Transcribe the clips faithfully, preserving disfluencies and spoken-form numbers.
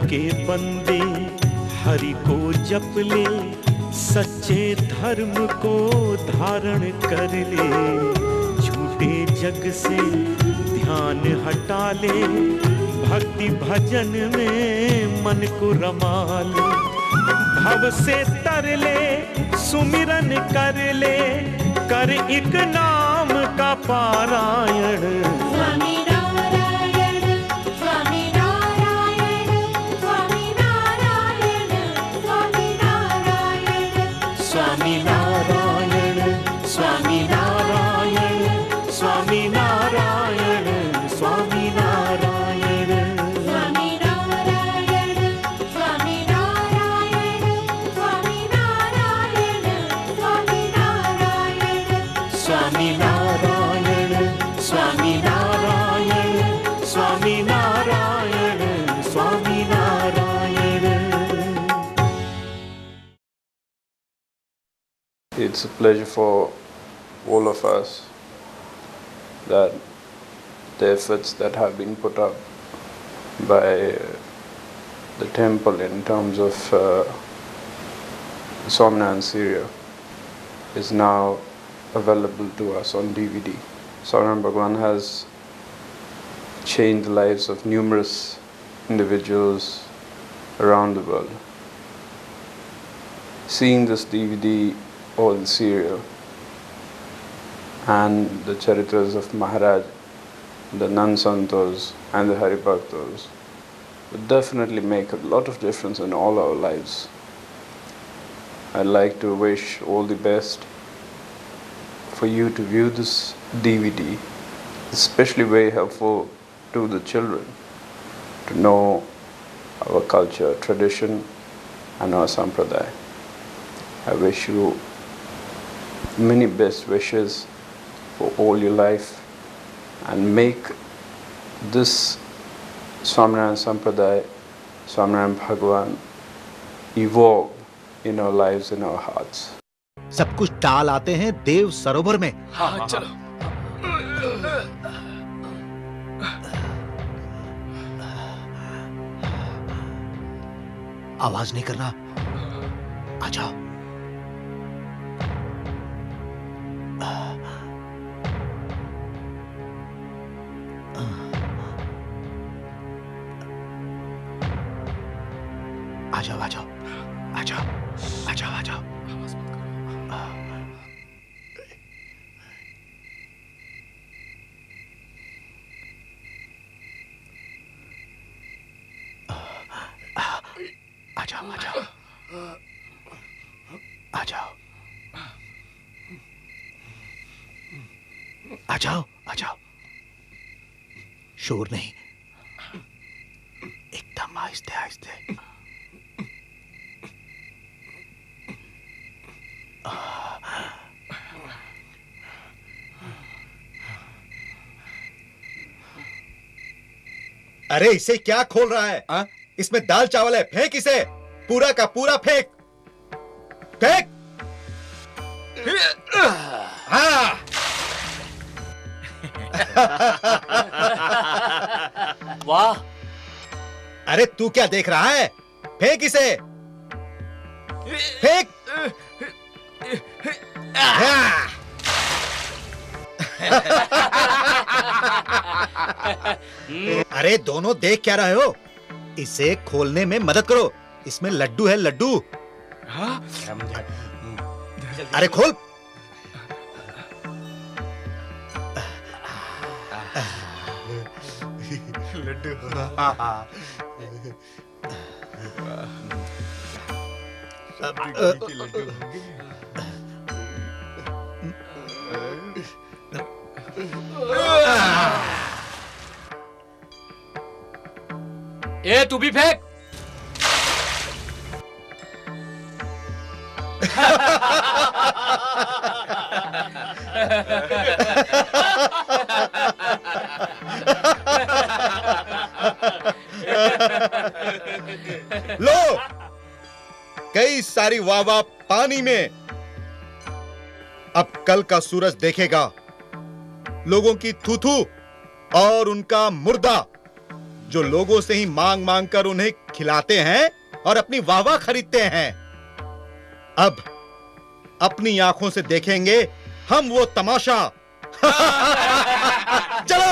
के बंदे हरि को जप ले, सच्चे धर्म को धारण कर ले, झूठे जग से ध्यान हटा ले, भक्ति भजन में मन को रमा ले, भव से तर ले, सुमिरन कर ले, कर एक नाम का पारायण। Swaminarayan Swaminarayan Swaminarayan Swaminarayan Swaminarayan Swaminarayan Swaminarayan Swaminarayan Swaminarayan Swaminarayan Swaminarayan Swaminarayan Swaminarayan Swaminarayan Swaminarayan. It's a pleasure for all of us that the efforts that have been put up by the temple in terms of uh, Swaminarayanserial is now available to us on D V D. Swaminarayan Bhagwan has changed the lives of numerous individuals around the world. Seeing this D V D or the serial and the charitras of Maharaj, the Nan Santos and the Hari Bhaktos would definitely make a lot of difference in all our lives. I'd like to wish all the best for you to view this D V D, especially very helpful to the children to know our culture, tradition and our sampradaya. I wish you many best wishes for all your life and make this Swaminarayan Sampradaya, Swaminarayan Bhagwan evolve in our lives, in our hearts. सब कुछ टाल आते हैं देव सरोवर में। हाँ, चलो। आवाज नहीं करना, आ जाओ। आ जाओ, आ जाओ, आ जाओ, आ जाओ, आ जाओ। आ जाओ, आ जाओ, आ जाओ, आ जाओ, आ जाओ। शोर नहीं, एकदम आहिस्ते आहिस्ते। अरे इसे क्या खोल रहा है? आ? इसमें दाल चावल है, फेंक इसे, पूरा का पूरा फेंक, फेंक। हाँ। वाह। अरे तू क्या देख रहा है? फेंक इसे, फेंक। हाँ। अरे दोनों देख क्या रहे हो? इसे खोलने में मदद करो, इसमें लड्डू है, लड्डू। हाँ? अरे खोल। लड्डू। ए तू भी फेंक। लो, कई सारी वाह वाह पानी में। अब कल का सूरज देखेगा लोगों की थूथू और उनका मुर्दा जो लोगों से ही मांग मांग कर उन्हें खिलाते हैं और अपनी वाहवाह खरीदते हैं। अब अपनी आंखों से देखेंगे हम वो तमाशा। चलो,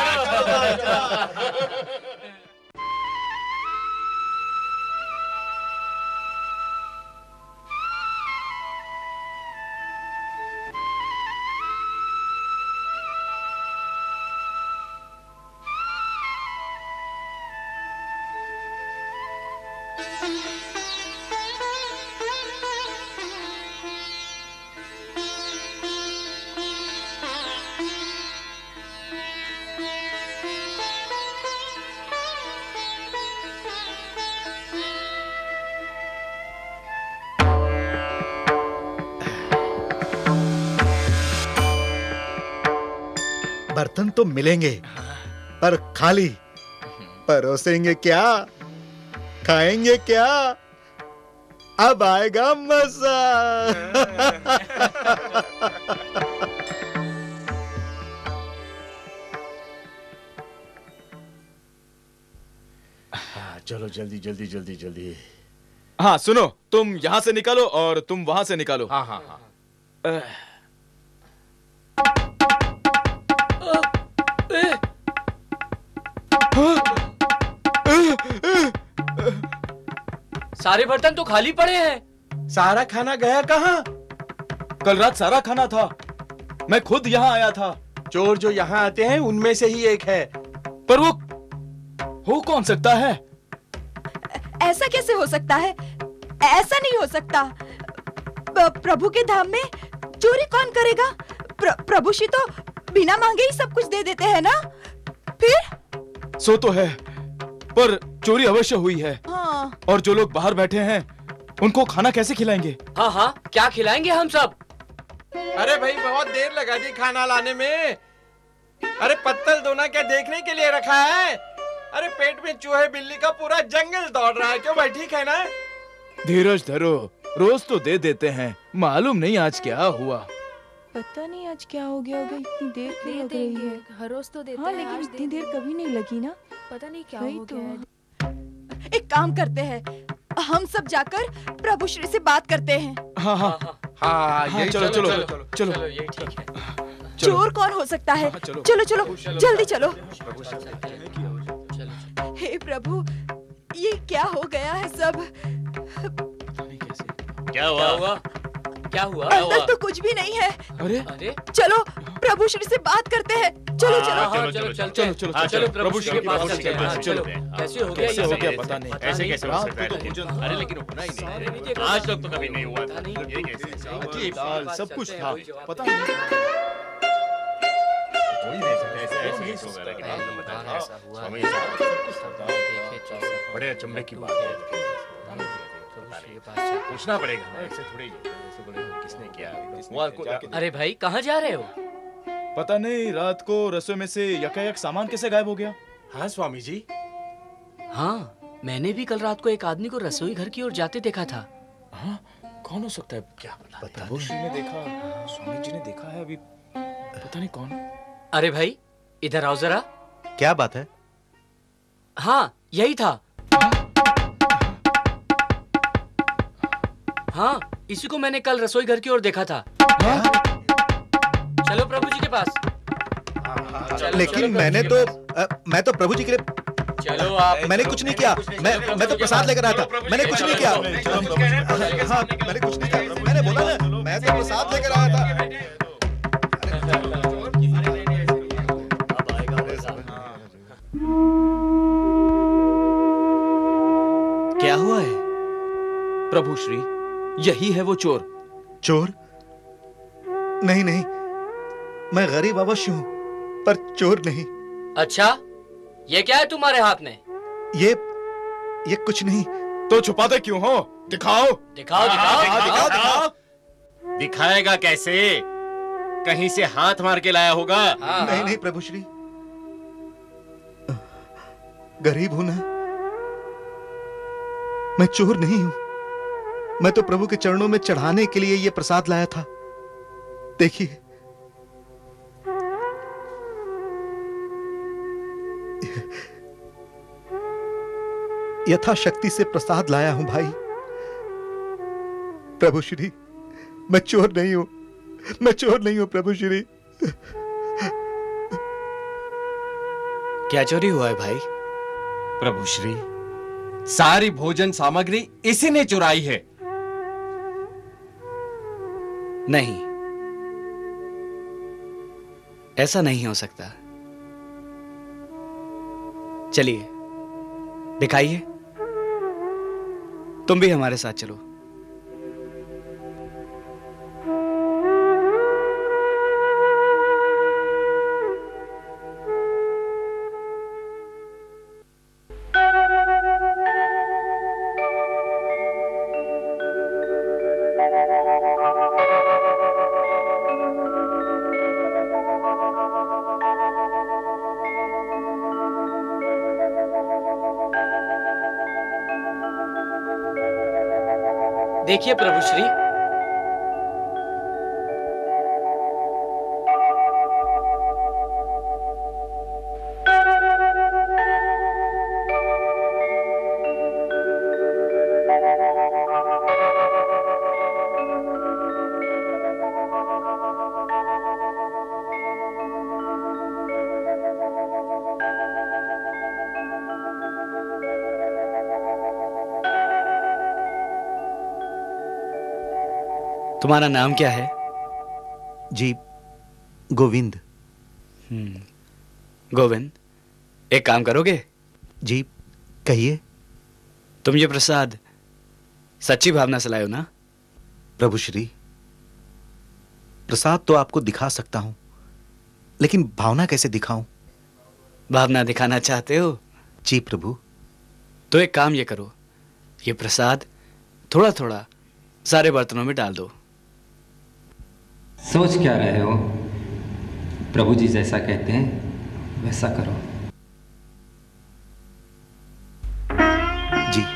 बर्तन तो मिलेंगे पर खाली। परोसेंगे क्या, खाएंगे क्या, अब आएगा मजा। चलो जल्दी जल्दी जल्दी जल्दी। हाँ सुनो, तुम यहाँ से निकालो और तुम वहां से निकालो। हाँ हाँ हाँ। सारे बर्तन तो खाली पड़े हैं। सारा खाना गया कहाँ? कल रात सारा खाना था, मैं खुद यहाँ आया था। चोर जो यहाँ आते हैं उनमें से ही एक है। पर वो हो कौन सकता है? ऐसा कैसे हो सकता है? ऐसा नहीं हो सकता। प्रभु के धाम में चोरी कौन करेगा? प्र, प्रभु श्री तो बिना मांगे ही सब कुछ दे देते हैं ना। फिर सो तो है, पर चोरी अवश्य हुई है। हाँ। और जो लोग बाहर बैठे हैं उनको खाना कैसे खिलाएंगे? हाँ हाँ, क्या खिलाएंगे हम सब? अरे भाई बहुत देर लगा दी खाना लाने में। अरे पत्तल दोना क्या देखने के लिए रखा है? अरे पेट में चूहे बिल्ली का पूरा जंगल दौड़ रहा है। क्यों भाई, ठीक है ना? धीरज धरो, रोज तो दे देते हैं, मालूम नहीं आज क्या हुआ। पता नहीं आज क्या हो गया होगा, इतनी देर क्यों लग रही है। हर रोज तो देते हाँ, हैं, लेकिन आज इतनी देर कभी नहीं लगी ना। पता नहीं क्या वही हो तो। गया है। एक काम करते हैं, हम सब जाकर प्रभु श्री से बात करते हैं। हाँ हाँ हाँ, हाँ, यही चलो चलो चलो चलो चलो, चलो यही ठीक है। चोर कौन हो सकता है? हाँ, चलो। चलो चलो जल्दी चलो। हे प्रभु, ये क्या हो गया है सब? क्या हुआ? हुआ? क्या हुआ? अंदर तो कुछ भी नहीं है। अरे अरे चलो प्रभु श्री से बात करते हैं। चलो हाँ, चलो। हाँ, चलो चलो चलो, चलो, हाँ, चलो, चलो प्रभु श्री के पास प्रभु चलते श्री के हैं। पास हाँ, चलो। चलो। कैसे हो गया? कैसे ये हो सब? गया पता नहीं। ऐसे कैसे हो रात सकता है? को तो मुझे- अरे लेकिन होना ही नहीं है। आज तक तो कभी नहीं हुआ था। ये कैसे? अजीब दाल सब कुछ था, पता नहीं। हो ही नहीं सकता ऐसे ऐसे कैसे होगा? लेकिन आपने बताया स्वामी साहब, बड़े अचंभे की बात है। पूछना पड़ेगा ना, ऐसे थोड़ी ऐसे बोलेंगे किसने किया, हुआ को- अरे भाई कहाँ जा रहे हो? पता नहीं रात को रसोई में से यकायक सामान कैसे गायब हो गया। हाँ स्वामी जी, हाँ, मैंने भी कल रात को एक आदमी को रसोई घर की ओर जाते देखा था। हाँ, कौन हो सकता है? क्या पता। प्रभु श्री ने देखा, स्वामी जी ने देखा है, अभी पता नहीं कौन। अरे भाई इधर आओ जरा। क्या बात है? हाँ यही था। हाँ, इसी को मैंने कल रसोई घर की ओर देखा था। चलो प्रभु जी के पास। चलो, लेकिन चलो, मैंने प्रभु तो जी के अ, मैं तो प्रभु जी के लिए पास। चलो आप। मैंने कुछ नहीं किया। मैं मैं तो प्रसाद लेकर आया था। मैंने कुछ नहीं किया। हाँ, मैंने कुछ नहीं किया। मैंने बोला ना, मैं तो प्रसाद लेकर आया था। अब आएगा मजा। क्या हुआ है? प्रभु श्री, यही है वो चोर। चोर? नहीं नहीं, मैं गरीब अवश्य हूँ, पर चोर नहीं। अच्छा, ये क्या है तुम्हारे हाथ में? ये ये कुछ नहीं। तो छुपाते क्यों हो? दिखाओ दिखाओ दिखाओ दिखाओ दिखाओ, दिखाओ। दिखाएगा कैसे? कहीं से हाथ मार के लाया होगा। हाँ, नहीं हाँ। नहीं प्रभु श्री, गरीब हूं ना, मैं चोर नहीं हूं। मैं तो प्रभु के चरणों में चढ़ाने के लिए ये प्रसाद लाया था। देखिए, यथाशक्ति से प्रसाद लाया हूं भाई। प्रभु श्री, मैं चोर नहीं हूं, मैं चोर नहीं हूं प्रभु श्री। क्या चोरी हुआ है भाई? प्रभु श्री, सारी भोजन सामग्री इसी ने चुराई है। नहीं, ऐसा नहीं हो सकता। चलिए दिखाइए, तुम भी हमारे साथ चलो। देखिए प्रभु श्री, तुम्हारा नाम क्या है? जी, गोविंद। हम्म, गोविंद, एक काम करोगे? जी, कहिए। तुम ये प्रसाद सच्ची भावना से लाए हो ना? प्रभु श्री, प्रसाद तो आपको दिखा सकता हूं, लेकिन भावना कैसे दिखाऊं? भावना दिखाना चाहते हो? जी प्रभु। तो एक काम ये करो, ये प्रसाद थोड़ा थोड़ा सारे बर्तनों में डाल दो। सोच क्या रहे हो? प्रभु जी जैसा कहते हैं वैसा करो। जी।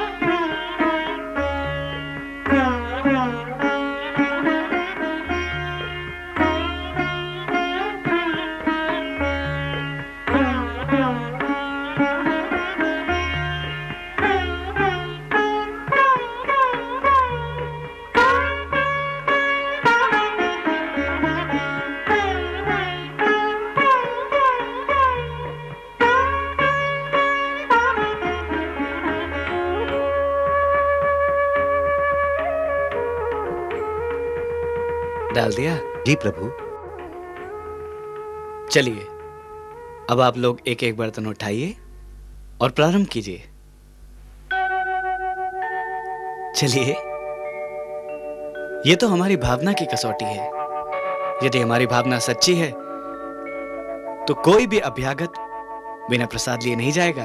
डाल दिया? जी प्रभु। चलिए, अब आप लोग एक एक बर्तन उठाइए और प्रारंभ कीजिए। चलिए, ये तो हमारी भावना की कसौटी है। यदि हमारी भावना सच्ची है तो कोई भी अभ्यागत बिना प्रसाद लिए नहीं जाएगा।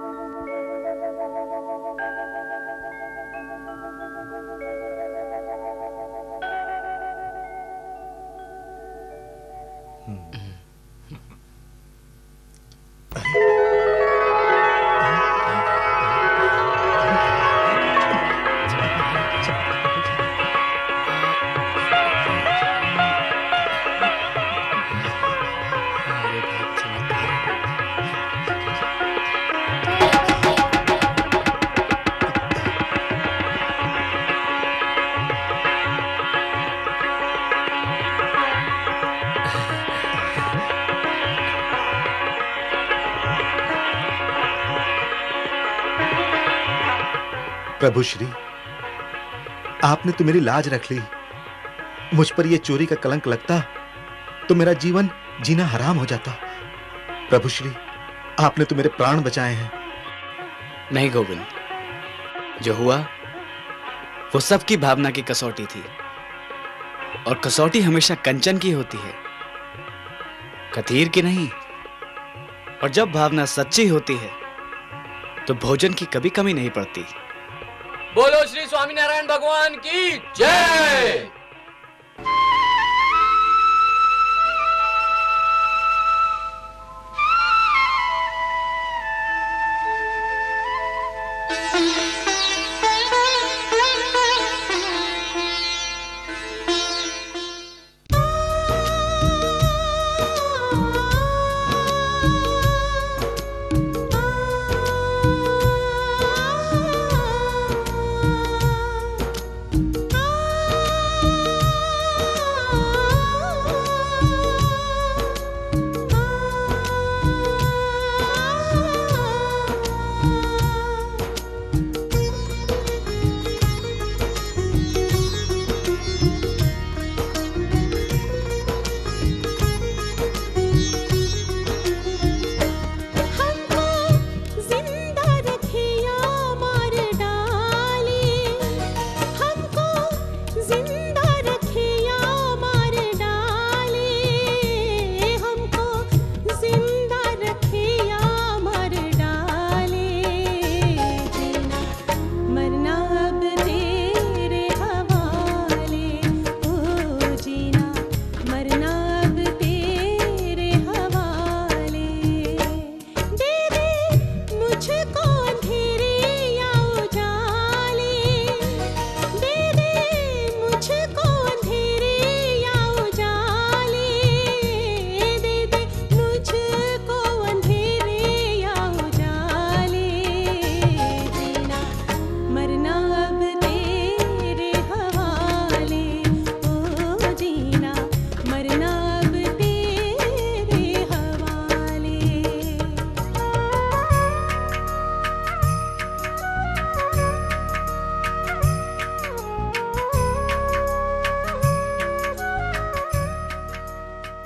प्रभु श्री, आपने तो मेरी लाज रख ली। मुझ पर यह चोरी का कलंक लगता तो मेरा जीवन जीना हराम हो जाता। प्रभु श्री, आपने तो मेरे प्राण बचाए हैं। नहीं गोविंद, जो हुआ वो सबकी भावना की कसौटी थी, और कसौटी हमेशा कंचन की होती है, कतीर की नहीं। और जब भावना सच्ची होती है तो भोजन की कभी कमी नहीं पड़ती। बोलो श्री स्वामीनारायण भगवान की जय।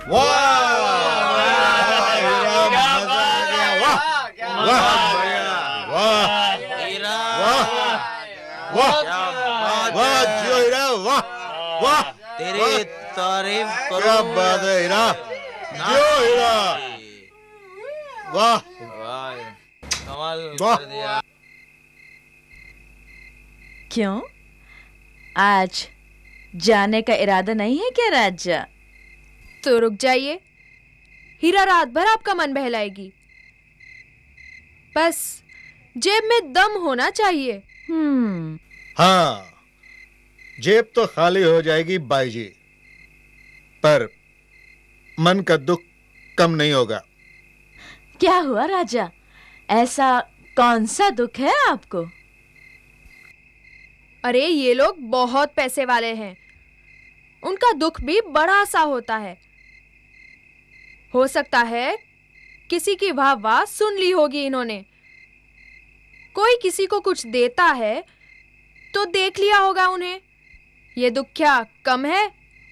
तेरी तारीफ करो। क्या बात है हीरा, जो हीरा, वाह कमाल कर दिया। क्यों, आज जाने का इरादा नहीं है क्या राजा? तो रुक जाइए, हीरा रात भर आपका मन बहलाएगी। बस जेब में दम होना चाहिए। हम्म, हाँ, जेब तो खाली हो जाएगी बाई जी, पर मन का दुख कम नहीं होगा। क्या हुआ राजा, ऐसा कौन सा दुख है आपको? अरे ये लोग बहुत पैसे वाले हैं, उनका दुख भी बड़ा सा होता है। हो सकता है किसी की वाह वाह सुन ली होगी इन्होंने। कोई किसी को कुछ देता है तो देख लिया होगा उन्हें। ये दुख क्या कम है?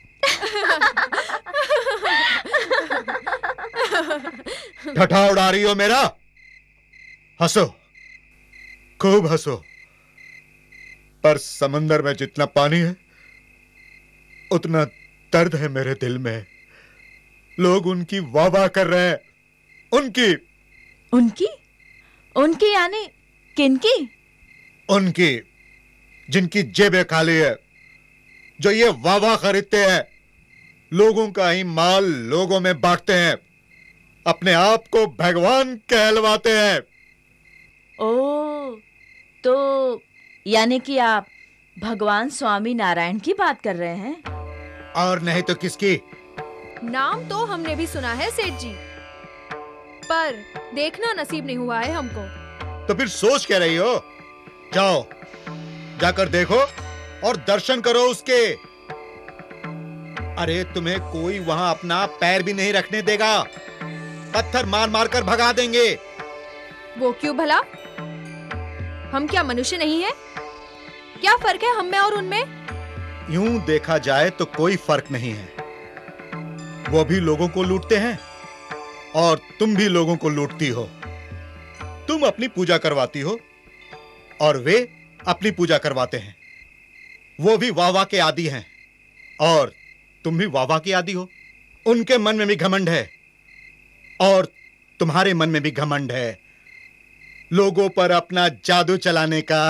ठठा उड़ा रही हो मेरा? हंसो, खूब हंसो, पर समंदर में जितना पानी है उतना दर्द है मेरे दिल में। लोग उनकी वाह वाह कर रहे हैं। उनकी उनकी उनकी यानी किनकी? उनकी जिनकी जेबें खाली है, जो ये वाह वाह खरीदते हैं, लोगों का ही माल लोगों में बांटते हैं, अपने आप को भगवान कहलवाते हैं। ओ, तो यानी कि आप भगवान स्वामी नारायण की बात कर रहे हैं? और नहीं तो किसकी? नाम तो हमने भी सुना है सेठ जी, पर देखना नसीब नहीं हुआ है हमको। तो फिर सोच क्या रही हो? जाओ, जाकर देखो और दर्शन करो उसके। अरे तुम्हें कोई वहां अपना पैर भी नहीं रखने देगा, पत्थर मार मार कर भगा देंगे। वो क्यों भला? हम क्या मनुष्य नहीं है? क्या फर्क है हम में और उनमें? यूं देखा जाए तो कोई फर्क नहीं है। वो भी लोगों को लूटते हैं और तुम भी लोगों को लूटती हो। तुम अपनी पूजा करवाती हो और वे अपनी पूजा करवाते हैं। वो भी वाह वाह के आदी हैं और तुम भी वाह वाह के आदी हो। उनके मन में भी घमंड है और तुम्हारे मन में भी घमंड है, लोगों पर अपना जादू चलाने का।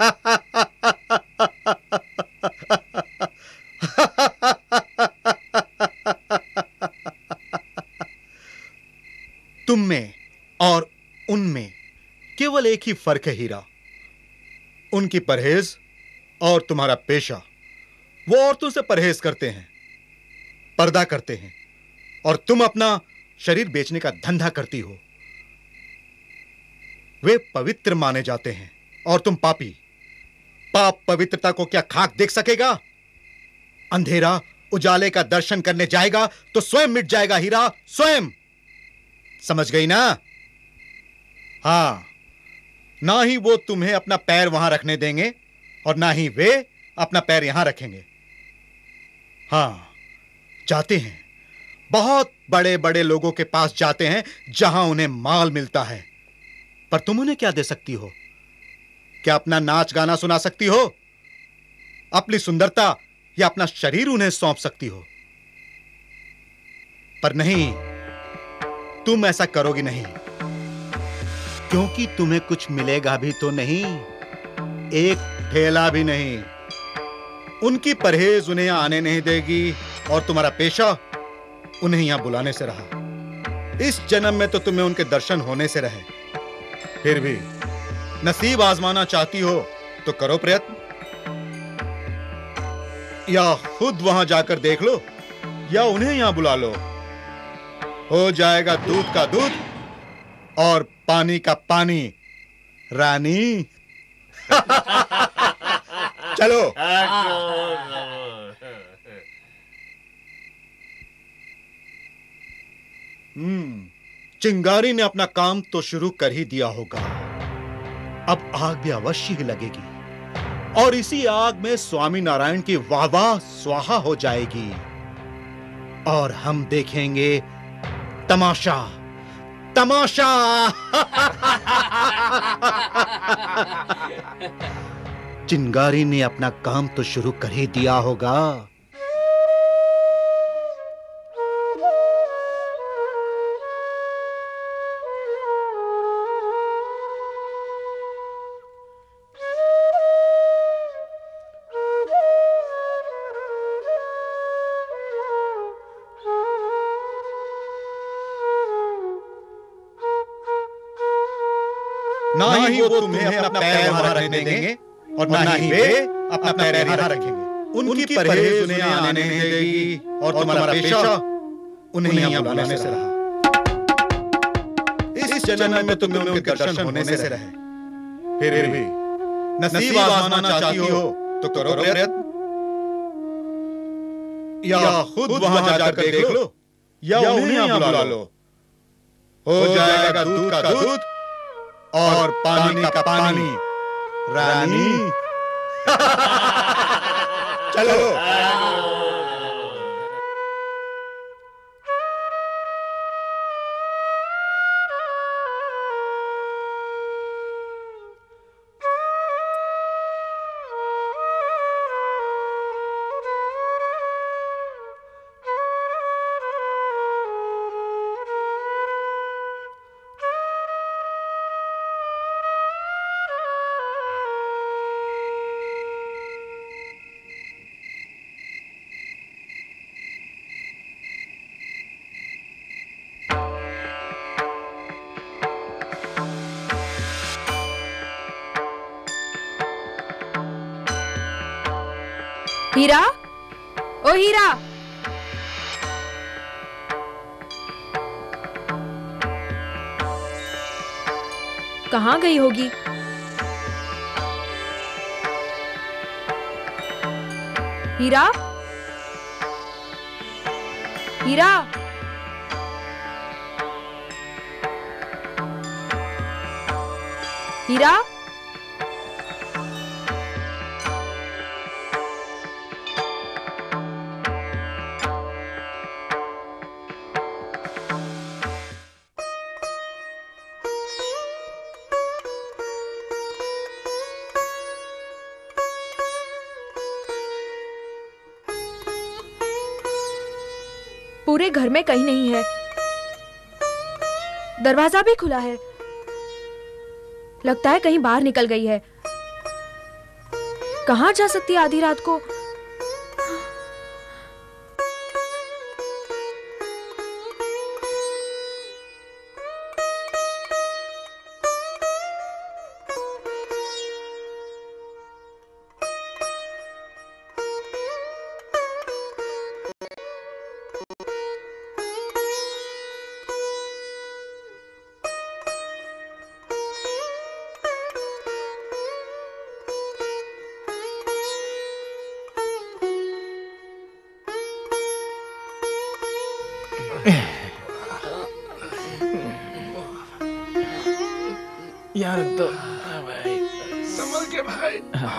तुम में और उनमें केवल एक ही फर्क है हीरा, उनकी परहेज और तुम्हारा पेशा। वो औरतों से परहेज करते हैं, पर्दा करते हैं, और तुम अपना शरीर बेचने का धंधा करती हो। वे पवित्र माने जाते हैं और तुम पापी। पाप पवित्रता को क्या खाक देख सकेगा? अंधेरा उजाले का दर्शन करने जाएगा तो स्वयं मिट जाएगा हीरा, स्वयं। समझ गई ना? हां, ना ही वो तुम्हें अपना पैर वहां रखने देंगे और ना ही वे अपना पैर यहां रखेंगे। हां, जाते हैं, बहुत बड़े बड़े लोगों के पास जाते हैं जहां उन्हें माल मिलता है, पर तुम उन्हें क्या दे सकती हो? क्या अपना नाच गाना सुना सकती हो? अपनी सुंदरता या अपना शरीर उन्हें सौंप सकती हो? पर नहीं, तुम ऐसा करोगी नहीं, क्योंकि तुम्हें कुछ मिलेगा भी तो नहीं, एक ठेला भी नहीं। उनकी परहेज उन्हें यहां आने नहीं देगी और तुम्हारा पेशा उन्हें यहां बुलाने से रहा। इस जन्म में तो तुम्हें उनके दर्शन होने से रहे। फिर भी नसीब आजमाना चाहती हो तो करो प्रयत्न, या खुद वहां जाकर देख लो या उन्हें यहां बुला लो। हो जाएगा दूध का दूध और पानी का पानी, रानी। चलो। हम्म, चिंगारी ने अपना काम तो शुरू कर ही दिया होगा। अब आग भी अवश्य ही लगेगी, और इसी आग में स्वामी नारायण की वाह वाह स्वाहा हो जाएगी। और हम देखेंगे तमाशा तमाशा। चिंगारी ने अपना काम तो शुरू कर ही दिया होगा। ना ही वो तुम्हें अपना पैर वहां रखने देंगे और ना ही वे अपना पैर यहां रखेंगे। उनकी परहेज उन्हें आने नहीं देगी और तुम्हारा पेशा उन्हें यहां बुलाने से रहा। इस जन्म में तुम्हें उनके दर्शन होने से रहे। फिर भी नसीब आजमाना चाहती हो तो करो प्रयत्न, या खुद वहां जाकर देख लो या उन्हें यहां बुला लो। हो जाएगा दूध का दूध और पानी का पानी। रानी चलो। हीरा, ओ हीरा, कहाँ गई होगी? हीरा, हीरा, हीरा, पूरे घर में कहीं नहीं है। दरवाजा भी खुला है। लगता है कहीं बाहर निकल गई है। कहाँ जा सकती है आधी रात को? यार तो भाई संभल के भाई।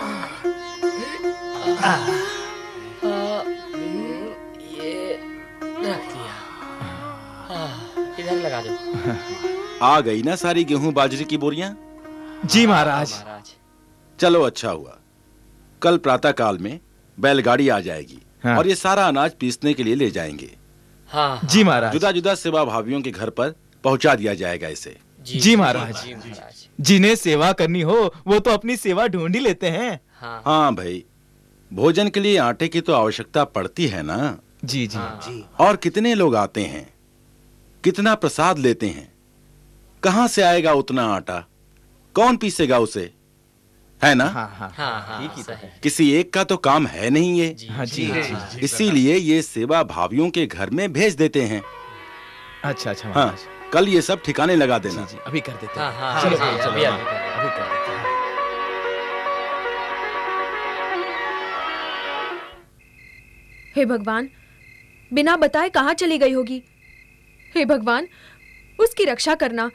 ये रख दिया, इधर लगा दो। आ गई ना सारी गेहूं बाजरे की बोरियां? जी महाराज। चलो अच्छा हुआ, कल प्रातः काल में बैलगाड़ी आ जाएगी। हाँ। और ये सारा अनाज पीसने के लिए ले जाएंगे। हाँ। जी महाराज। जुदा जुदा सेवा भावियों के घर पर पहुंचा दिया जाएगा इसे। जी, जी महाराज। जिन्हें सेवा करनी हो वो तो अपनी सेवा ढूंढ ही लेते हैं। हाँ, हाँ भाई, भोजन के लिए आटे की तो आवश्यकता पड़ती है ना। जी जी, हाँ। जी। और कितने लोग आते हैं, कितना प्रसाद लेते हैं, कहां से आएगा उतना आटा? कौन पीसेगा उसे, है ना? हाँ, हाँ, हाँ, हाँ, किसी एक का तो काम है नहीं ये। जी, हाँ, जी, जी, जी, इसीलिए ये सेवा भावियों के घर में भेज देते हैं। अच्छा अच्छा। हाँ, कल ये सब ठिकाने लगा देना। जी, जी, अभी कर देते हैं। हाँ, हाँ, चलो, चलो, चलो, अभी, अभी, अभी कर देते हैं। हे भगवान, बिना बताए कहाँ चली गई होगी? हे भगवान, उसकी रक्षा करना।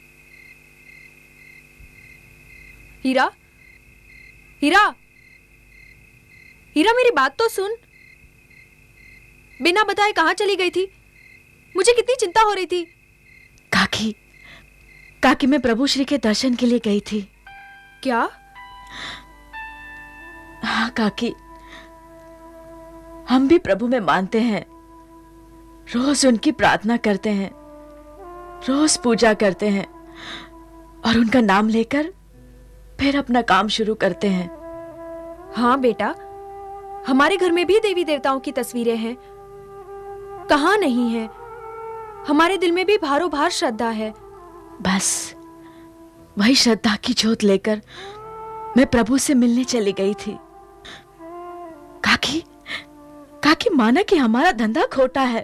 हीरा, हीरा, हीरा मेरी बात तो सुन। बिना बताए कहाँ चली गई थी? मुझे कितनी चिंता हो रही थी। काकी, काकी मैं प्रभु श्री के दर्शन के लिए गई थी। क्या? हाँ काकी, हम भी प्रभु में मानते हैं, रोज उनकी प्रार्थना करते हैं, रोज पूजा करते हैं और उनका नाम लेकर फिर अपना काम शुरू करते हैं। हाँ बेटा, हमारे घर में भी देवी देवताओं की तस्वीरें हैं, कहाँ नहीं है। हमारे दिल में भी भारो भार श्रद्धा है। बस वही श्रद्धा की ज्योत लेकर मैं प्रभु से मिलने चली गई थी। काकी, काकी माना कि हमारा धंधा खोटा है,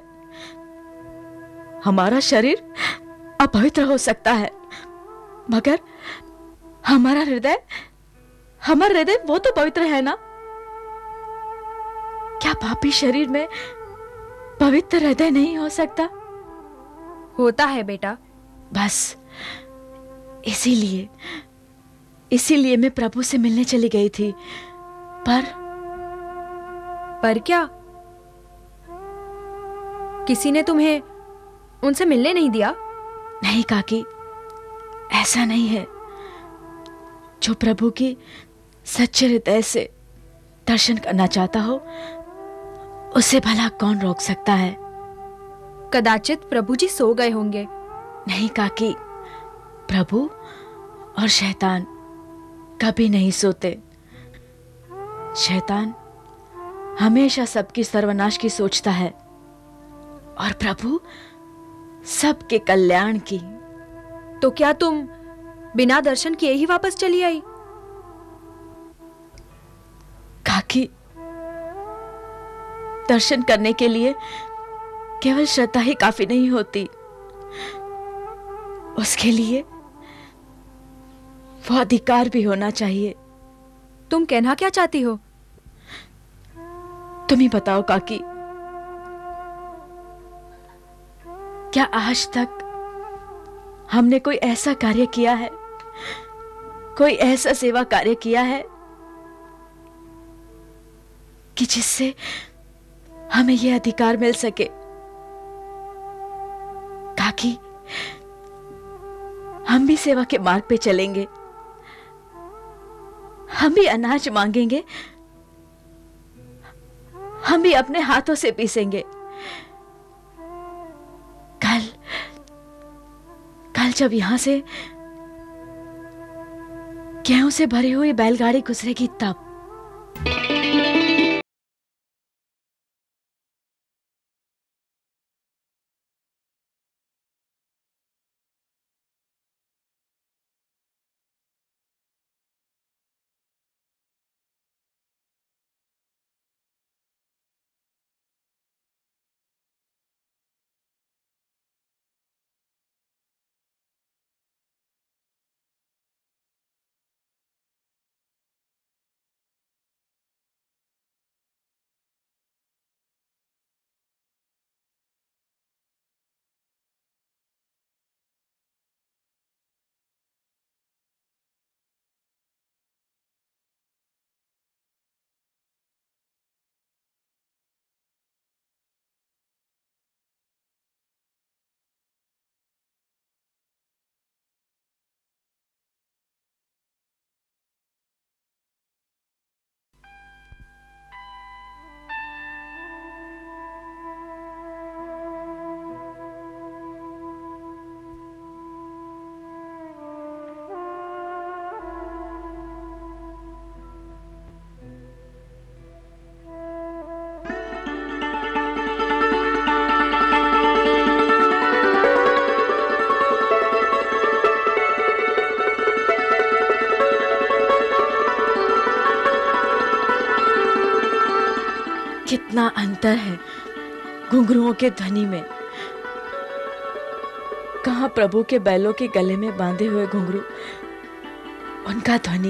हमारा शरीर अपवित्र हो सकता है, मगर हमारा हृदय, हमारा हृदय वो तो पवित्र है ना। क्या पापी शरीर में पवित्र हृदय नहीं हो सकता? होता है बेटा। बस इसीलिए इसीलिए मैं प्रभु से मिलने चली गई थी। पर पर क्या? किसी ने तुम्हें उनसे मिलने नहीं दिया? नहीं काकी, ऐसा नहीं है। जो प्रभु की सच्चे हृदय से दर्शन करना चाहता हो, उसे भला कौन रोक सकता है? कदाचित प्रभु जी सो गए होंगे। नहीं काकी, प्रभु और शैतान कभी नहीं सोते। शैतान हमेशा सबकी सर्वनाश की सोचता है और प्रभु सबके कल्याण की। तो क्या तुम बिना दर्शन किए ही वापस चली आई? काकी, दर्शन करने के लिए केवल श्रद्धा ही काफी नहीं होती, उसके लिए वो अधिकार भी होना चाहिए। तुम कहना क्या चाहती हो? तुम ही बताओ काकी, क्या आज तक हमने कोई ऐसा कार्य किया है, कोई ऐसा सेवा कार्य किया है कि जिससे हमें यह अधिकार मिल सके? काकी, हम भी सेवा के मार्ग पे चलेंगे, हम भी अनाज मांगेंगे, हम भी अपने हाथों से पीसेंगे। कल कल जब यहां से गेहूं से भरी हुई बैलगाड़ी गुजरेगी तब। कितना अंतर है घुंघरुओं के ध्वनि में। कहाँ प्रभु के बैलों के गले में बांधे हुए घुंघरू, उनका ध्वनि,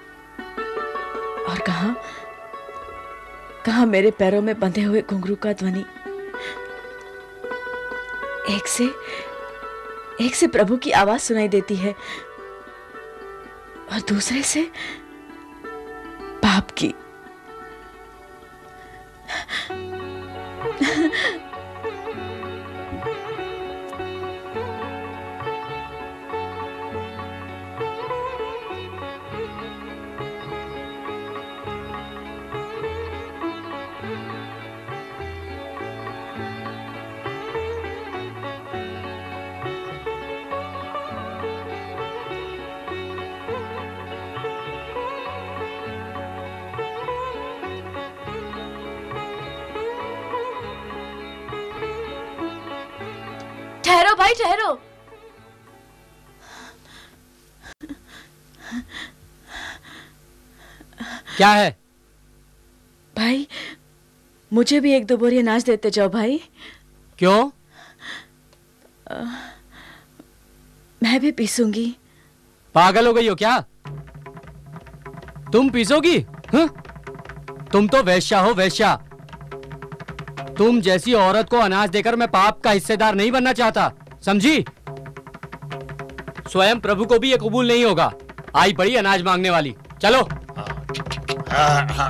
और कहाँ कहाँ मेरे पैरों में बंधे हुए घुंघरू का ध्वनि। एक से एक से प्रभु की आवाज सुनाई देती है और दूसरे से पाप की। भाई ठहरो। क्या है? भाई मुझे भी एक दो बोरी अनाज देते जाओ भाई। क्यों? आ, मैं भी पीसूंगी। पागल हो गई हो क्या? तुम पीसोगी? हाँ? तुम तो वैश्या हो, वैश्या। तुम जैसी औरत को अनाज देकर मैं पाप का हिस्सेदार नहीं बनना चाहता, समझी? स्वयं प्रभु को भी ये कबूल नहीं होगा। आई पड़ी अनाज मांगने वाली। चलो। हाँ, हाँ।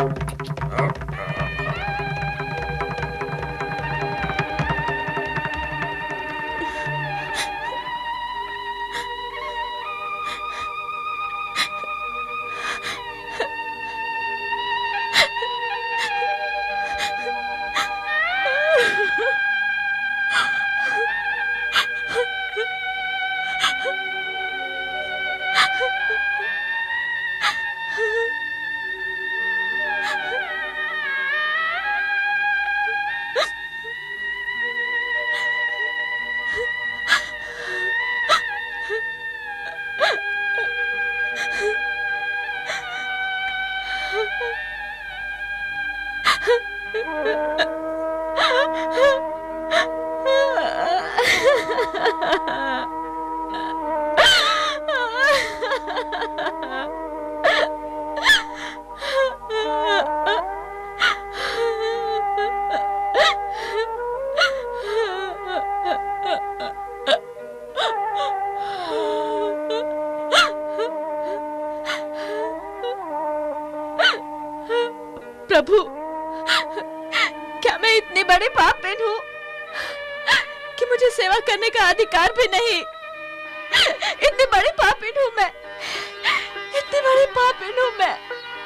प्रभु, क्या मैं इतने बड़े पापीन हूँ कि मुझे सेवा करने का अधिकार भी नहीं? इतनी बड़ी पापीन हूँ मैं, इतनी बड़ी पापीन हूँ मैं।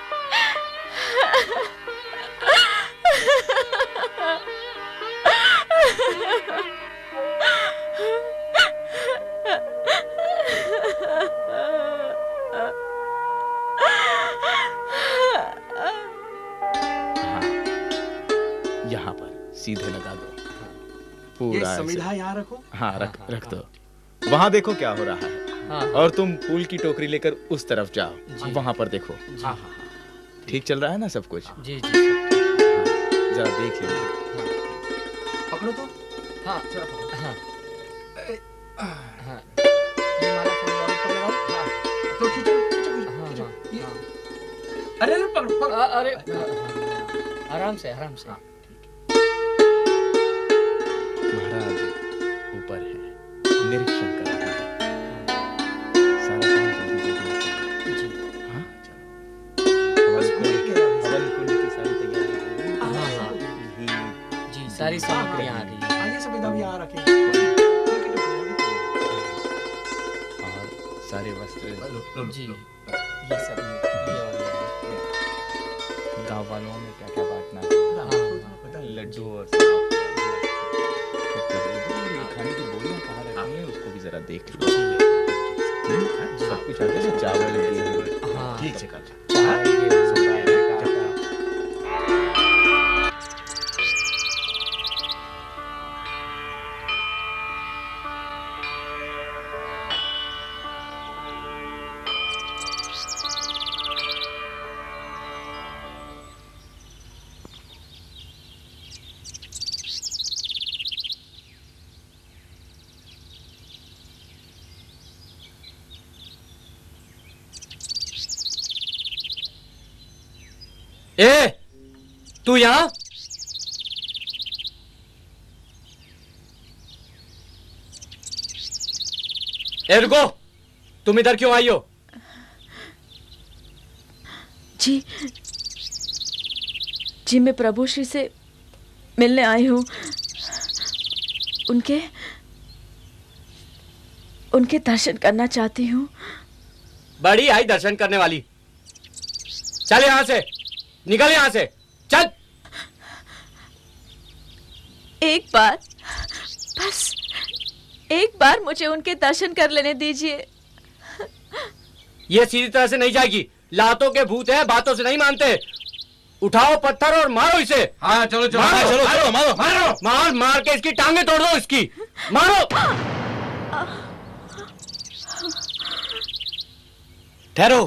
यहाँ पर सीधे लगा दो। ये पूरा संविधा ऐसे। यहाँ रखो। हाँ रख रख दो। वहाँ देखो क्या हो रहा है। हाँ। और तुम फूल की टोकरी लेकर उस तरफ जाओ, वहाँ पर देखो। हाँ, ठीक चल रहा है ना सब कुछ? जी जी। जरा देख लेना। पकड़ो तो। हाँ जरा पकड़ो। हाँ। हाँ। ये माला थोड़ी और ऊपर लगाओ। हाँ। तो खींचो खींचो खींचो। ये- अरे अरे पकड़ पकड़। अ- अरे आराम से आराम से। महाराज ऊपर है, निरीक्षण कर रहे हैं। सारा काम जल्दी जल्दी जी। हाँ चलो। हवन कुंड हवन कुंड की सारी तैयारी हो गई। हाँ हाँ घी, जी सारी सामग्रियाँ आ गई हैं। आगे संविधा भी यहाँ रखे। और सारे वस्त्र जी ये सब ये और ये। गांव वालों में क्या क्या बांटना है, लड्डू और खाने की बोरियां कहाँ रखनी है उसको भी जरा देख लो। सब कुछ आगे से चावल गेहूं। हाँ ठीक से कर। चावल गेहूं आटा। ए, तू यहाँ? ए रुको, तुम इधर क्यों आई हो? जी जी मैं प्रभु श्री से मिलने आई हूँ। उनके उनके दर्शन करना चाहती हूँ। बड़ी आई दर्शन करने वाली। चल यहाँ से, निकल यहाँ से, चल। एक बार, बस एक बार मुझे उनके दर्शन कर लेने दीजिए। ये सीधी तरह से नहीं जाएगी। लातों के भूत है, बातों से नहीं मानते। उठाओ पत्थर और मारो इसे। हाँ चलो चलो मारो, चलो मारो, चलो मारो, मारो, मार मार के इसकी टांगे तोड़ दो इसकी। मारो। ठहरो।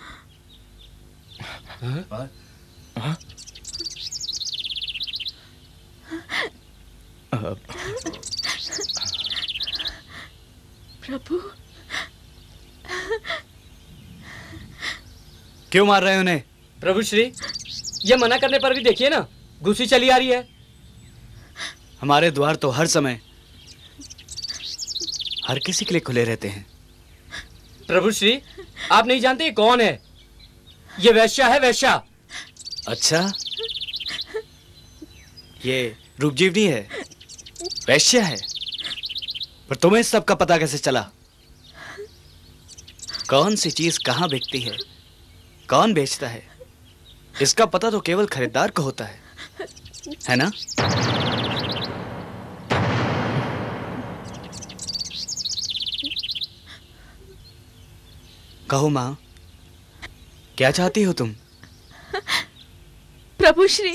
प्रभु, क्यों मार रहे हो उन्हें? प्रभु श्री, ये मना करने पर भी देखिए ना, घुसी चली आ रही है। हमारे द्वार तो हर समय हर किसी के लिए खुले रहते हैं। प्रभु श्री, आप नहीं जानते ये कौन है? ये वैश्या है, वैश्या। अच्छा, ये रूपजीवनी है, वैश्या है। पर तुम्हें इस सब का पता कैसे चला? कौन सी चीज कहाँ बिकती है, कौन बेचता है, इसका पता तो केवल खरीदार को होता है, है ना? कहो माँ, क्या चाहती हो तुम? प्रभु श्री,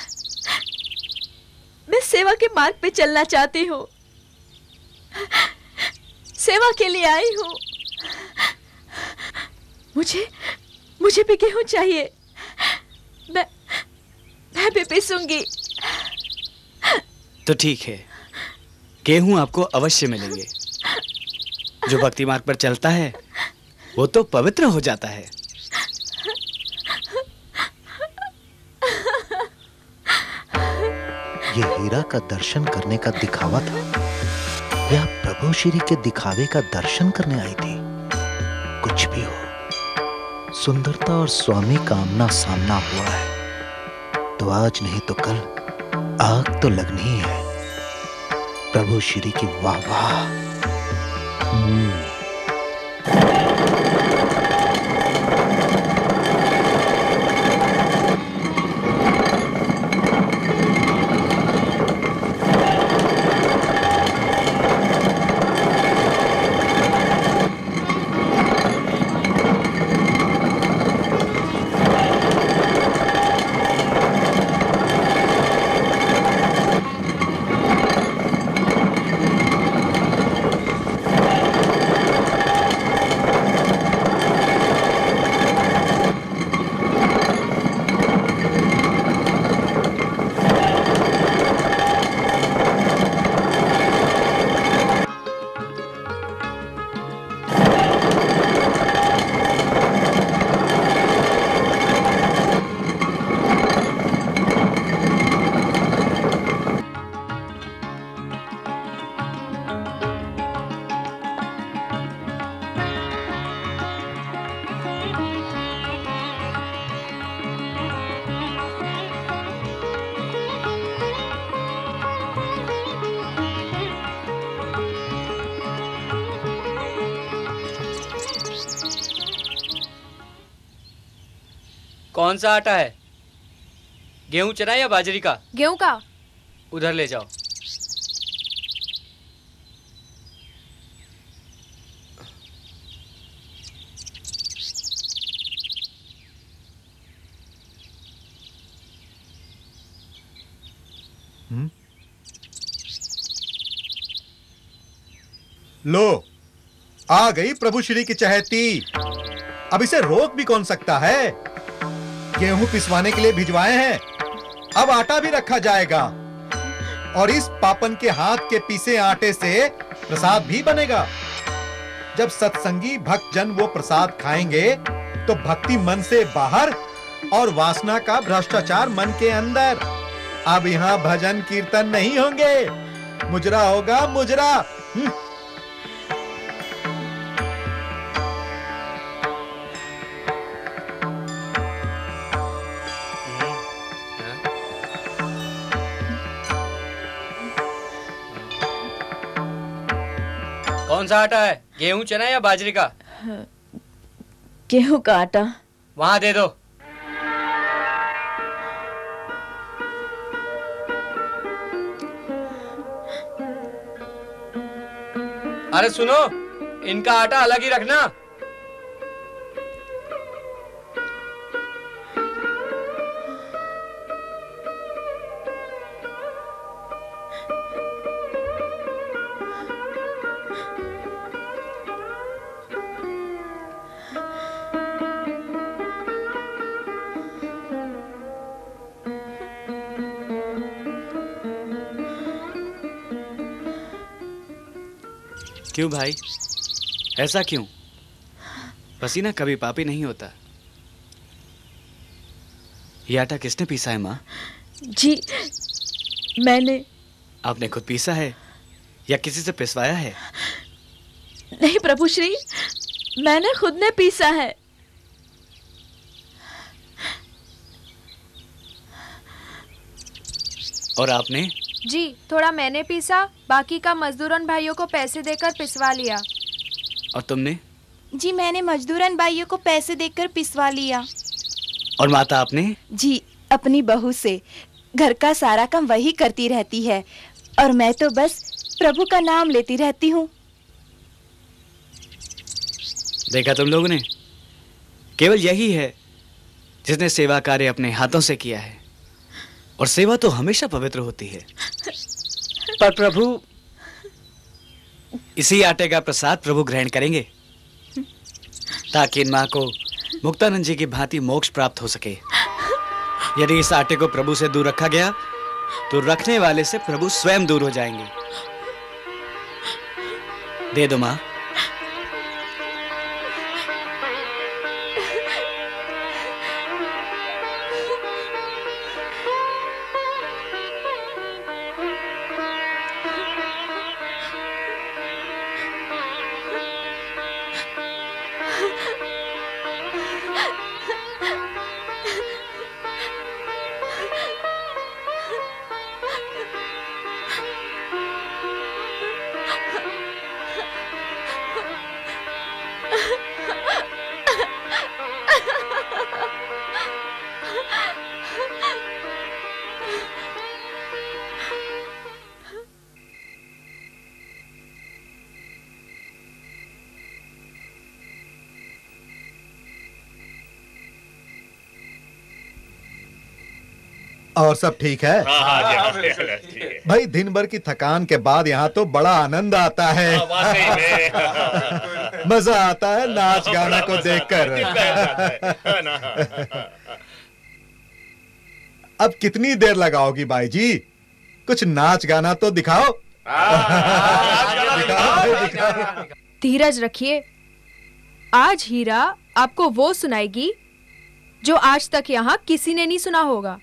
मैं सेवा के मार्ग पे चलना चाहती हूँ, सेवा के लिए आई हूँ। मुझे मुझे भी गेहूं चाहिए, मैं मैं भी पीसूंगी। तो ठीक है, गेहूं आपको अवश्य मिलेंगे। जो भक्ति मार्ग पर चलता है वो तो पवित्र हो जाता है। ये हीरा का दर्शन करने का दिखावा था या प्रभु श्री के दिखावे का दर्शन करने आई थी? कुछ भी हो, सुंदरता और स्वामी का आमना सामना हुआ है तो आज नहीं तो कल आग तो लगनी ही है। प्रभु श्री की वाह वाह। हम्म। कौन सा आटा है? गेहूं चना या बाजरी का? गेहूं का। उधर ले जाओ। हुँ? लो, आ गई प्रभु श्री की चहेती। अब इसे रोक भी कौन सकता है? गेहूं पिसवाने के लिए भिजवाए हैं, अब आटा भी रखा जाएगा और इस पापन के हाथ के पीसे आटे से प्रसाद भी बनेगा। जब सत्संगी भक्त जन वो प्रसाद खाएंगे तो भक्ति मन से बाहर और वासना का भ्रष्टाचार मन के अंदर। अब यहाँ भजन कीर्तन नहीं होंगे, मुजरा होगा, मुजरा। कौन सा आटा है? गेहूं चना या बाजरी का? गेहूं का आटा। वहां दे दो। अरे सुनो, इनका आटा अलग ही रखना। क्यों भाई, ऐसा क्यों? पसीना कभी पापी नहीं होता। ये आटा किसने पीसा है माँ? जी मैंने। आपने खुद पीसा है या किसी से पिसवाया है? नहीं प्रभु श्री, मैंने खुद ने पीसा है। और आपने? जी थोड़ा मैंने पीसा, बाकी का मजदूरन भाइयों को पैसे देकर पिसवा लिया। और तुमने? जी मैंने मजदूरन भाइयों को पैसे देकर पिसवा लिया। और माता आपने? जी अपनी बहू से। घर का सारा काम वही करती रहती है और मैं तो बस प्रभु का नाम लेती रहती हूँ। देखा तुम लोगों ने, केवल यही है जिसने सेवा कार्य अपने हाथों से किया है, और सेवा तो हमेशा पवित्र होती है। पर प्रभु, इसी आटे का प्रसाद प्रभु ग्रहण करेंगे ताकि इन माँ को मुक्तानंद जी की भांति मोक्ष प्राप्त हो सके। यदि इस आटे को प्रभु से दूर रखा गया तो रखने वाले से प्रभु स्वयं दूर हो जाएंगे। दे दो माँ। और सब ठीक है? हाँ, हाँ, हाँ, बिल्कुल ठीक है। भाई दिन भर की थकान के बाद यहाँ तो बड़ा आनंद आता है। मजा आता है नाच गाना को देखकर। अब कितनी देर लगाओगी बाई जी? कुछ नाच गाना तो दिखाओ। धीरज रखिए, आज हीरा आपको वो सुनाएगी जो आज तक यहाँ किसी ने नहीं सुना होगा।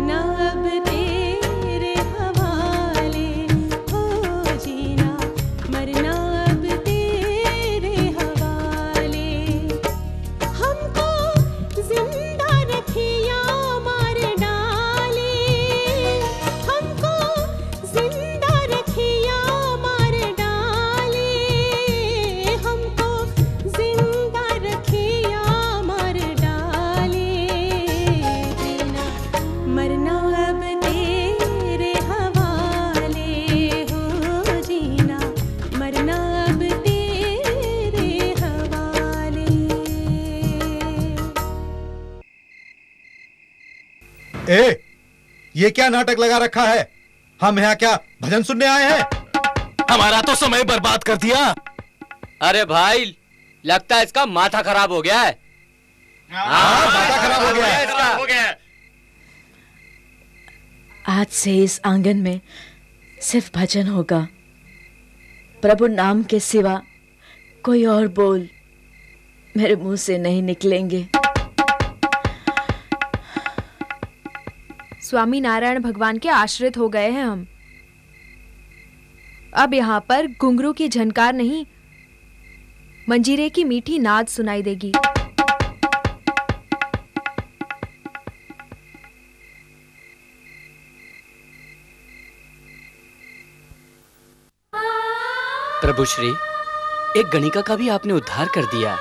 मरना अब तेरे हवाले हो जीना मरना अब तेरे हवाले हमको जिंदा रखे या मार डाले हमको जिंदा रखे या मार डाले हमको जिंदा रखे या मार डाले जीना मरना अब तेरे हवाले हो जीना मरना अब तेरे हवाले। ए, ये क्या नाटक लगा रखा है? हम यहाँ क्या भजन सुनने आए हैं? हमारा तो समय बर्बाद कर दिया। अरे भाई, लगता है इसका माथा खराब हो गया है। हाँ, माथा खराब हो गया है इसका। हो गया। आज से इस आंगन में सिर्फ भजन होगा। प्रभु नाम के सिवा कोई और बोल मेरे मुंह से नहीं निकलेंगे। स्वामी नारायण भगवान के आश्रित हो गए हैं हम। अब यहाँ पर घुंघरू की झनकार नहीं, मंजीरे की मीठी नाद सुनाई देगी। प्रभु श्री, एक गणिका का भी आपने उद्धार कर दिया।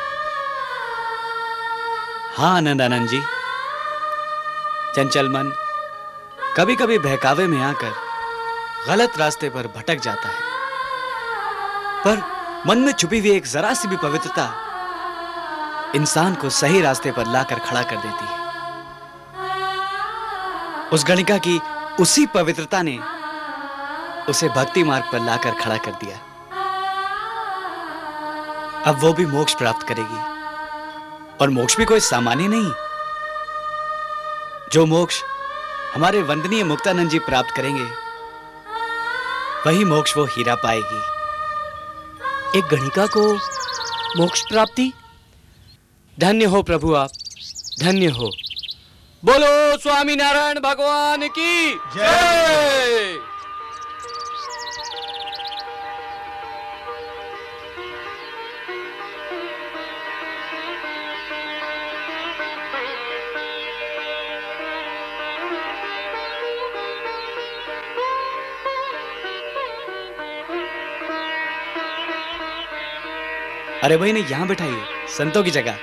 हाँ आनंद आनंद जी, चंचल मन कभी कभी बहकावे में आकर गलत रास्ते पर भटक जाता है, पर मन में छुपी हुई एक जरा सी भी पवित्रता इंसान को सही रास्ते पर लाकर खड़ा कर देती है। उस गणिका की उसी पवित्रता ने उसे भक्ति मार्ग पर लाकर खड़ा कर दिया। अब वो भी मोक्ष प्राप्त करेगी, और मोक्ष भी कोई सामान्य नहीं। जो मोक्ष हमारे वंदनीय मुक्तानंद जी प्राप्त करेंगे, वही मोक्ष वो हीरा पाएगी। एक गणिका को मोक्ष प्राप्ति? धन्य हो प्रभु आप, धन्य हो। बोलो स्वामीनारायण भगवान की जय। अरे भाई ने यहां बैठाइए, संतों की जगह।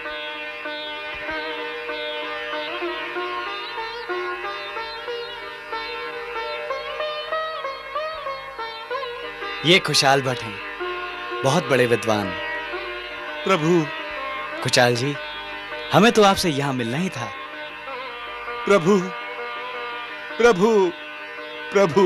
ये खुशहाल भट्ट हैं, बहुत बड़े विद्वान। प्रभु। खुशहाल जी, हमें तो आपसे यहां मिलना ही था। प्रभु, प्रभु, प्रभु।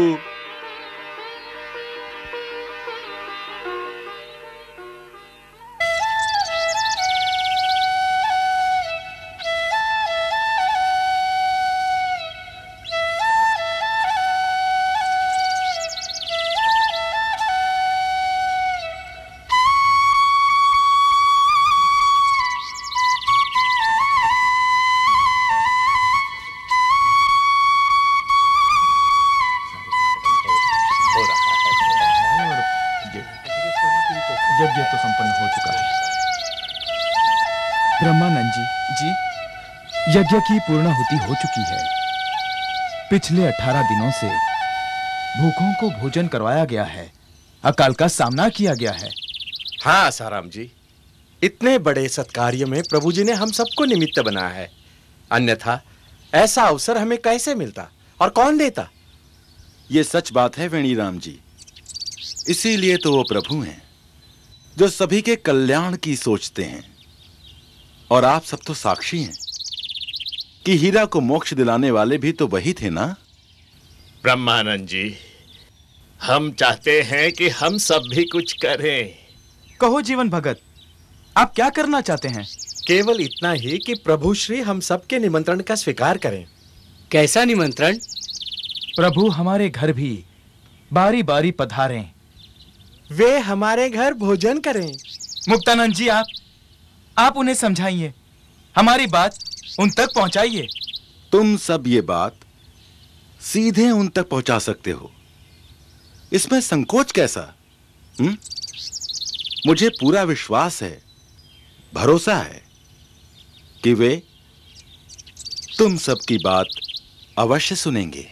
यज्ञ तो संपन्न हो चुका है। ब्रह्मानंद जी जी यज्ञ की पूर्णाहुति हो चुकी है। पिछले अठारह दिनों से भूखों को भोजन करवाया गया है, अकाल का सामना किया गया है। हाँ साराम जी, इतने बड़े सत्कार्य में प्रभु जी ने हम सबको निमित्त बनाया है, अन्यथा ऐसा अवसर हमें कैसे मिलता और कौन देता? ये सच बात है वेणीराम जी, इसीलिए तो वो प्रभु हैं जो सभी के कल्याण की सोचते हैं। और आप सब तो साक्षी हैं कि हीरा को मोक्ष दिलाने वाले भी तो वही थे ना? ब्रह्मानंद जी, हम चाहते हैं कि हम सब भी कुछ करें। कहो जीवन भगत, आप क्या करना चाहते हैं? केवल इतना ही कि प्रभु श्री हम सबके निमंत्रण का स्वीकार करें। कैसा निमंत्रण? प्रभु हमारे घर भी बारी बारी पधारें, वे हमारे घर भोजन करें। मुक्तानंद जी, आप आप उन्हें समझाइए, हमारी बात उन तक पहुंचाइए। तुम सब ये बात सीधे उन तक पहुंचा सकते हो। इसमें संकोच कैसा? हुँ? मुझे पूरा विश्वास है, भरोसा है कि वे तुम सबकी बात अवश्य सुनेंगे।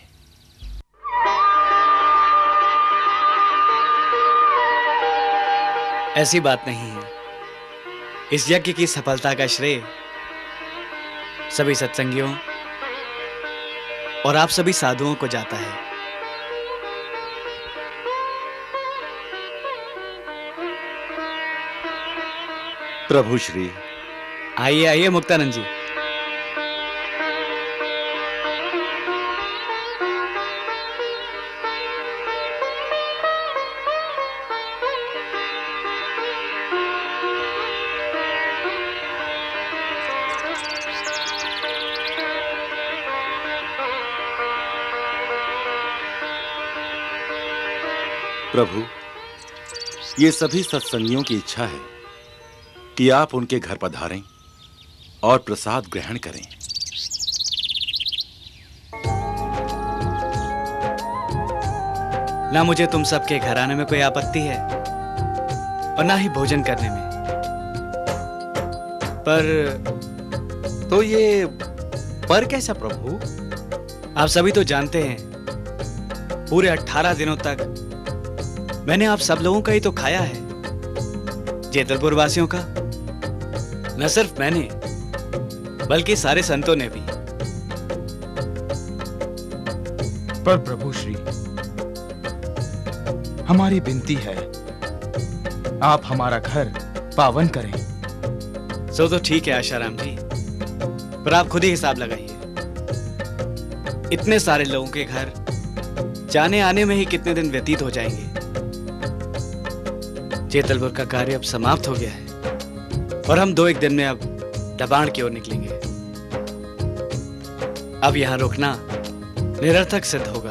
ऐसी बात नहीं है। इस यज्ञ की सफलता का श्रेय सभी सत्संगियों और आप सभी साधुओं को जाता है। प्रभु श्री। आइए आइए मुक्तानंद जी। प्रभु, ये सभी सत्संगियों की इच्छा है कि आप उनके घर पधारें और प्रसाद ग्रहण करें। ना मुझे तुम सबके घर आने में कोई आपत्ति है और ना ही भोजन करने में, पर तो ये पर कैसा प्रभु? आप सभी तो जानते हैं, पूरे अठारह दिनों तक मैंने आप सब लोगों का ही तो खाया है, जेतलपुर वासियों का। न सिर्फ मैंने बल्कि सारे संतों ने भी। पर प्रभु श्री, हमारी विनती है, आप हमारा घर पावन करें। सो तो ठीक है आशाराम जी, पर आप खुद ही हिसाब लगाइए। इतने सारे लोगों के घर जाने आने में ही कितने दिन व्यतीत हो जाएंगे। जेतलपुर का कार्य अब समाप्त हो गया है और हम दो एक दिन में अब दबाण की ओर निकलेंगे। अब यहां रुकना निरर्थक सिद्ध होगा।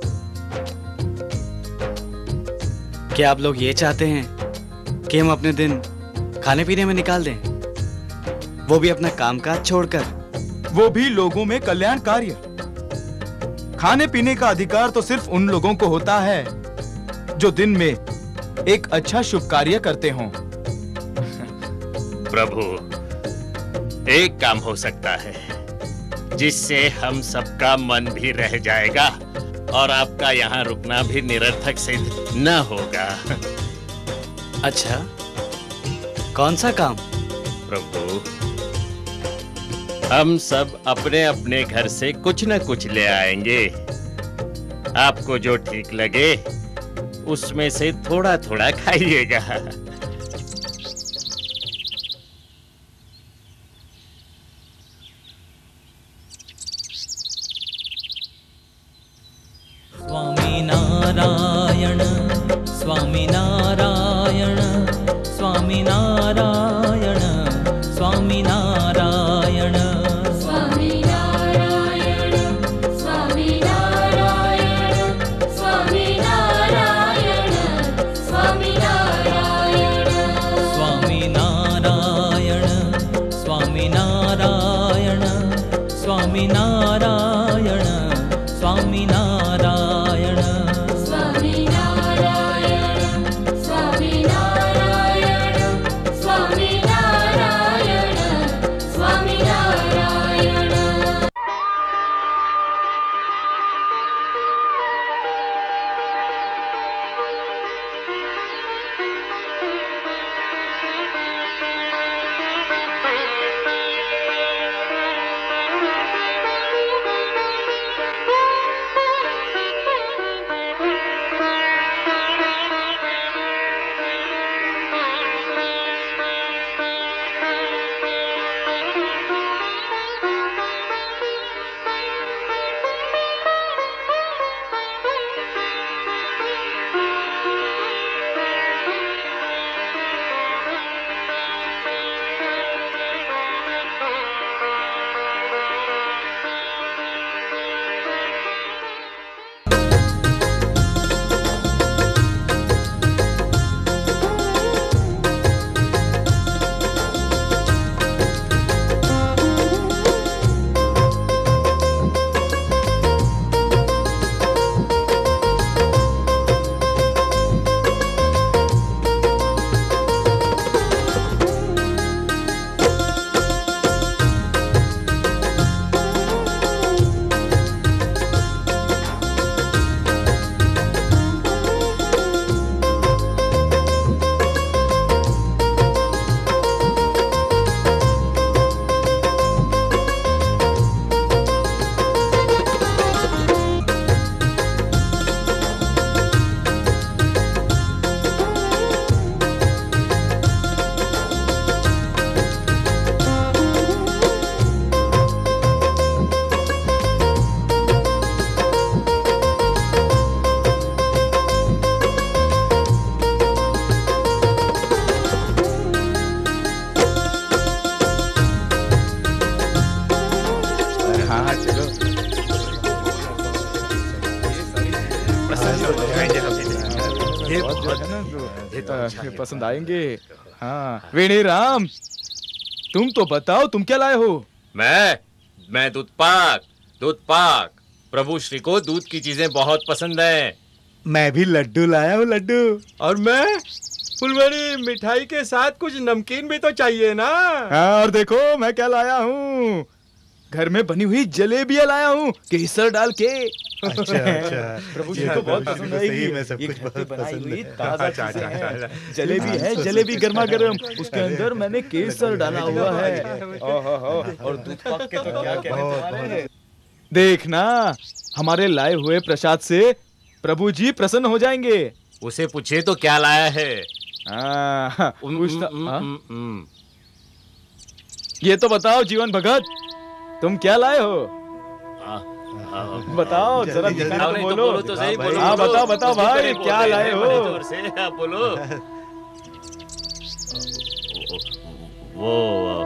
क्या आप लोग ये चाहते हैं कि हम अपने दिन खाने पीने में निकाल दें, वो भी अपना कामकाज छोड़कर? वो भी लोगों में कल्याण कार्य। खाने पीने का अधिकार तो सिर्फ उन लोगों को होता है जो दिन में एक अच्छा शुभ कार्य करते हों। प्रभु, एक काम हो सकता है जिससे हम सबका मन भी रह जाएगा और आपका यहाँ रुकना भी निरर्थक सिद्ध न होगा। अच्छा, कौन सा काम? प्रभु, हम सब अपने अपने घर से कुछ न कुछ ले आएंगे। आपको जो ठीक लगे उसमें से थोड़ा थोड़ा खाइएगा। स्वामीनारायण स्वामीनारायण स्वामीनारायण स्वामीनारायण स्वामीनारायण स्वामीनारायण स्वामीनारायण स्वामीनारायण स्वामीनारायण स्वामीनारायण स्वामीनारायण स्वामीनारायण ये बहुत जो है ना तो ये तो अच्छा है, पसंद आएंगे। हाँ वेणी राम, तुम तो बताओ तुम क्या लाए हो? मैं मैं दूध पाक दूध पाक प्रभु श्री को दूध की चीजें बहुत पसंद है। मैं भी लड्डू लाया हूँ, लड्डू। और मैं फुलवाड़ी मिठाई के साथ कुछ नमकीन भी तो चाहिए ना। हाँ और देखो मैं क्या लाया हूँ, घर में बनी हुई जलेबियां लाया हूँ केसर डाल के। अच्छा अच्छा प्रभु जी को बहुत पसंद आएगी। में सब ये कुछ घर पे बहुत बनाई पसंद हुई है। ताजा अच्छा, चीजें अच्छा, हैं। अच्छा। जलेबी है, जलेबी गर्मा गर्म, उसके अंदर मैंने केसर डाला हुआ है। ओहो हो, और दूध पाक के तो क्या कहने तुम्हारे। देखना हमारे लाए हुए प्रसाद से प्रभु जी प्रसन्न हो जाएंगे। उसे पूछे तो क्या लाया है। हाँ, पूछता- हाँ? ये तो बताओ जीवन भगत, तुम क्या लाए हो? बताओ जरा दिखाने तो बोलो। बोलो तो सही, बोलो, हाँ बोलो। बताओ बताओ कुछ भी भाई बड़े क्या बोल लाए रहे हैं, हो? बड़े जोर से, हाँ, बोलो। वो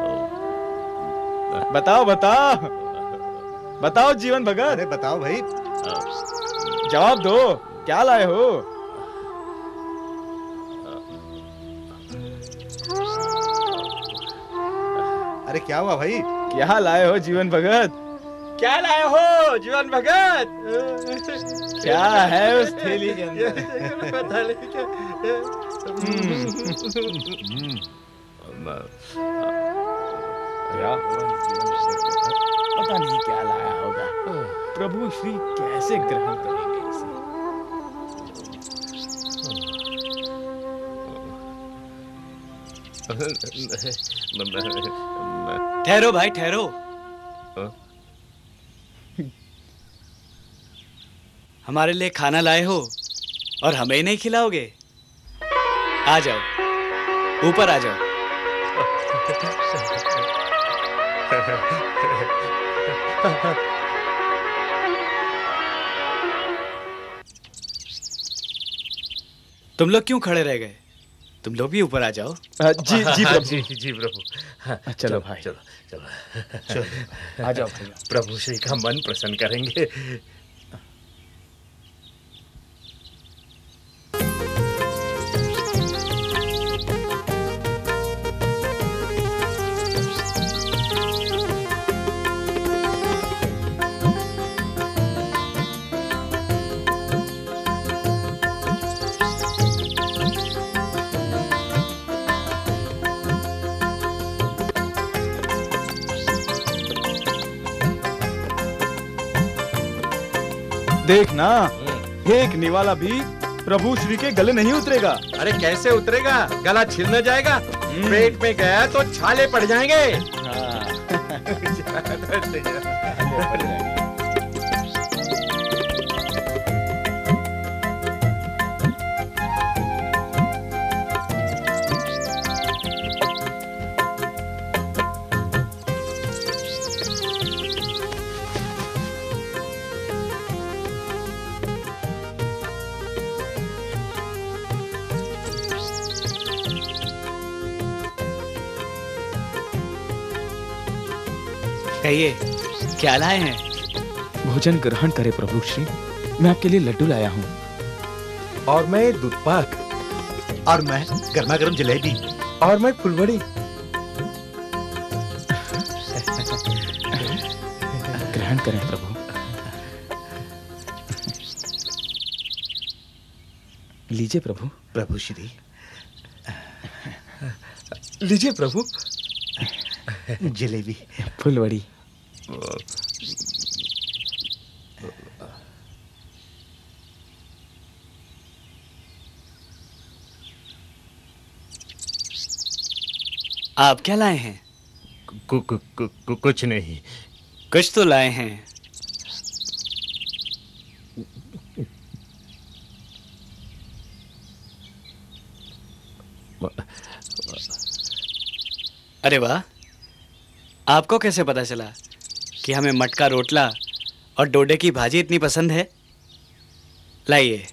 बताओ बताओ बताओ जीवन भगत। अरे बताओ भाई, जवाब दो, क्या लाए हो? अरे क्या हुआ भाई? क्या लाए हो जीवन भगत? क्या लाए हो जीवन भगत? क्या है उस थैली के अंदर? पता नहीं क्या। क्या? पता नहीं क्या लाया होगा। प्रभु श्री कैसे ग्रहण करेंगे इसे? ठहरो भाई ठहरो। हमारे लिए खाना लाए हो और हमें ही नहीं खिलाओगे? आ जाओ, ऊपर आ जाओ। तुम लोग क्यों खड़े रह गए? तुम लोग भी ऊपर आ जाओ। जी जी प्रभु। जी जी प्रभु। चलो भाई चलो चलो चलो आ जाओ भैया। प्रभु श्री का मन प्रसन्न करेंगे। देखना एक निवाला भी प्रभु श्री के गले नहीं उतरेगा। अरे कैसे उतरेगा? गला छिल न जाएगा? पेट में गया तो छाले पड़ जाएंगे। कहिए क्या लाए हैं? भोजन ग्रहण करे प्रभु श्री, मैं आपके लिए लड्डू लाया हूँ। और मैं दूध पाक। और मैं गर्मा गर्म जलेबी। और मैं फुलवड़ी। ग्रहण करें प्रभु। लीजिए प्रभु। प्रभु श्री। लीजिए प्रभु। जलेबी। फुलवड़ी। आप क्या लाए हैं? कु, कु, कु, कु, कुछ नहीं। कुछ तो लाए हैं। अरे वाह, आपको कैसे पता चला कि हमें मटका रोटला और डोडे की भाजी इतनी पसंद है? लाइए।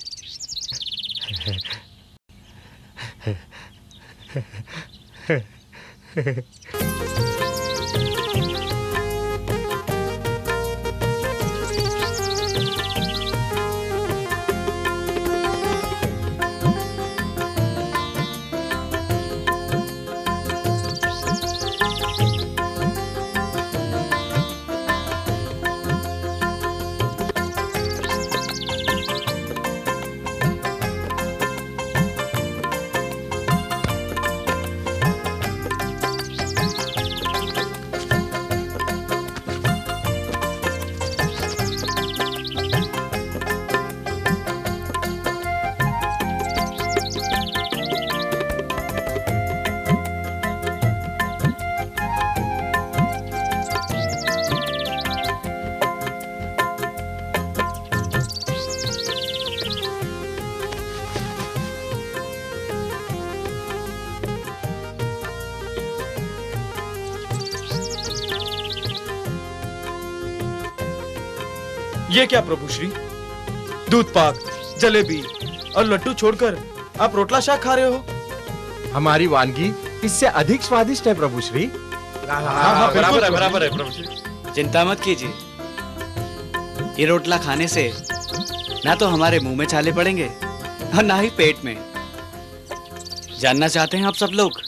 ये क्या प्रभु श्री, दूध पाक, जलेबी और लड्डू छोड़कर आप रोटला शाक खा रहे हो? हमारी वानगी इससे अधिक स्वादिष्ट है प्रभु श्री। हाँ, हाँ, बराबर है, बराबर है प्रभु श्री। चिंता मत कीजिए, ये रोटला खाने से ना तो हमारे मुंह में छाले पड़ेंगे और ना ही पेट में। जानना चाहते हैं आप सब लोग?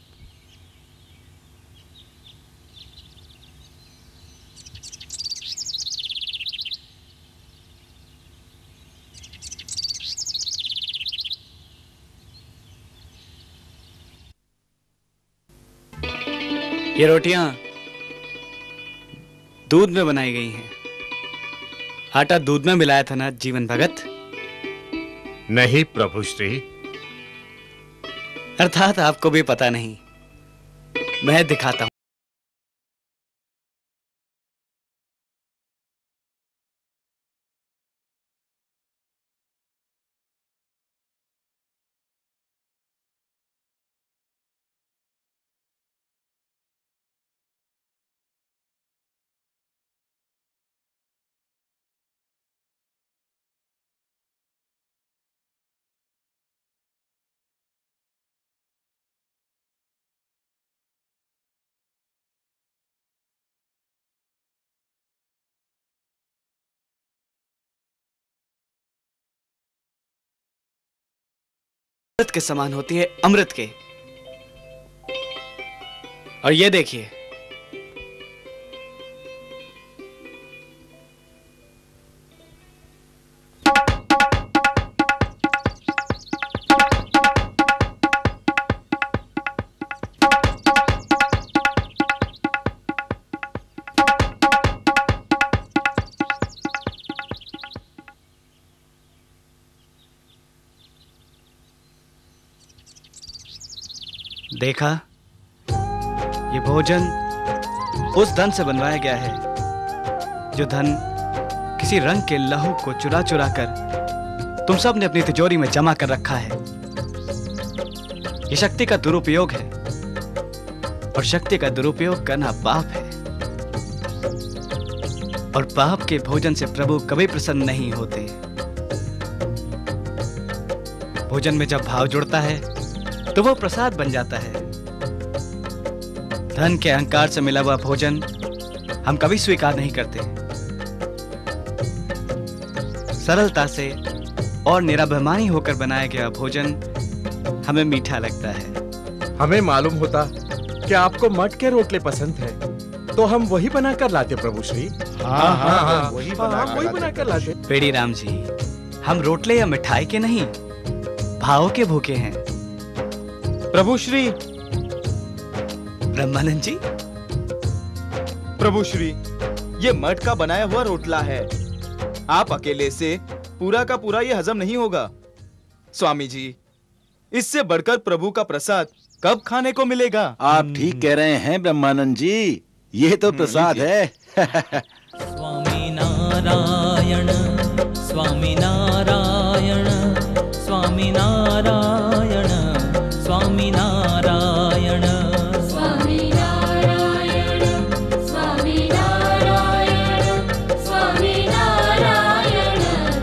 ये रोटियां दूध में बनाई गई हैं। आटा दूध में मिलाया था ना जीवन भगत? नहीं प्रभु श्री। अर्थात आपको भी पता नहीं, मैं दिखाता हूं। अमृत के समान होती है, अमृत के। और ये देखिए, देखा, ये भोजन उस धन से बनवाया गया है जो धन किसी रंग के लहू को चुरा चुरा कर तुम सब ने अपनी तिजोरी में जमा कर रखा है। ये शक्ति का दुरुपयोग है, और शक्ति का दुरुपयोग करना पाप है। और पाप के भोजन से प्रभु कभी प्रसन्न नहीं होते। भोजन में जब भाव जुड़ता है तो वो प्रसाद बन जाता है। धन के अहंकार से मिला हुआ भोजन हम कभी स्वीकार नहीं करते। सरलता से और निराभिमानी होकर बनाया गया भोजन हमें मीठा लगता है। हमें मालूम होता कि आपको मट के रोटले पसंद है, तो हम वही बनाकर लाते प्रभु श्री। हाँ हाँ हाँ, वही बनाकर लाते। पेड़ी राम जी, हम रोटले या मिठाई के नहीं, भाव के भूखे हैं। प्रभु श्री। ब्रह्मानंद जी। प्रभु श्री, ये मठ का बनाया हुआ रोटला है। आप अकेले से पूरा का पूरा ये हजम नहीं होगा। स्वामी जी, इससे बढ़कर प्रभु का प्रसाद कब खाने को मिलेगा? आप ठीक कह रहे हैं ब्रह्मानंद जी, ये तो प्रसाद है। स्वामी नारायण, स्वामी नारायण, स्वामी नारायण, स्वामी नारायण, स्वामी नारायण, स्वामी नारायण, स्वामी नारायण।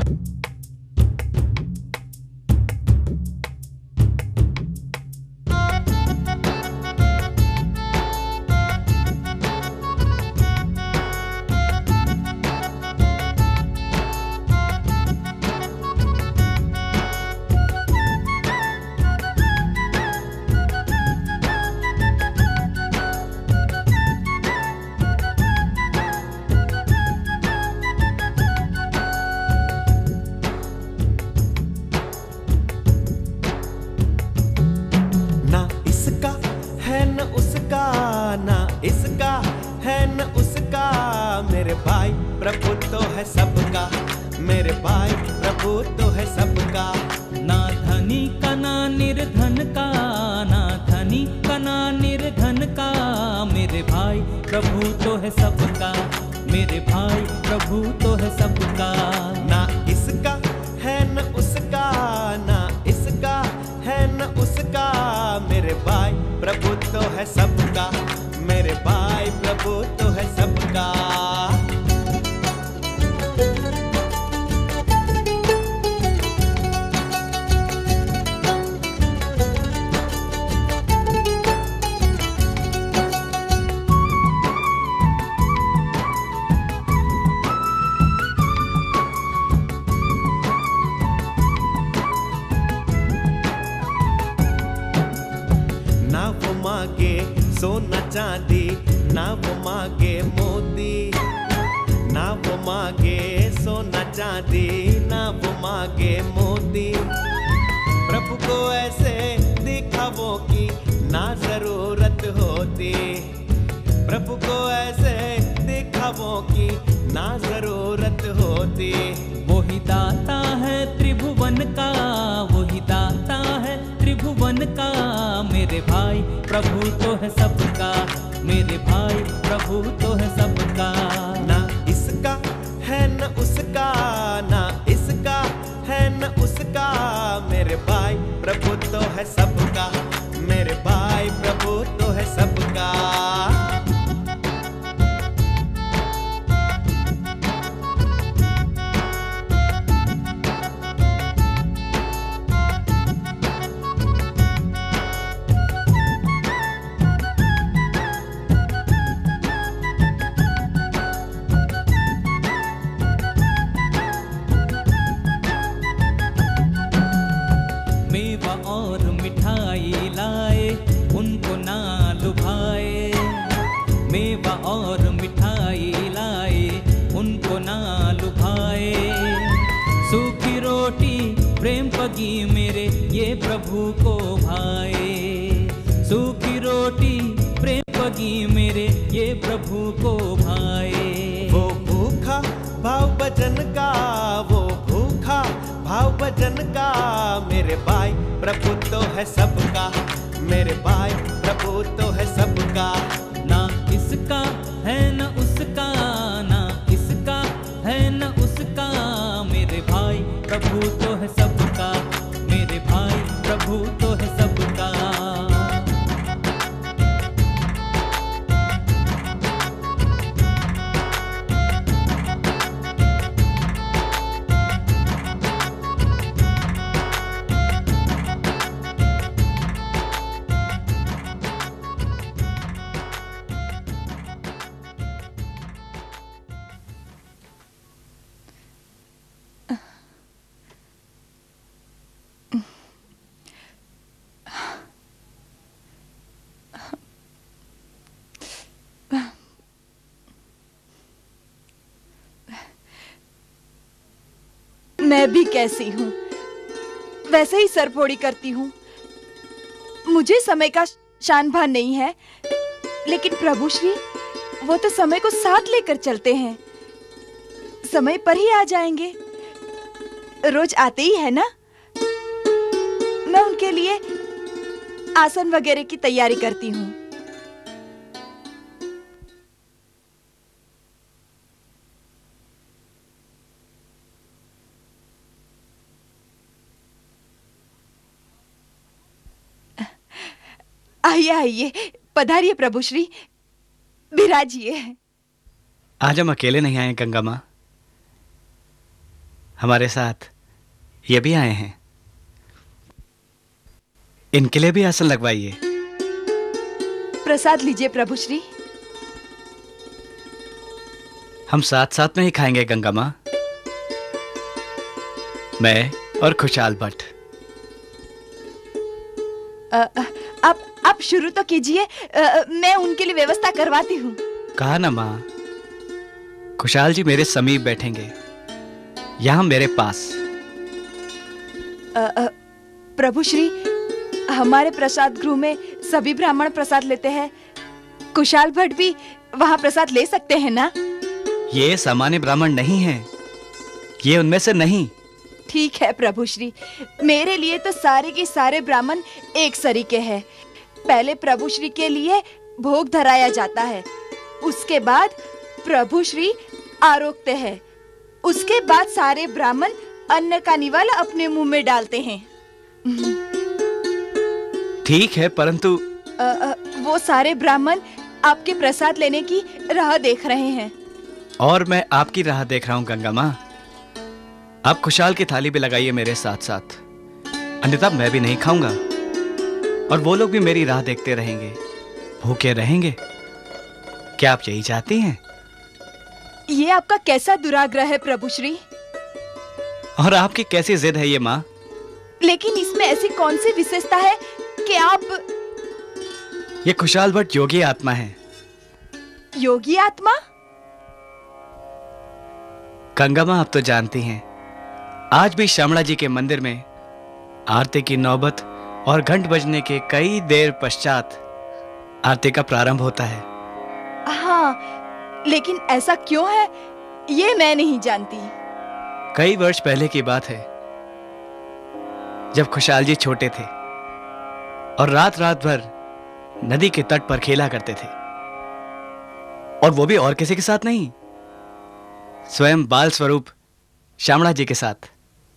ना इसका है न उसका, ना इसका है न उसका, मेरे भाई प्रभु तो है सबका, मेरे भाई प्रभु तो है सबका। ना धनी का ना निर्धन का, ना धनी का ना निर्धन का, मेरे भाई प्रभु तो है सबका, मेरे भाई प्रभु तो है सबका। ना इसका है न उसका, ना इसका है न उसका, मेरे भाई प्रभु तो है सबका, मेरे भाई प्रभु तो है सबका। चांदी ना वो मांगे मोती। प्रभु को ऐसे दिखावों की ना जरूरत होती। प्रभु को ऐसे दिखावों की ना जरूरत होती। वो ही दाता है त्रिभुवन का, वो ही दाता है त्रिभुवन का। मेरे भाई प्रभु तो है सबका, मेरे भाई प्रभु तो है सबका। ना इसका है न उसका, ना इसका है न उसका। मेरे भाई प्रभु तो है सबका, मेरे भाई प्रभु तो है सबका। मेवा और मिठाई लाए उनको ना लुभाए। मेवा और मिठाई लाए उनको ना लुभाए। सूखी रोटी प्रेम पगी मेरे ये प्रभु को भाए। सूखी रोटी प्रेम पगी मेरे ये प्रभु को भाए। वो भूखा भाव भजन का, वो भूखा भाव भजन का। मेरे भाई प्रभु तो है सबका, मेरे भाई प्रभु तो है सबका। ना इसका है न उसका, ना इसका है न उसका। मेरे भाई प्रभु तो है सबका, मेरे भाई प्रभु तो है सबका। मैं भी कैसी हूँ, वैसे ही सरफोड़ी करती हूँ। मुझे समय का शान भान नहीं है, लेकिन प्रभु श्री वो तो समय को साथ लेकर चलते हैं। समय पर ही आ जाएंगे, रोज आते ही है ना। मैं उनके लिए आसन वगैरह की तैयारी करती हूँ। आइए आइए, पधारिए प्रभु श्री, विराजिए। आज हम अकेले नहीं आए गंगा माँ, हमारे साथ ये भी आए हैं। इनके लिए भी आसन लगवाइए। प्रसाद लीजिए प्रभु श्री। हम साथ साथ में ही खाएंगे गंगा माँ, मैं और खुशहाल भट्ट। आप आप शुरू तो कीजिए, मैं उनके लिए व्यवस्था करवाती हूँ। कहा ना माँ, खुशहाल जी मेरे समीप बैठेंगे, यहाँ मेरे पास। आ, आ, प्रभु श्री, हमारे प्रसाद गृह में सभी ब्राह्मण प्रसाद लेते हैं। खुशहाल भट्ट भी वहाँ प्रसाद ले सकते हैं ना? ये सामान्य ब्राह्मण नहीं है, ये उनमें से नहीं। ठीक है प्रभु श्री, मेरे लिए तो सारे के सारे ब्राह्मण एक सरीके हैं। पहले प्रभु श्री के लिए भोग धराया जाता है, उसके बाद प्रभु श्री आरोगते हैं, उसके बाद सारे ब्राह्मण अन्न का निवाला अपने मुंह में डालते हैं। ठीक है, परंतु आ, आ, वो सारे ब्राह्मण आपके प्रसाद लेने की राह देख रहे हैं। और मैं आपकी राह देख रहा हूँ गंगा माँ। आप खुशहाल की थाली भी लगाइए मेरे साथ साथ, अन्यथा मैं भी नहीं खाऊंगा और वो लोग भी मेरी राह देखते रहेंगे, भूखे रहेंगे। क्या आप यही चाहती हैं? ये आपका कैसा दुराग्रह है प्रभु श्री? और आपकी कैसी जिद है ये माँ? लेकिन इसमें ऐसी कौन सी विशेषता है कि आप? ये खुशहाल भट्ट योगी आत्मा है। योगी आत्मा? गंगामा, आप तो जानती हैं, आज भी श्यामला जी के मंदिर में आरती की नौबत और घंट बजने के कई देर पश्चात आरती का प्रारंभ होता है। हाँ, लेकिन ऐसा क्यों है ये मैं नहीं जानती। कई वर्ष पहले की बात है, जब खुशहाल जी छोटे थे और रात रात भर नदी के तट पर खेला करते थे, और वो भी और किसी के साथ नहीं, स्वयं बाल स्वरूप श्यामला जी के साथ।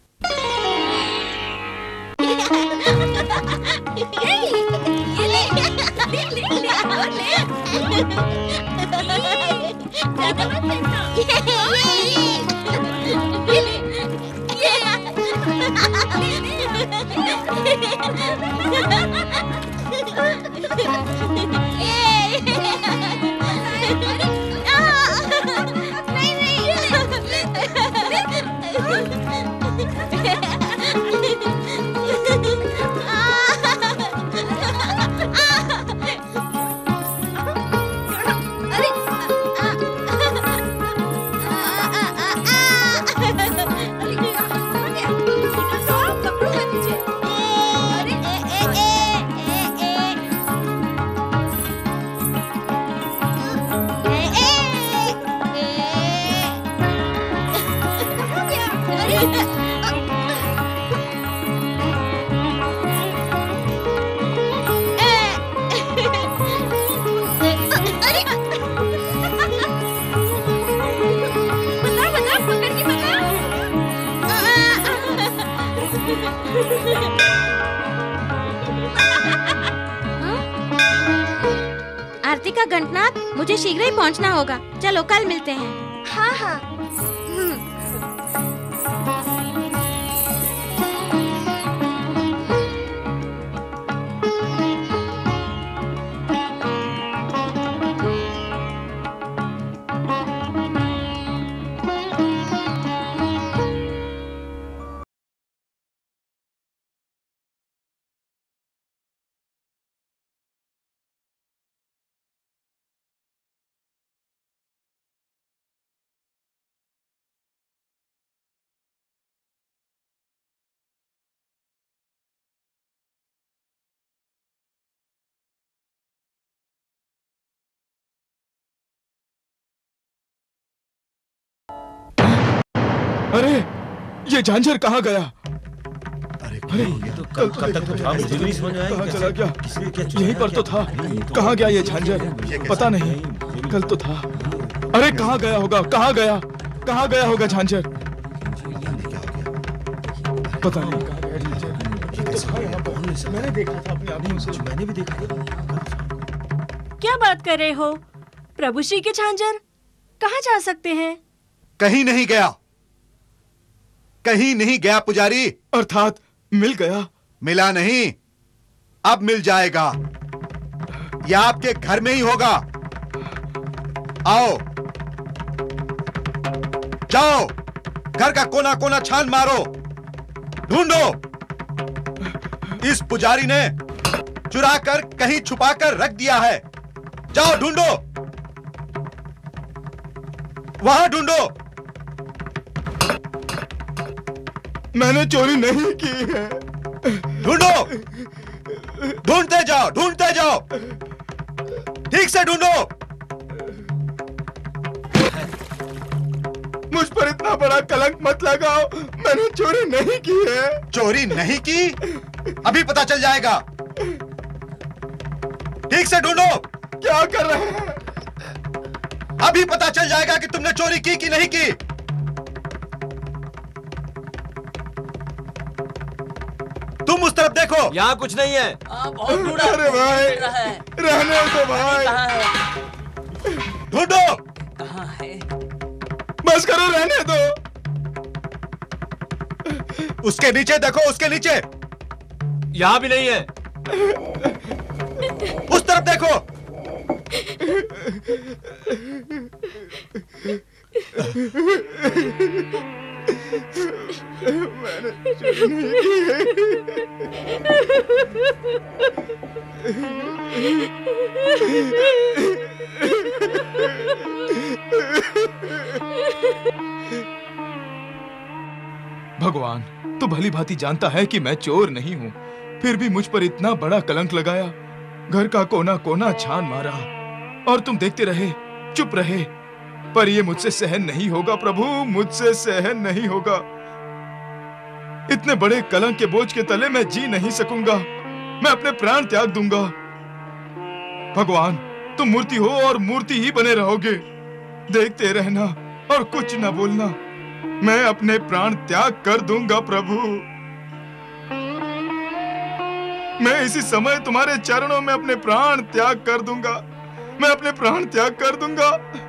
आरती का घंटनाद, मुझे शीघ्र ही पहुंचना होगा। चलो कल मिलते हैं। हाँ हाँ। अरे ये झांझर कहाँ गया? अरे ये तो कल कल तक तो था, मुझे भी नहीं समझ आया कहाँ चला गया? यहीं पर तो था। कहाँ गया ये झांझर? पता नहीं, कल तो था। अरे कहाँ गया होगा? कहाँ गया? कहाँ गया होगा झांझर? पता नहीं कहाँ गया झांझर। मैंने देखा था अपनी आंखों से। मैंने भी देखा था। क्या बात कर रहे हो? प्रभु श्री के झांझर कहाँ जा सकते हैं? कहीं नहीं गया, कहीं नहीं गया पुजारी। अर्थात मिल गया? मिला नहीं, अब मिल जाएगा। यह आपके घर में ही होगा। आओ, जाओ, घर का कोना कोना छान मारो, ढूंढो। इस पुजारी ने चुरा कर कहीं छुपा कर रख दिया है। जाओ ढूंढो, वहां ढूंढो। मैंने चोरी नहीं की है। ढूंढो, ढूंढते जाओ, ढूंढते जाओ, ठीक से ढूंढो। मुझ पर इतना बड़ा कलंक मत लगाओ। मैंने चोरी नहीं की है। चोरी नहीं की? अभी पता चल जाएगा। ठीक से ढूंढो। क्या कर रहे हैं? अभी पता चल जाएगा कि तुमने चोरी की कि नहीं की। तुम उस तरफ देखो। यहाँ कुछ नहीं है। बहुत ढूंढा। अरे भाई, रहने दो भाई। ढूंढो। कहाँ है? बस करो, रहने दो। उसके नीचे देखो, उसके नीचे। यहाँ भी नहीं है। उस तरफ देखो। मैंने चोरी नहीं की है। भगवान, तू भली भांति जानता है कि मैं चोर नहीं हूँ, फिर भी मुझ पर इतना बड़ा कलंक लगाया। घर का कोना कोना छान मारा और तुम देखते रहे, चुप रहे। पर ये मुझसे सहन नहीं होगा प्रभु, मुझसे सहन नहीं होगा। इतने बड़े कलंक के बोझ के तले मैं जी नहीं सकूंगा। मैं अपने प्राण त्याग दूंगा। भगवान, तुम मूर्ति हो और मूर्ति ही बने रहोगे। देखते रहना और कुछ न बोलना। मैं अपने प्राण त्याग कर दूंगा प्रभु। मैं इसी समय तुम्हारे चरणों में अपने प्राण त्याग कर दूंगा। मैं अपने प्राण त्याग कर दूंगा।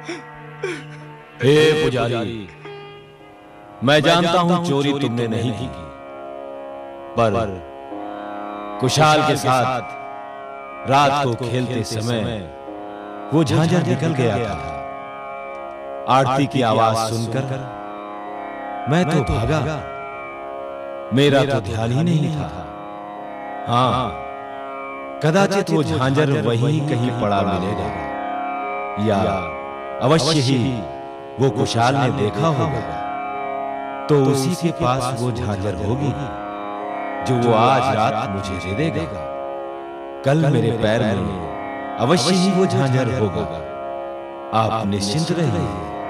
हे पुजारी, मैं जानता हूं चोरी तुमने नहीं की, पर कुशाल के साथ रात को खेलते समय वो झांझर निकल गया था। आरती की आवाज सुनकर मैं तो भागा, मेरा तो ध्यान ही नहीं था। हाँ, कदाचित वो झांझर वहीं कहीं पड़ा मिलेगा, या अवश्य ही वो कुशाल ने देखा होगा, तो उसी के पास वो झांझर होगी जो वो आज रात मुझे दे देगा। कल मेरे पैर में अवश्य ही वो झांझर होगा। आप निश्चिंत रहिए,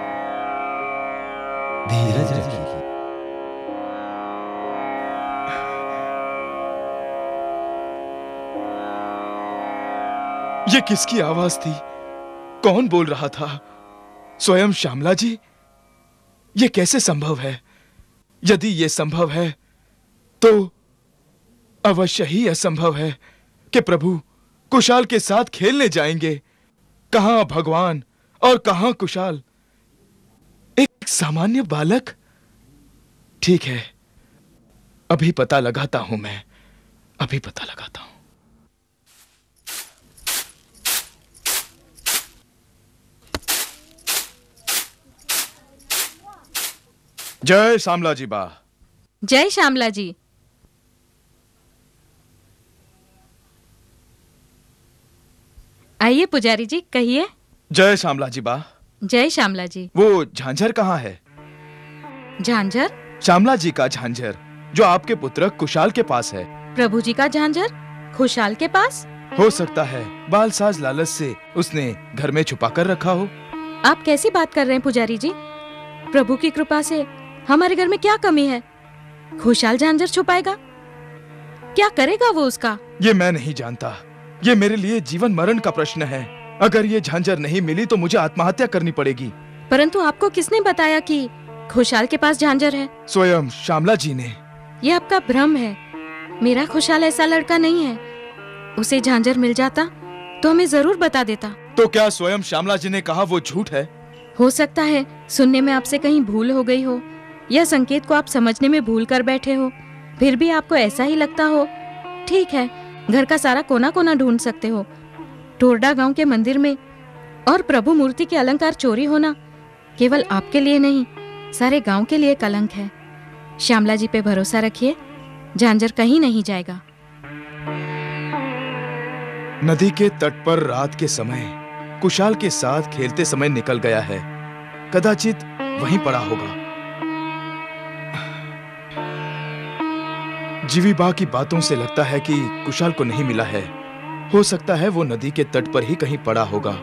धीरज रखिए। ये किसकी आवाज थी? कौन बोल रहा था? स्वयं श्यामला जी? ये कैसे संभव है? यदि ये संभव है तो अवश्य ही असंभव है कि प्रभु कुशाल के साथ खेलने जाएंगे। कहां भगवान और कहां कुशाल? एक सामान्य बालक? ठीक है, अभी पता लगाता हूं। मैं अभी पता लगाता हूं। जय श्यामला जी बा। जय श्यामला जी। आइए पुजारी जी, कहिए। जय श्यामला जी बा। जय श्यामला जी। वो झांझर कहाँ है? झांझर? श्यामला जी का झांझर जो आपके पुत्र कुशाल के पास है। प्रभु जी का झांझर खुशाल के पास? हो सकता है बाल साज लालच से उसने घर में छुपा कर रखा हो। आप कैसी बात कर रहे हैं पुजारी जी? प्रभु की कृपा से हमारे घर में क्या कमी है? खुशाल झांझर छुपाएगा? क्या करेगा वो उसका? ये मैं नहीं जानता। ये मेरे लिए जीवन मरण का प्रश्न है। अगर ये झांझर नहीं मिली तो मुझे आत्महत्या करनी पड़ेगी। परंतु आपको किसने बताया कि खुशाल के पास झांझर है? स्वयं श्यामला जी ने। ये आपका भ्रम है। मेरा खुशाल ऐसा लड़का नहीं है। उसे झांझर मिल जाता तो हमें जरूर बता देता। तो क्या स्वयं श्यामला जी ने कहा वो झूठ है? हो सकता है सुनने में आपसे कहीं भूल हो गई हो, या संकेत को आप समझने में भूल कर बैठे हो। फिर भी आपको ऐसा ही लगता हो। ठीक है, घर का सारा कोना कोना ढूंढ सकते हो। टोरडा गांव के मंदिर में और प्रभु मूर्ति के अलंकार चोरी होना केवल आपके लिए नहीं, सारे गांव के लिए कलंक है। श्यामला जी पे भरोसा रखिए, झांझर कहीं नहीं जाएगा। नदी के तट पर रात के समय कुशाल के साथ खेलते समय निकल गया है। कदाचित वहीं पड़ा होगा। जीवीबा की बातों से लगता है कि कुशाल को नहीं मिला है। हो सकता है वो नदी के तट पर ही कहीं पड़ा होगा।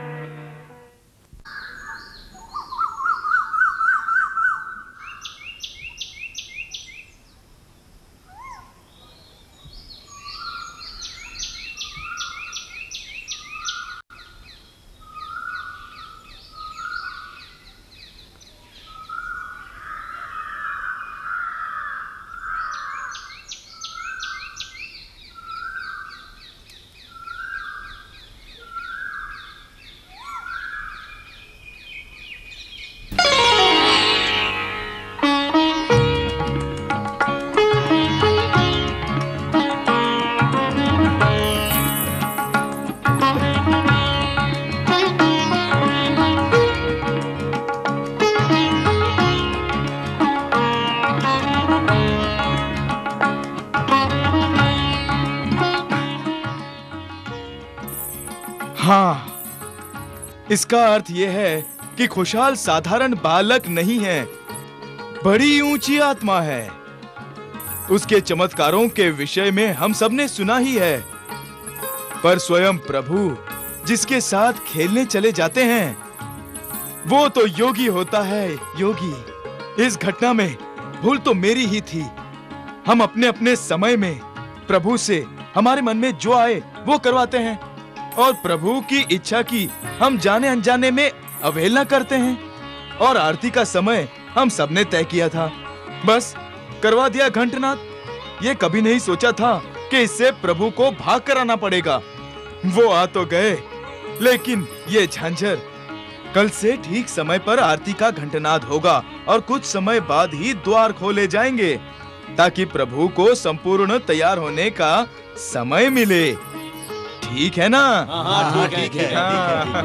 हाँ, इसका अर्थ यह है कि खुशाल साधारण बालक नहीं है। बड़ी ऊंची आत्मा है। उसके चमत्कारों के विषय में हम सब ने सुना ही है, पर स्वयं प्रभु जिसके साथ खेलने चले जाते हैं वो तो योगी होता है, योगी। इस घटना में भूल तो मेरी ही थी। हम अपने अपने समय में प्रभु से हमारे मन में जो आए वो करवाते हैं, और प्रभु की इच्छा की हम जाने अनजाने में अवहेलना करते हैं। और आरती का समय हम सबने तय किया था, बस करवा दिया घंटनाद। ये कभी नहीं सोचा था कि इससे प्रभु को भाग कराना पड़ेगा। वो आ तो गए, लेकिन ये झंझर। कल से ठीक समय पर आरती का घंटनाद होगा और कुछ समय बाद ही द्वार खोले जाएंगे, ताकि प्रभु को संपूर्ण तैयार होने का समय मिले। ठीक है ना? हाँ, ठीक है, हाँ।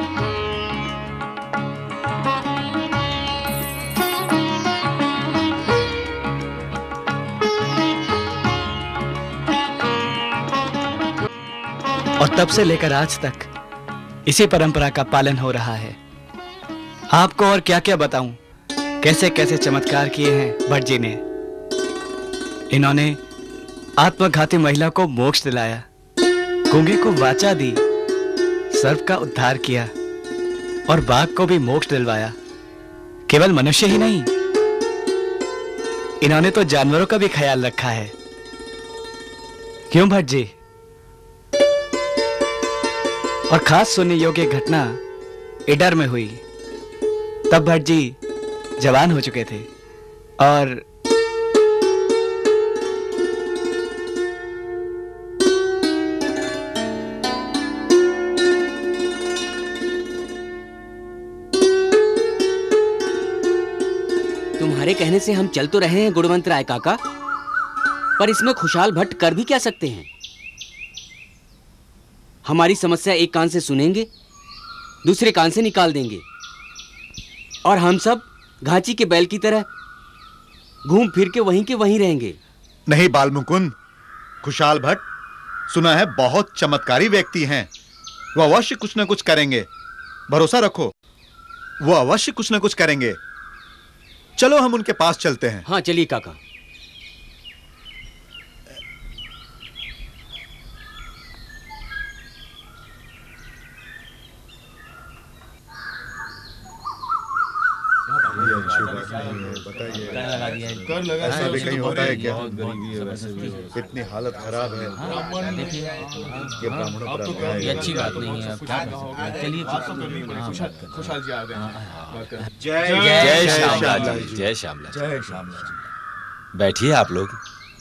और तब से लेकर आज तक इसी परंपरा का पालन हो रहा है। आपको और क्या क्या बताऊं, कैसे कैसे चमत्कार किए हैं भट्ट जी ने। इन्होंने आत्मघाती महिला को मोक्ष दिलाया, गूंगे को वाचा दी, सर्प का उद्धार किया और बाघ को भी मोक्ष दिलवाया। केवल मनुष्य ही नहीं, इन्होंने तो जानवरों का भी ख्याल रखा है। क्यों भट्ट जी? और खास सुनने योग्य घटना इडर में हुई। तब भट्ट जी जवान हो चुके थे और तुम्हारे कहने से हम चल तो रहे हैं गुणवंत राय काका, पर इसमें खुशहाल भट्ट कर भी क्या सकते हैं? हमारी समस्या एक कान से सुनेंगे, दूसरे कान से निकाल देंगे, और हम सब घाची के बैल की तरह घूम फिर के वहीं के वहीं रहेंगे। नहीं बाल मुकुंद, खुशहाल भट्ट सुना है बहुत चमत्कारी व्यक्ति हैं। वो अवश्य कुछ न कुछ करेंगे, भरोसा रखो, वो अवश्य कुछ न कुछ करेंगे। चलो हम उनके पास चलते हैं। हाँ चलिए काका। कर लगा ऐसा भी कहीं होता है क्या? कितनी हालत खराब है। ये ब्राह्मणों पर ये अच्छी बात नहीं है। क्या कर सकते हैं? चलिए खुशहाल जी आ गए। जय जय श्यामला जी, जय श्यामला जी। जय श्यामला जी। बैठिए आप लोग।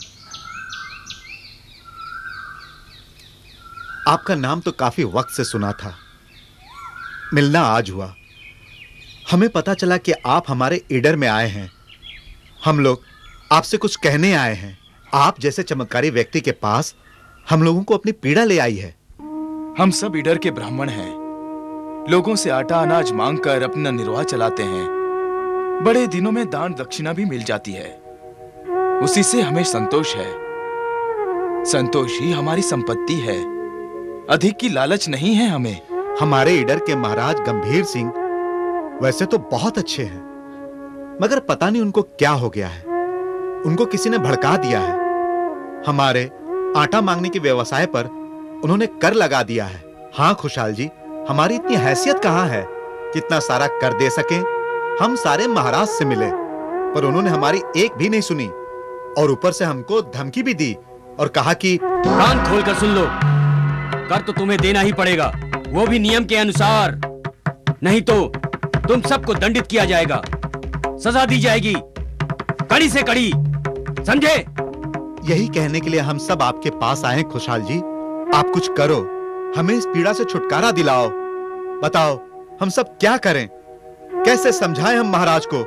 आपका नाम तो काफी वक्त से सुना था, मिलना आज हुआ। हमें पता चला कि आप हमारे ईडर में आए हैं। हम लोग आपसे कुछ कहने आए हैं। आप जैसे चमत्कारी व्यक्ति के पास हम लोगों को अपनी पीड़ा ले आई है। हम सब ईडर के ब्राह्मण हैं, लोगों से आटा अनाज मांगकर अपना निर्वाह चलाते हैं। बड़े दिनों में दान दक्षिणा भी मिल जाती है, उसी से हमें संतोष है। संतोष ही हमारी संपत्ति है, अधिक की लालच नहीं है हमें। हमारे ईडर के महाराज गंभीर सिंह वैसे तो बहुत अच्छे हैं, मगर पता नहीं उनको क्या हो गया है। उनको किसी ने भड़का दिया है। हमारे आटा मांगने के व्यवसाय पर उन्होंने कर लगा दिया है। हाँ खुशहाल जी, हमारी इतनी हैसियत कहाँ है कि इतना सारा कर दे सके। हम सारे महाराज से मिले, पर उन्होंने हमारी एक भी नहीं सुनी, और ऊपर से हमको धमकी भी दी और कहा कि कान खोलकर सुन लो, कर तो तुम्हें देना ही पड़ेगा, वो भी नियम के अनुसार। नहीं तो तुम सबको दंडित किया जाएगा, सजा दी जाएगी कड़ी से कड़ी, समझे? यही कहने के लिए हम सब आपके पास आए हैं खुशहाल जी। आप कुछ करो, हमें इस पीड़ा से छुटकारा दिलाओ। बताओ हम सब क्या करें, कैसे समझाएं हम महाराज को?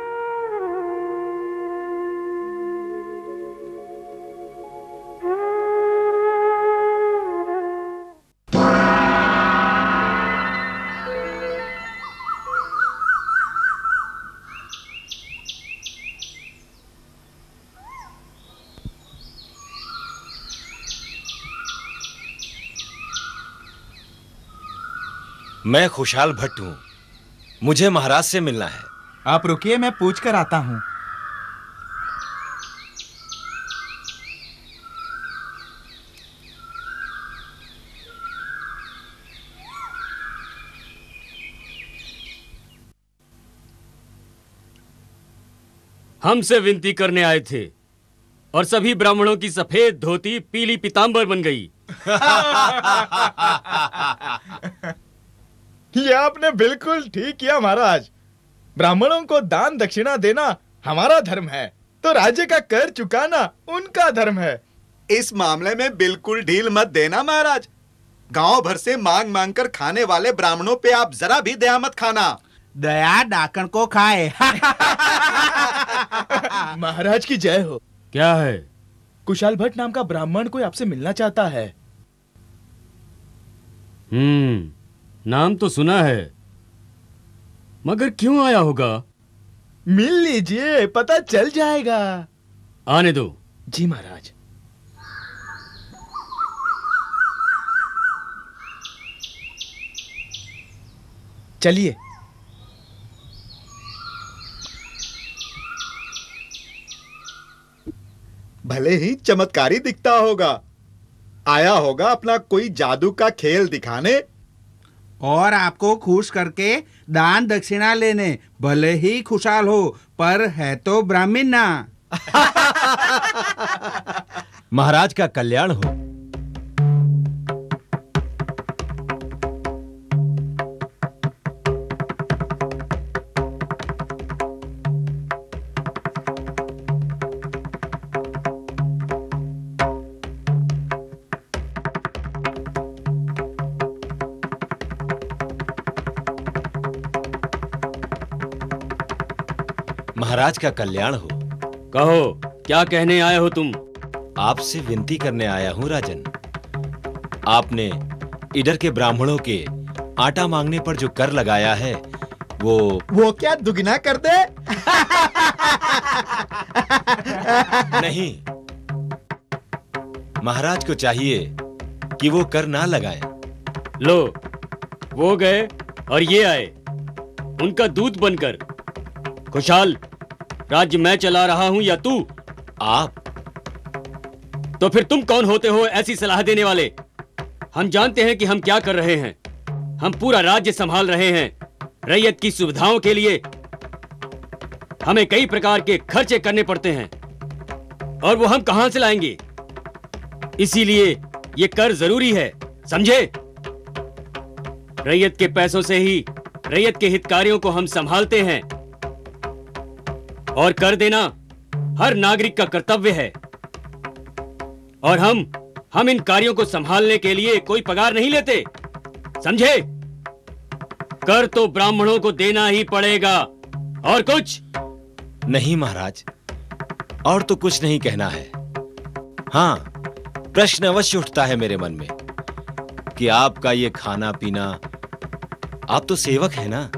मैं खुशहाल भट्ट हूँ, मुझे महाराज से मिलना है। आप रुकिए, मैं पूछ कर आता हूँ। हमसे विनती करने आए थे और सभी ब्राह्मणों की सफेद धोती पीली पीतांबर बन गई। ये आपने बिल्कुल ठीक किया महाराज। ब्राह्मणों को दान दक्षिणा देना हमारा धर्म है, तो राज्य का कर चुकाना उनका धर्म है। इस मामले में बिल्कुल ढील मत देना महाराज। गांव भर से मांग मांग कर खाने वाले ब्राह्मणों पे आप जरा भी दया मत खाना। दया डाकण को खाए। महाराज की जय हो। क्या है? कुशाल भट्ट नाम का ब्राह्मण कोई आपसे मिलना चाहता है। हम्म, नाम तो सुना है, मगर क्यों आया होगा? मिल लीजिए, पता चल जाएगा। आने दो। जी महाराज। चलिए। भले ही चमत्कारी दिखता होगा, आया होगा अपना कोई जादू का खेल दिखाने और आपको खुश करके दान दक्षिणा लेने। भले ही खुशहाल हो, पर है तो ब्राह्मण ना। महाराज का कल्याण हो। महाराज का कल्याण हो। कहो, क्या कहने आए हो तुम? आपसे विनती करने आया हूं राजन। आपने इधर के ब्राह्मणों के आटा मांगने पर जो कर लगाया है वो वो क्या दुगना कर दे? नहीं, महाराज को चाहिए कि वो कर ना लगाएं। लो, वो गए और ये आए, उनका दूत बनकर। खुशहाल, राज्य मैं चला रहा हूं या तू? आप। तो फिर तुम कौन होते हो ऐसी सलाह देने वाले? हम जानते हैं कि हम क्या कर रहे हैं। हम पूरा राज्य संभाल रहे हैं। रैयत की सुविधाओं के लिए हमें कई प्रकार के खर्चे करने पड़ते हैं, और वो हम कहां से लाएंगे? इसीलिए ये कर जरूरी है, समझे? रैयत के पैसों से ही रैयत के हितकारियों को हम संभालते हैं, और कर देना हर नागरिक का कर्तव्य है। और हम हम इन कार्यों को संभालने के लिए कोई पगार नहीं लेते, समझे? कर तो ब्राह्मणों को देना ही पड़ेगा, और कुछ नहीं महाराज, और तो कुछ नहीं कहना है। हाँ, प्रश्न अवश्य उठता है मेरे मन में कि आपका ये खाना पीना, आप तो सेवक है ना,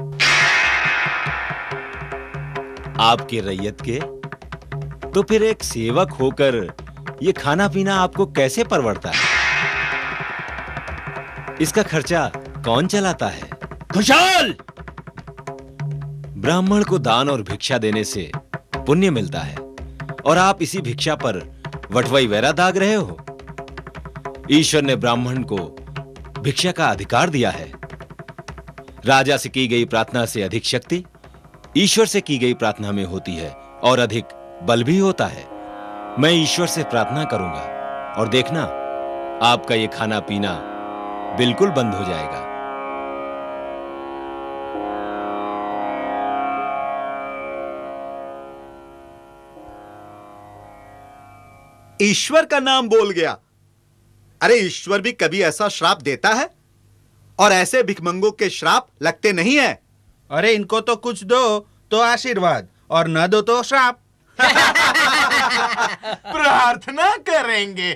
आपके रैयत के, तो फिर एक सेवक होकर ये खाना पीना आपको कैसे परवड़ता है? इसका खर्चा कौन चलाता है? खुशहाल! ब्राह्मण को दान और भिक्षा देने से पुण्य मिलता है, और आप इसी भिक्षा पर वटवाई वैरा दाग रहे हो। ईश्वर ने ब्राह्मण को भिक्षा का अधिकार दिया है। राजा से की गई प्रार्थना से अधिक शक्ति ईश्वर से की गई प्रार्थना में होती है, और अधिक बल भी होता है। मैं ईश्वर से प्रार्थना करूंगा, और देखना आपका ये खाना पीना बिल्कुल बंद हो जाएगा। ईश्वर का नाम बोल गया। अरे ईश्वर भी कभी ऐसा श्राप देता है? और ऐसे भिखमंगों के श्राप लगते नहीं है। अरे इनको तो कुछ दो तो आशीर्वाद, और न दो तो श्राप। प्रार्थना करेंगे।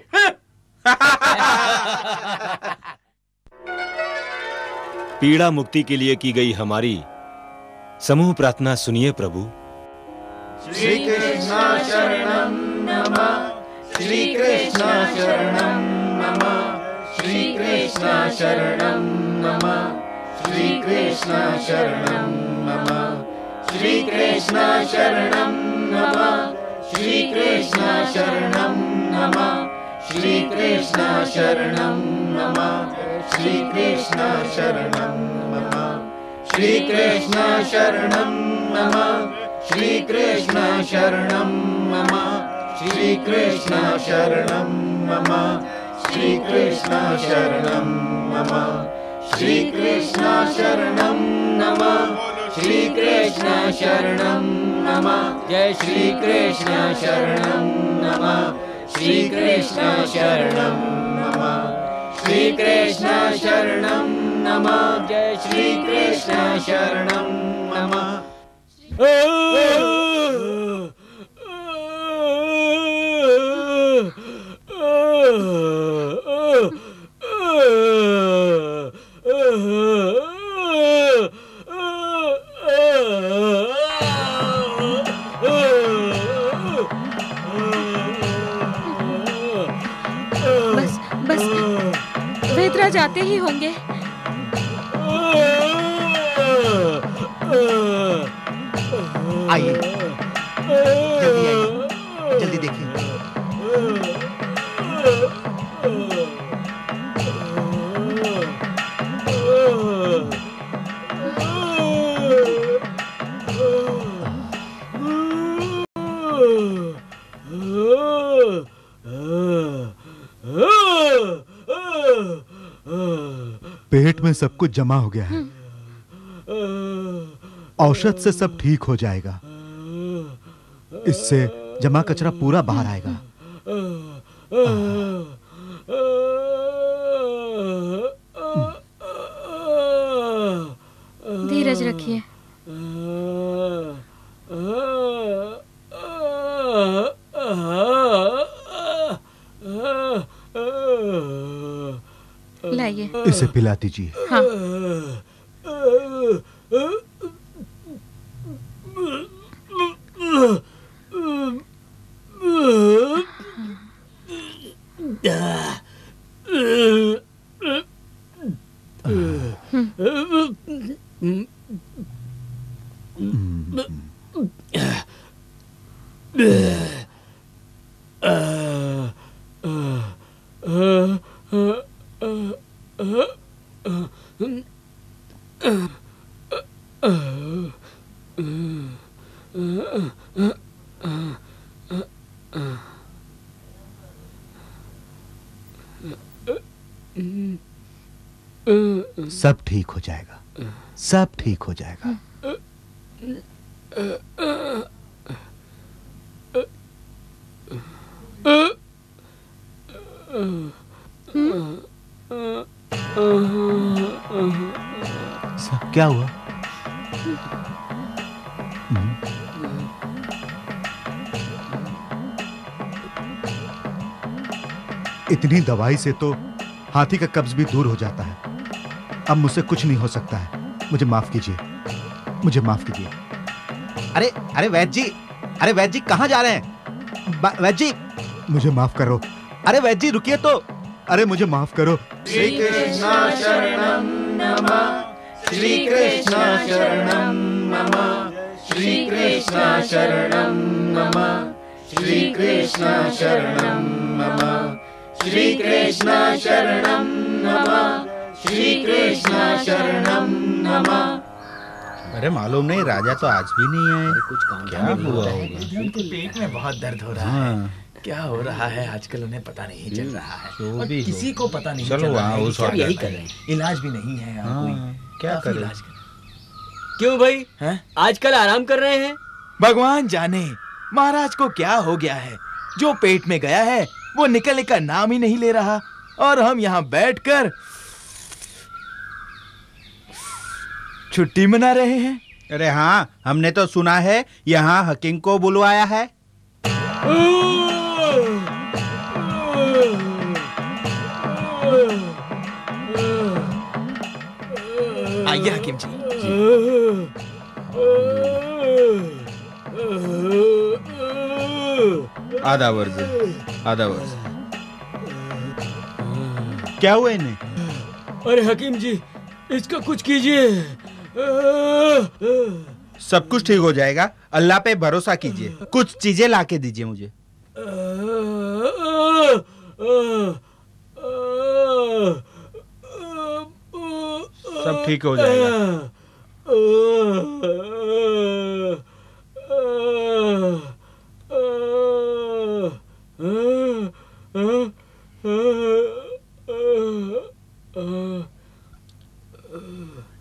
पीड़ा मुक्ति के लिए की गई हमारी समूह प्रार्थना सुनिए प्रभु। श्री कृष्ण शरणं नमः, श्री कृष्ण शरणं नमः, श्री कृष्ण शरणं नमः, श्री कृष्ण शरणं नमः, श्री कृष्ण शरणं नमः, श्री कृष्ण शरणं नमः, श्री कृष्ण शरणं नमः, श्री कृष्ण शरणं नमः, श्री कृष्ण शरणं नमः, श्री कृष्ण शरणं मम श्री कृष्ण शरणं मम श्री कृष्ण शरणं मम श्री कृष्ण शरणं मम श्री कृष्ण शरणं मम जय श्री कृष्ण शरणं मम श्री कृष्ण शरणं मम श्री कृष्ण शरणं मम जय श्री कृष्ण शरणं मम बस बस वेदराज आते ही होंगे। आइए, जल्दी आइए, जल्दी देखिए। पेट में सब कुछ जमा हो गया है। औषध से सब ठीक हो जाएगा। इससे जमा कचरा पूरा बाहर आएगा। धीरज रखिए। लाइए, इसे पिला दीजिए। हाँ। सब ठीक हो जाएगा, सब ठीक हो जाएगा। सब क्या हुआ? इतनी दवाई से तो हाथी का कब्ज भी दूर हो जाता है। अब मुझसे कुछ नहीं हो सकता है। मुझे माफ कीजिए, मुझे माफ कीजिए। अरे अरे वैद्य जी, अरे वैद्य जी कहाँ जा रहे हैं? वैद्य जी, मुझे माफ करो। अरे वैद्य जी रुकिए तो। अरे मुझे माफ करो। श्री कृष्ण शरणं नमः श्री कृष्ण शरणं मम श्री कृष्ण शरणं मम श्री कृष्ण शरणं मम श्री कृष्ण शरणं मम श्री कृष्ण शरणं मम। अरे मालूम नहीं, राजा तो आज भी नहीं आए। कुछ काम क्या हुआ होगा? उनके पेट में बहुत दर्द हो रहा है। क्या हो रहा है आजकल उन्हें पता नहीं चल रहा है और किसी को पता नहीं चल रहा है। सब यही कर रहे हैं, इलाज भी नहीं है। क्या कर इलाज कर क्यों भाई है? आजकल आराम कर रहे हैं? भगवान जाने महाराज को क्या हो गया है। जो पेट में गया है वो निकलने का नाम ही नहीं ले रहा और हम यहाँ बैठकर छुट्टी मना रहे हैं। अरे हाँ, हमने तो सुना है यहाँ हकीम को बुलवाया है। आइए हकीम जी। आधा वर्ष, आधा वर्ष। क्या हुआ इन्हें? अरे हकीम जी, इसका कुछ कीजिए। सब कुछ ठीक हो जाएगा, अल्लाह पे भरोसा कीजिए। कुछ चीजें लाके दीजिए मुझे। सब ठीक हो जाएगा।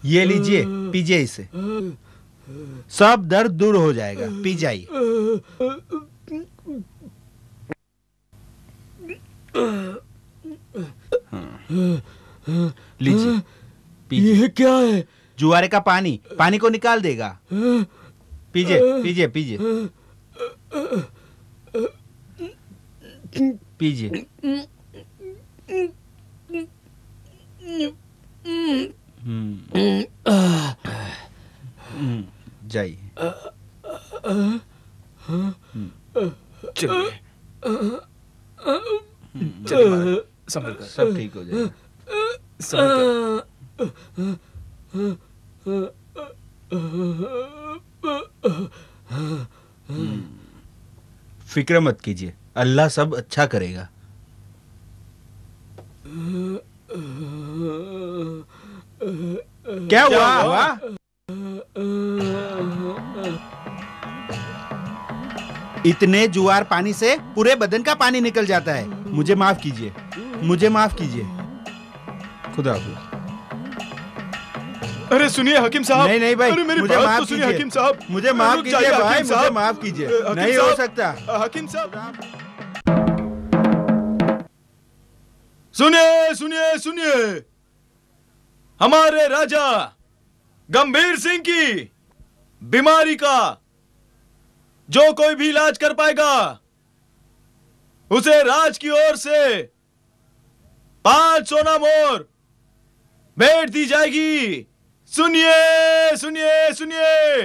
ये लीजिए, पीजिए इसे, सब दर्द दूर हो जाएगा। पी जाइए। लीजिए, पीजिए। ये क्या है? जुआरे का पानी, पानी को निकाल देगा। पीजिए, पीजिए, पीजिए, पीजिए। जाइए। चलिए, चलिए, संभल कर, सब ठीक हो जाएगा। संभल कर। फिक्र मत कीजिए, अल्लाह सब अच्छा करेगा। क्या हुआ? हुआ? इतने जुआर पानी से पूरे बदन का पानी निकल जाता है। मुझे माफ कीजिए, मुझे माफ कीजिए। खुदा हाफिज। अरे सुनिए हकीम साहब। नहीं नहीं भाई, अरे मेरी मुझे बात माफ तो सुनिए कीजिए। हकीम साहब। मुझे माफ रुक कीजिए जाइए, भाई, हकीम मुझे साहब। माफ कीजिए। हकीम नहीं हो साहब, सकता। हकीम साहब सुनिए, सुनिए, सुनिए। हमारे राजा गंभीर सिंह की बीमारी का जो कोई भी इलाज कर पाएगा उसे राज की ओर से पांच सोना मोहर भेंट दी जाएगी। सुनिए, सुनिए, सुनिए।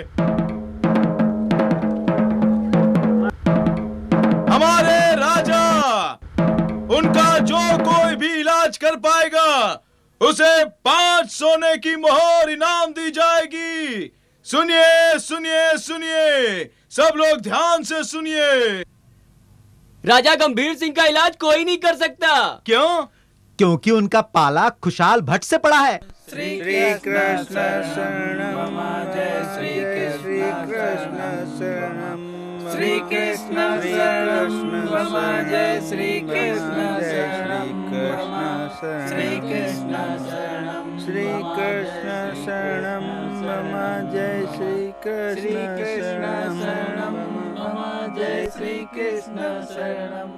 हमारे राजा उनका जो कोई भी इलाज कर पाएगा उसे पांच सोने की मोहर इनाम दी जाएगी। सुनिए, सुनिए, सुनिए, सब लोग ध्यान से सुनिए। राजा गंभीर सिंह का इलाज कोई नहीं कर सकता। क्यों? क्योंकि उनका पाला खुशहाल भट्ट से पड़ा है। श्री कृष्ण शरणम जय श्री कृष्ण शरणम श्री कृष्ण शरणम जय श्री कृष्ण शरणम श्री कृष्ण शरणम श्री कृष्ण शरणम जय श्री कृष्ण शरणम जय श्री कृष्ण शरणम।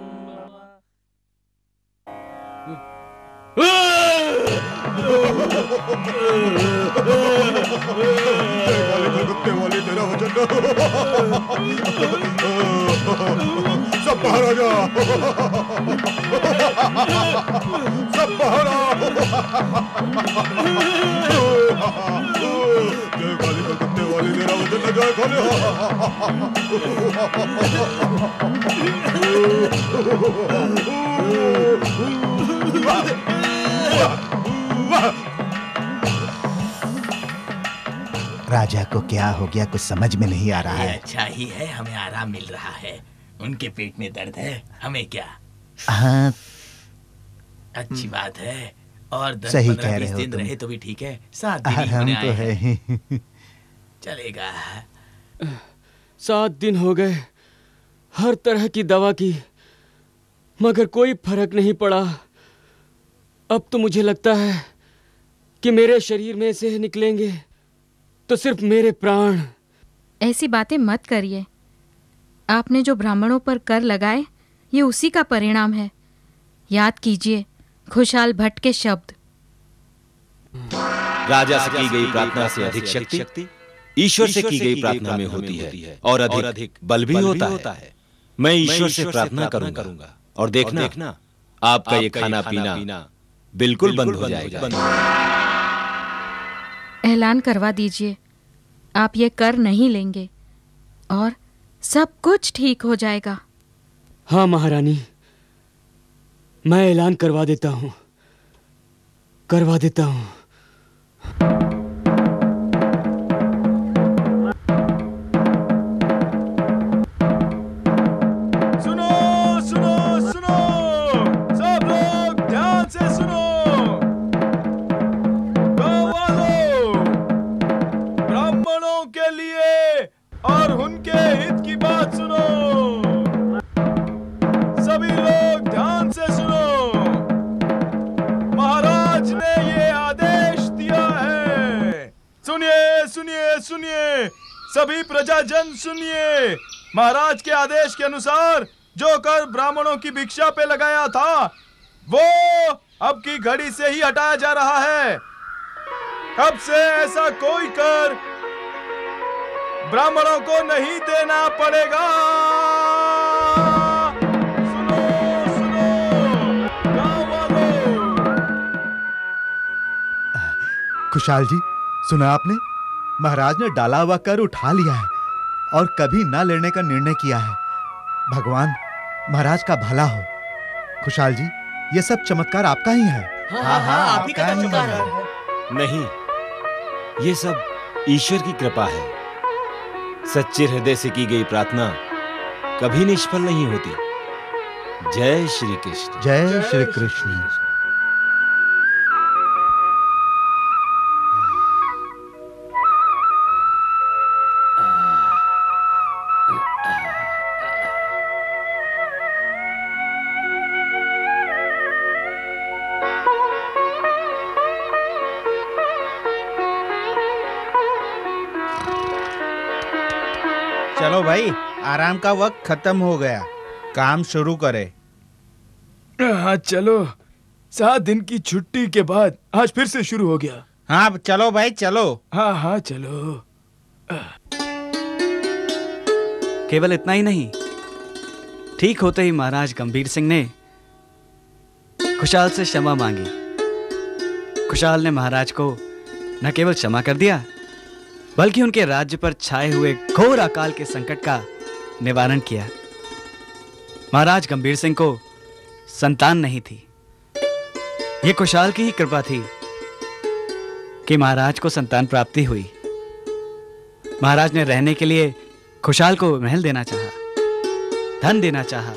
कुत्ते वाले तेरा वचन सब बाहर आ जा, सब बाहर आ। जय काली कुत्ते वाले तेरा वचन न जाए खाली। राजा को क्या हो गया, कुछ समझ में नहीं आ रहा है। अच्छा ही है, हमें आराम मिल रहा है। उनके पेट में दर्द है, हमें क्या। हाँ, अच्छी बात है। और दस सही पंद्रह कह बीस रहे हो दिन तुम। रहे तो भी ठीक है। सात दिन ही आराम होने तो आए है हैं। ही। चलेगा। सात दिन हो गए, हर तरह की दवा की, मगर कोई फर्क नहीं पड़ा। अब तो मुझे लगता है कि मेरे शरीर में से निकलेंगे तो सिर्फ मेरे प्राण। ऐसी बातें मत करिए। आपने जो ब्राह्मणों पर कर लगाए, ये उसी का परिणाम है। याद कीजिए खुशहाल भट्ट के शब्द। राजा से की गई प्रार्थना से अधिक शक्ति ईश्वर से की गई प्रार्थना में होती है, और अधिक बल भी होता है। मैं ईश्वर से प्रार्थना करूंगा और देखना आपका ये खाना पीना बिल्कुल बंद हो जाएगा। ऐलान करवा दीजिए आप ये कर नहीं लेंगे और सब कुछ ठीक हो जाएगा। हाँ महारानी, मैं ऐलान करवा देता हूँ, करवा देता हूँ। सुनो, सुनो, सुनो, सब लोग ध्यान से सुनो। गाँव वालों, ब्राह्मणों के लिए और उनके हित की बात सुनो। सभी लोग ध्यान से सुनो। महाराज ने ये आदेश दिया है सुनिए, सभी प्रजाजन सुनिए। महाराज के आदेश के अनुसार जो कर ब्राह्मणों की भिक्षा पे लगाया था वो अब की घड़ी से ही हटाया जा रहा है। अब से ऐसा कोई कर ब्राह्मणों को नहीं देना पड़ेगा। सुनो सुनो गाँव वालों। खुशहाल जी, सुना आपने? महाराज ने डाला हुआ कर उठा लिया है और कभी ना लेने का निर्णय किया है। भगवान महाराज का भला हो। खुशहाल जी, ये सब चमत्कार आपका ही है। हाँ हाँ, हाँ आप ही का चमत्कार है। नहीं, ये सब ईश्वर की कृपा है। सच्चे हृदय से की गई प्रार्थना कभी निष्फल नहीं होती। जय श्री कृष्ण। जय श्री कृष्ण। चलो भाई, आराम का वक्त खत्म हो गया, काम शुरू करें। हाँ चलो, सात दिन की छुट्टी के बाद आज फिर से शुरू हो गया। हाँ चलो भाई चलो। हाँ हाँ चलो। केवल इतना ही नहीं, ठीक होते ही महाराज गंभीर सिंह ने खुशहाल से क्षमा मांगी। खुशहाल ने महाराज को न केवल क्षमा कर दिया बल्कि उनके राज्य पर छाए हुए घोर अकाल के संकट का निवारण किया। महाराज गंभीर सिंह को संतान नहीं थी। यह खुशहाल की ही कृपा थी कि महाराज को संतान प्राप्ति हुई। महाराज ने रहने के लिए खुशहाल को महल देना चाहा, धन देना चाहा,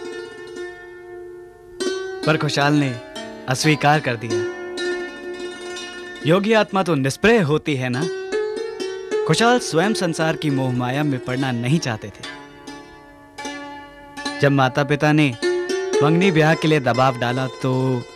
पर खुशहाल ने अस्वीकार कर दिया। योगी आत्मा तो निष्प्रय होती है ना। खुशहाल स्वयं संसार की मोह माया में पड़ना नहीं चाहते थे। जब माता पिता ने मंगनी ब्याह के लिए दबाव डाला तो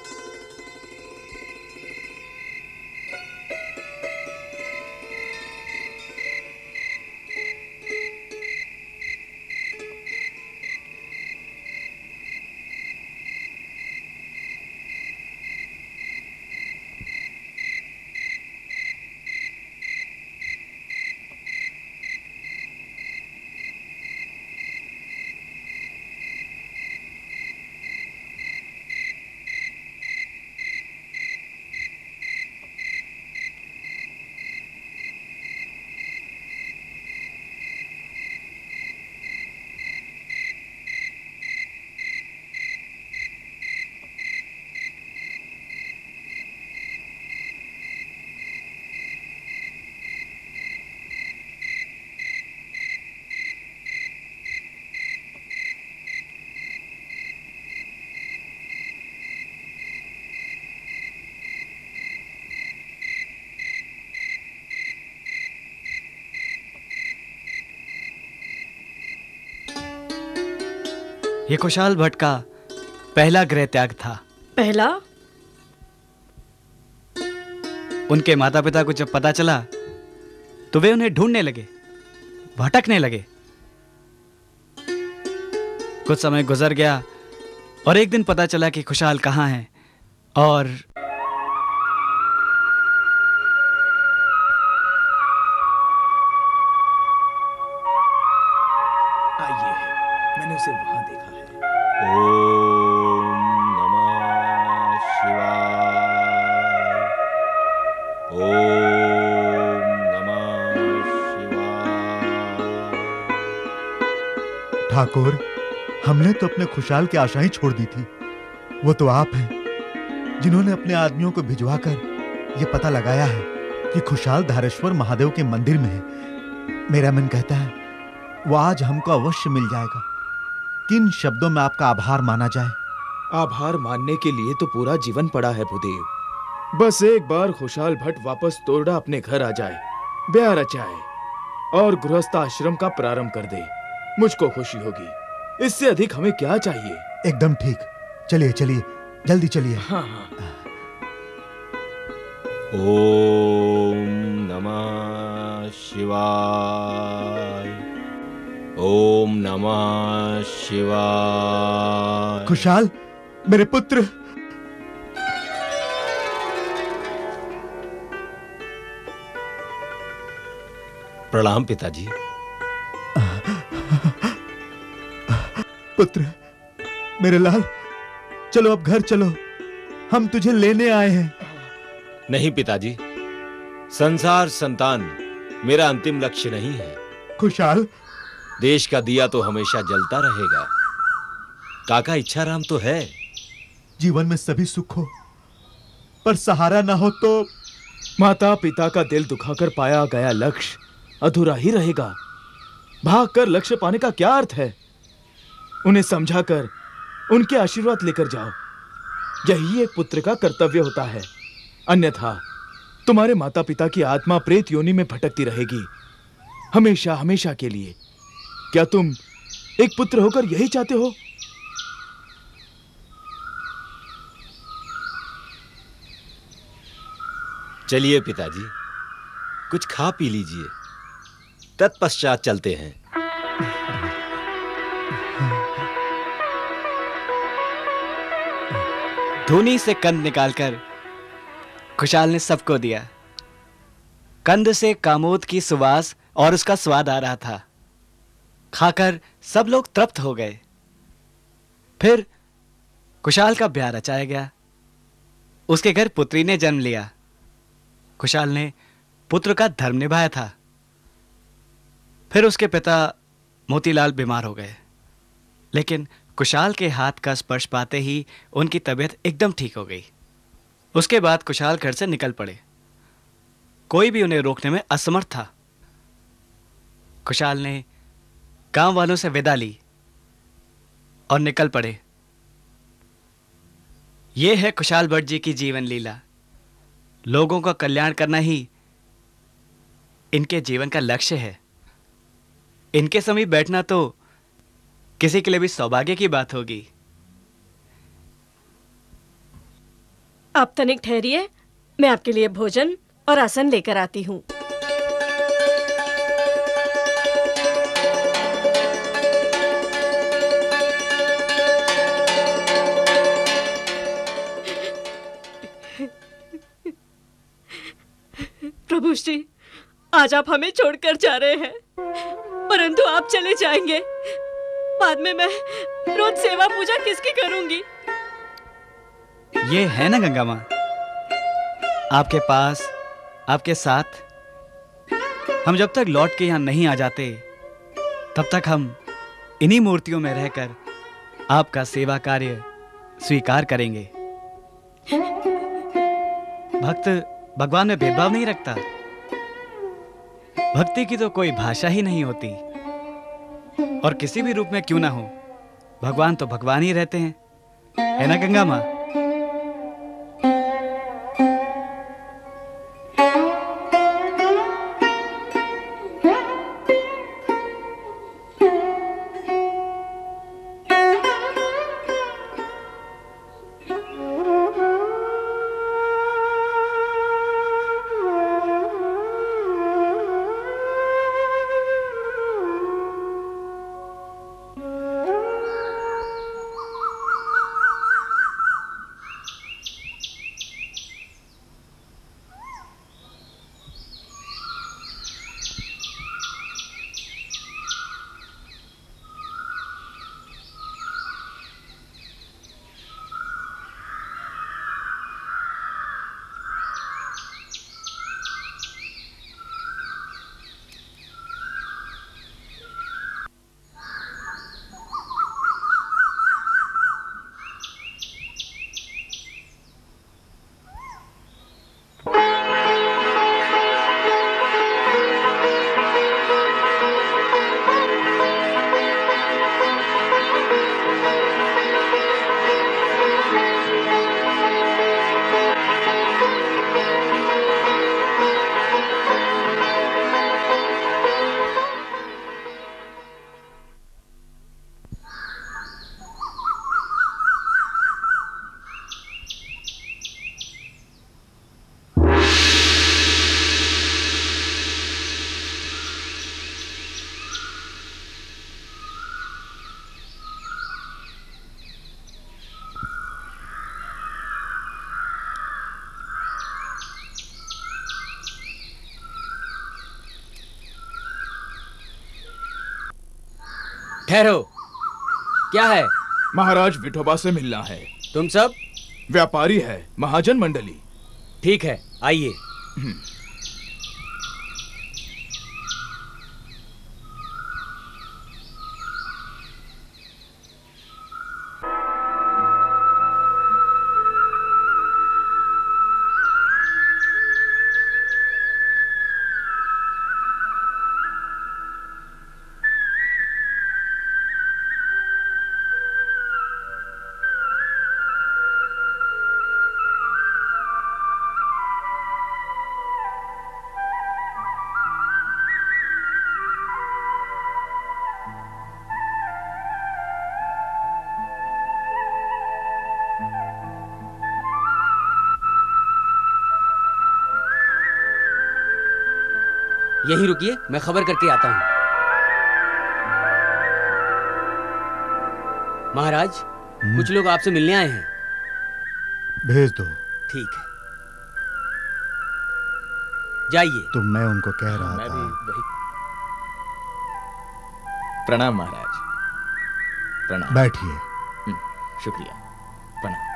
यह खुशहाल भट्ट का पहला गृह त्याग था। पहला? उनके माता पिता को जब पता चला तो वे उन्हें ढूंढने लगे, भटकने लगे। कुछ समय गुजर गया और एक दिन पता चला कि खुशहाल कहाँ है और आइए, मैंने उसे वहां देखा है। ओम नमः शिवाय। ओम नमः शिवाय। ठाकुर, हमने तो अपने खुशहाल की आशाएं छोड़ दी थी। वो तो आप हैं जिन्होंने अपने आदमियों को भिजवाकर ये पता लगाया है कि खुशहाल धारेश्वर महादेव के मंदिर में है। मेरा मन कहता है वो आज हमको अवश्य मिल जाएगा। किन शब्दों में आपका आभार माना जाए? आभार मानने के लिए तो पूरा जीवन पड़ा है भूदेव। बस एक बार खुशहाल भट्ट वापस तोरड़ा अपने घर आ जाए, ब्याह रचाए और गृहस्थ आश्रम का प्रारंभ कर दे, मुझको खुशी होगी। इससे अधिक हमें क्या चाहिए? एकदम ठीक। चलिए चलिए, जल्दी चलिए। हाँ हाँ। ओम नमः शिवाय। ओम नमः शिवाय। खुशहाल, मेरे पुत्र। प्रणाम पिताजी। पुत्र, मेरे लाल, चलो अब घर चलो, हम तुझे लेने आए हैं। नहीं पिताजी, संसार संतान मेरा अंतिम लक्ष्य नहीं है। खुशहाल, देश का दिया तो हमेशा जलता रहेगा। काका इच्छाराम तो है। जीवन में सभी सुख हो, पर सहारा ना हो तो माता पिता का दिल दुखाकर पाया गया लक्ष्य अधूरा ही रहेगा। भागकर लक्ष्य पाने का क्या अर्थ है? उन्हें समझाकर उनके आशीर्वाद लेकर जाओ। यही एक पुत्र का कर्तव्य होता है। अन्यथा तुम्हारे माता पिता की आत्मा प्रेत योनि में भटकती रहेगी, हमेशा हमेशा के लिए। क्या तुम एक पुत्र होकर यही चाहते हो? चलिए पिताजी, कुछ खा पी लीजिए, तत्पश्चात चलते हैं। धूनी से कंद निकालकर खुशहाल ने सबको दिया। कंद से कामोद की सुवास और उसका स्वाद आ रहा था। खाकर सब लोग तृप्त हो गए। फिर खुशहाल का ब्याह रचाया गया। उसके घर पुत्री ने जन्म लिया। खुशहाल ने पुत्र का धर्म निभाया था। फिर उसके पिता मोतीलाल बीमार हो गए, लेकिन खुशहाल के हाथ का स्पर्श पाते ही उनकी तबीयत एकदम ठीक हो गई। उसके बाद खुशहाल घर से निकल पड़े। कोई भी उन्हें रोकने में असमर्थ था। खुशहाल ने गांव वालों से विदा ली और निकल पड़े। यह है खुशहाल भट्ट जी की जीवन लीला। लोगों का कल्याण करना ही इनके जीवन का लक्ष्य है। इनके समीप बैठना तो किसी के लिए भी सौभाग्य की बात होगी। आप तनिक ठहरिए, मैं आपके लिए भोजन और आसन लेकर आती हूँ। प्रभु श्री, आज आप हमें छोड़कर जा रहे हैं, परंतु आप चले जाएंगे, बाद में मैं रोज सेवा पूजा किसकी करूंगी? ये है ना गंगा माँ, आपके पास, आपके साथ। हम जब तक लौट के यहाँ नहीं आ जाते, तब तक हम इन्हीं मूर्तियों में रहकर आपका सेवा कार्य स्वीकार करेंगे। भक्त भगवान में भेदभाव नहीं रखता। भक्ति की तो कोई भाषा ही नहीं होती, और किसी भी रूप में क्यों ना हो, भगवान तो भगवान ही रहते हैं, है ना गंगा माँ? ठहरो, क्या है? महाराज विठोबा से मिलना है। तुम सब? व्यापारी है, महाजन मंडली। ठीक है, आइए। यहीं रुकिए, मैं खबर करके आता हूं। महाराज, कुछ लोग आपसे मिलने आए हैं। भेज दो। ठीक है, जाइए। तो मैं उनको कह रहा मैं था। भी वही। प्रणाम महाराज। प्रणाम। बैठिए। शुक्रिया। प्रणाम।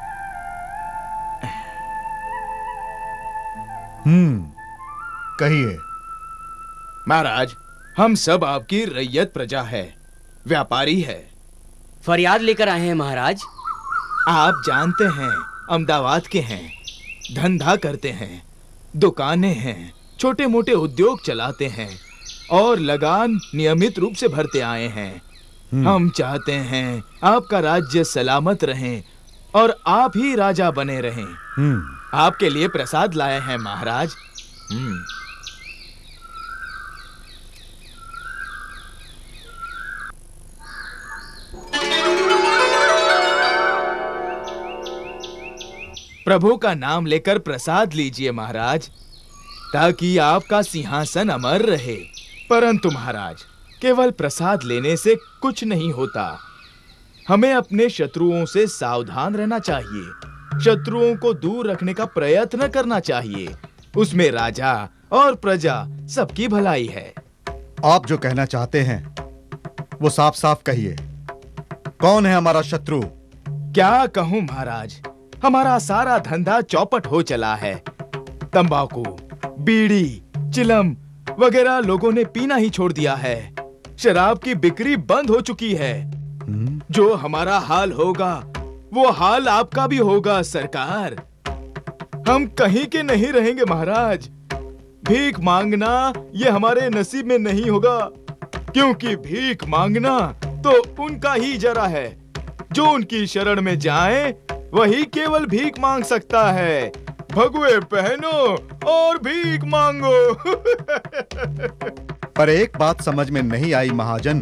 हम्म कहिए। महाराज, हम सब आपकी रैयत प्रजा है, व्यापारी है। फरियाद लेकर आए हैं महाराज। आप जानते हैं, अहमदाबाद के हैं, धंधा करते हैं, दुकानें हैं, छोटे मोटे उद्योग चलाते हैं और लगान नियमित रूप से भरते आए हैं। हम चाहते हैं आपका राज्य सलामत रहे और आप ही राजा बने रहें। आपके लिए प्रसाद लाए हैं महाराज। हम्म प्रभु का नाम लेकर प्रसाद लीजिए महाराज, ताकि आपका सिंहासन अमर रहे। परंतु महाराज, केवल प्रसाद लेने से कुछ नहीं होता। हमें अपने शत्रुओं से सावधान रहना चाहिए, शत्रुओं को दूर रखने का प्रयत्न करना चाहिए। उसमें राजा और प्रजा सबकी भलाई है। आप जो कहना चाहते हैं वो साफ साफ कहिए। कौन है हमारा शत्रु? क्या कहूं महाराज, हमारा सारा धंधा चौपट हो चला है। तंबाकू, बीड़ी, चिलम वगैरह लोगों ने पीना ही छोड़ दिया है। शराब की बिक्री बंद हो चुकी है। जो हमारा हाल होगा वो हाल आपका भी होगा सरकार। हम कहीं के नहीं रहेंगे महाराज। भीख मांगना ये हमारे नसीब में नहीं होगा, क्योंकि भीख मांगना तो उनका ही जरा है। जो उनकी शरण में जाए वही केवल भीख मांग सकता है। भगवे पहनो और भीख मांगो। पर एक बात समझ में नहीं आई महाजन,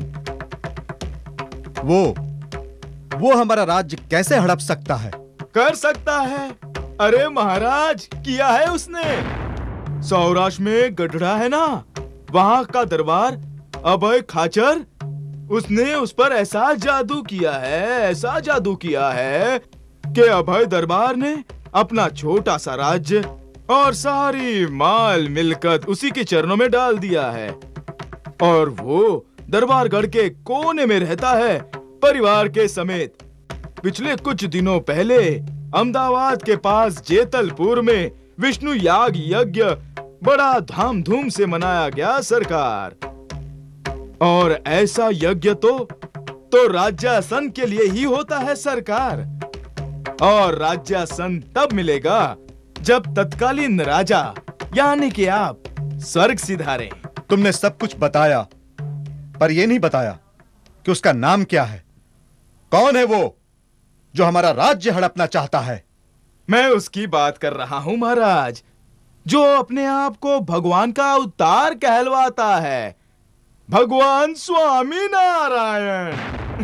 वो वो हमारा राज्य कैसे हड़प सकता है? कर सकता है। अरे महाराज, किया है उसने। सौराष्ट्र में गढ़ड़ा है ना, वहां का दरबार अभय खाचर, उसने उस पर ऐसा जादू किया है, ऐसा जादू किया है कि अभय दरबार ने अपना छोटा सा राज्य और सारी माल मिलकत उसी के चरणों में डाल दिया है। और वो दरबारगढ़ के कोने में रहता है परिवार के समेत। पिछले कुछ दिनों पहले अहमदाबाद के पास जेतलपुर में विष्णु याग यज्ञ बड़ा धामधूम से मनाया गया सरकार। और ऐसा यज्ञ तो तो राज्यासन के लिए ही होता है सरकार। और राज्यासन तब मिलेगा जब तत्कालीन राजा यानी कि आप स्वर्ग सिधारें। तुमने सब कुछ बताया, पर यह नहीं बताया कि उसका नाम क्या है। कौन है वो जो हमारा राज्य हड़पना चाहता है? मैं उसकी बात कर रहा हूं महाराज, जो अपने आप को भगवान का अवतार कहलवाता है। भगवान स्वामीनारायण।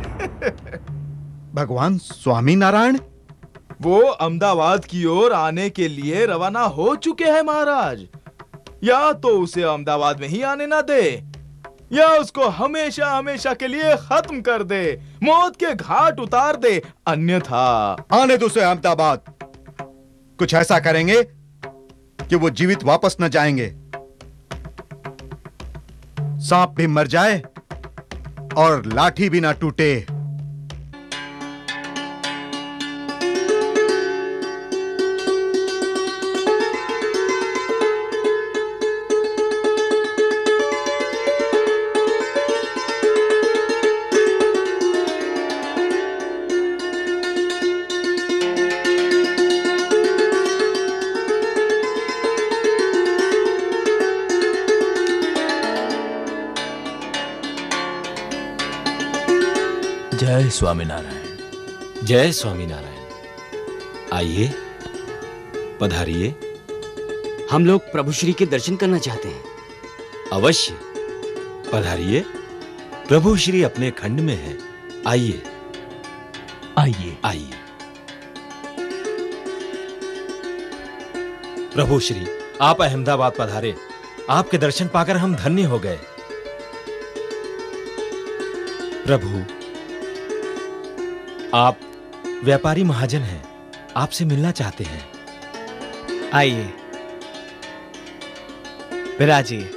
भगवान स्वामीनारायण? वो अहमदाबाद की ओर आने के लिए रवाना हो चुके हैं महाराज। या तो उसे अहमदाबाद में ही आने ना दे, या उसको हमेशा हमेशा के लिए खत्म कर दे, मौत के घाट उतार दे। अन्यथा आने दो उसे अहमदाबाद। कुछ ऐसा करेंगे कि वो जीवित वापस न जाएंगे। सांप भी मर जाए और लाठी भी ना टूटे। जय स्वामीनारायण। जय स्वामीनारायण। आइए, पधारिए। हम लोग प्रभु श्री के दर्शन करना चाहते हैं। अवश्य, पधारिए। प्रभु श्री अपने खंड में है। आइए आइए आइए। प्रभु श्री, आप अहमदाबाद पधारे। आपके दर्शन पाकर हम धन्य हो गए। प्रभु, आप व्यापारी महाजन हैं, आपसे मिलना चाहते हैं। आइए, विराजिए।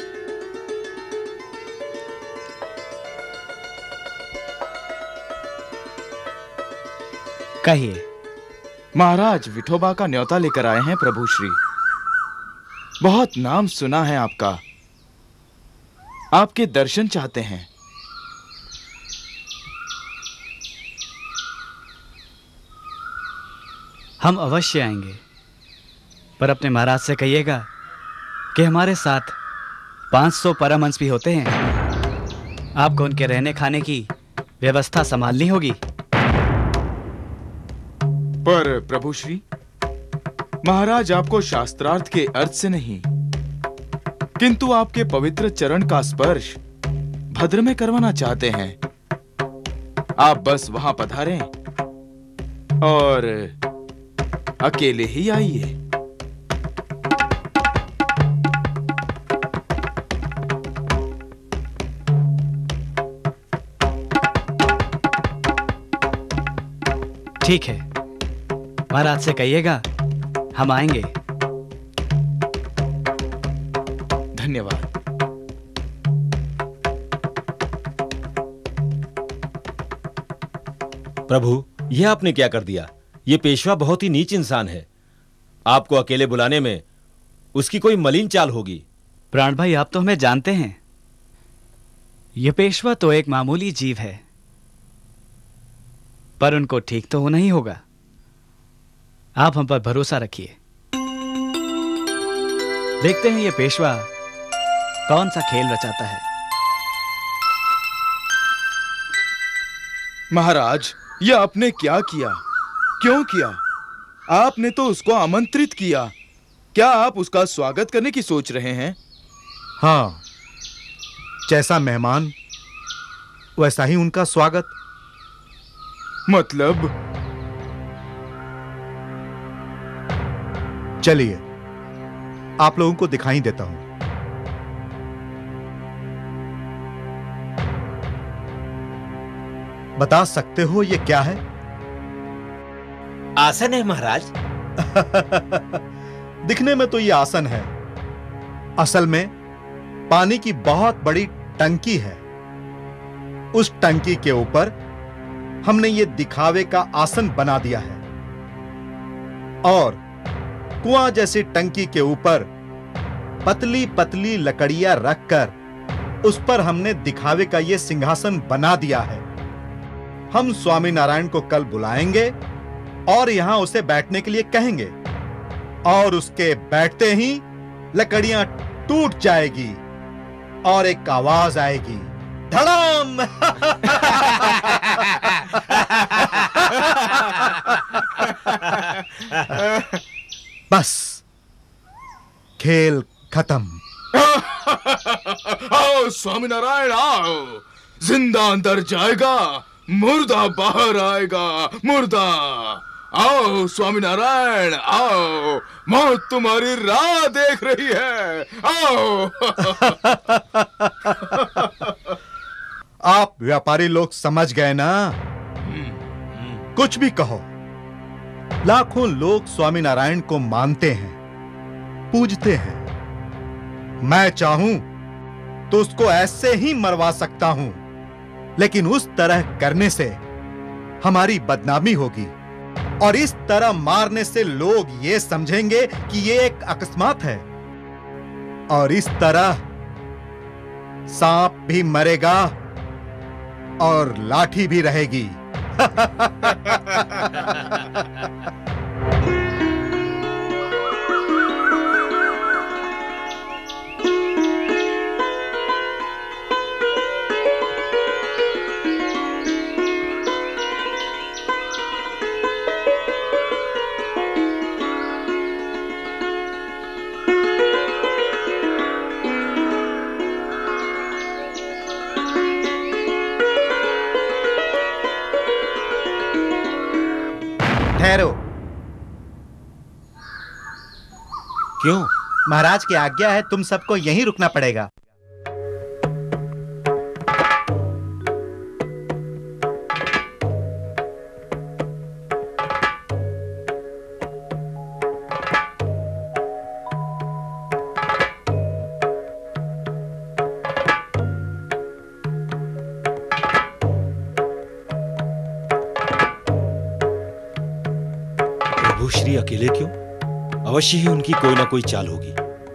कहिए। महाराज विठोबा का न्योता लेकर आए हैं प्रभु श्री। बहुत नाम सुना है आपका, आपके दर्शन चाहते हैं। हम अवश्य आएंगे, पर अपने महाराज से कहिएगा कि हमारे साथ पाँच सौ परमहंस भी होते हैं। आपको उनके रहने खाने की व्यवस्था संभालनी होगी। पर प्रभु श्री, महाराज आपको शास्त्रार्थ के अर्थ से नहीं, किंतु आपके पवित्र चरण का स्पर्श भद्र में करवाना चाहते हैं। आप बस वहां पधारें और अकेले ही आइए। ठीक है, महाराज से कहिएगा हम आएंगे। धन्यवाद। प्रभु, यह आपने क्या कर दिया? ये पेशवा बहुत ही नीच इंसान है। आपको अकेले बुलाने में उसकी कोई मलिन चाल होगी। प्राण भाई, आप तो हमें जानते हैं। यह पेशवा तो एक मामूली जीव है, पर उनको ठीक तो होना ही होगा। आप हम पर भरोसा रखिए। देखते हैं ये पेशवा कौन सा खेल रचाता है। महाराज, यह आपने क्या किया? क्यों किया? आपने तो उसको आमंत्रित किया। क्या आप उसका स्वागत करने की सोच रहे हैं? हाँ, जैसा मेहमान वैसा ही उनका स्वागत। मतलब? चलिए, आप लोगों को दिखाई देता हूं। बता सकते हो ये क्या है? आसन है महाराज। दिखने में तो ये आसन है, असल में पानी की बहुत बड़ी टंकी है। उस टंकी के ऊपर हमने ये दिखावे का आसन बना दिया है और कुआं जैसी टंकी के ऊपर पतली पतली लकड़ियां रखकर उस पर हमने दिखावे का ये सिंहासन बना दिया है। हम स्वामीनारायण को कल बुलाएंगे और यहां उसे बैठने के लिए कहेंगे और उसके बैठते ही लकड़ियां टूट जाएगी और एक आवाज आएगी, धड़ाम। बस खेल खत्म। आओ स्वामीनारायण, आओ। जिंदा अंदर जाएगा, मुर्दा बाहर आएगा। मुर्दा, आओ स्वामीनारायण, आओ। मौत तुम्हारी राह देख रही है। आओ। आप व्यापारी लोग समझ गए ना? कुछ भी कहो, लाखों लोग स्वामीनारायण को मानते हैं, पूजते हैं। मैं चाहूं तो उसको ऐसे ही मरवा सकता हूं, लेकिन उस तरह करने से हमारी बदनामी होगी और इस तरह मारने से लोग ये समझेंगे कि ये एक अकस्मात है और इस तरह सांप भी मरेगा और लाठी भी रहेगी। ठहरो। क्यों? महाराज की आज्ञा है, तुम सबको यहीं रुकना पड़ेगा। श्री अकेले क्यों? अवश्य ही उनकी कोई ना कोई चाल होगी।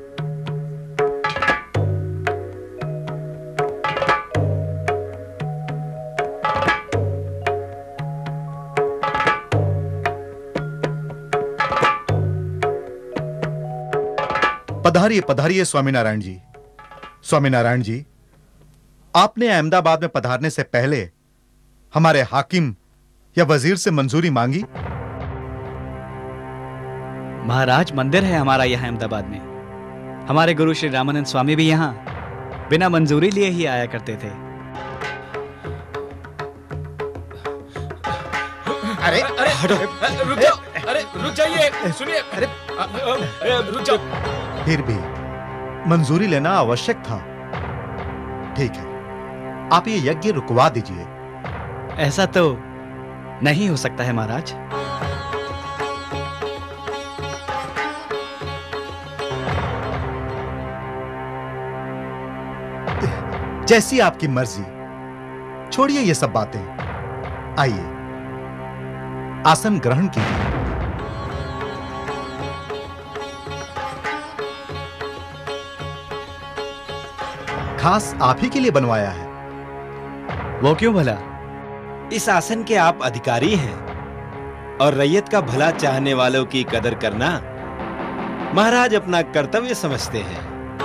पधारिए पधारिए स्वामीनारायण जी। स्वामीनारायण जी, आपने अहमदाबाद में पधारने से पहले हमारे हाकिम या वजीर से मंजूरी मांगी? महाराज, मंदिर है हमारा यहाँ अहमदाबाद में। हमारे गुरु श्री रामानंद स्वामी भी यहाँ बिना मंजूरी लिए ही आया करते थे। अरे अरे हटो, रुक जाओ। अरे रुक जाइए, सुनिए। अरे रुक जाओ। फिर भी मंजूरी लेना आवश्यक था। ठीक है, आप ये यज्ञ रुकवा दीजिए। ऐसा तो नहीं हो सकता है महाराज। जैसी आपकी मर्जी। छोड़िए ये सब बातें। आइए, आसन ग्रहण कीजिए। खास आप ही के लिए बनवाया है। वो क्यों भला? इस आसन के आप अधिकारी हैं और रैयत का भला चाहने वालों की कदर करना महाराज अपना कर्तव्य समझते हैं।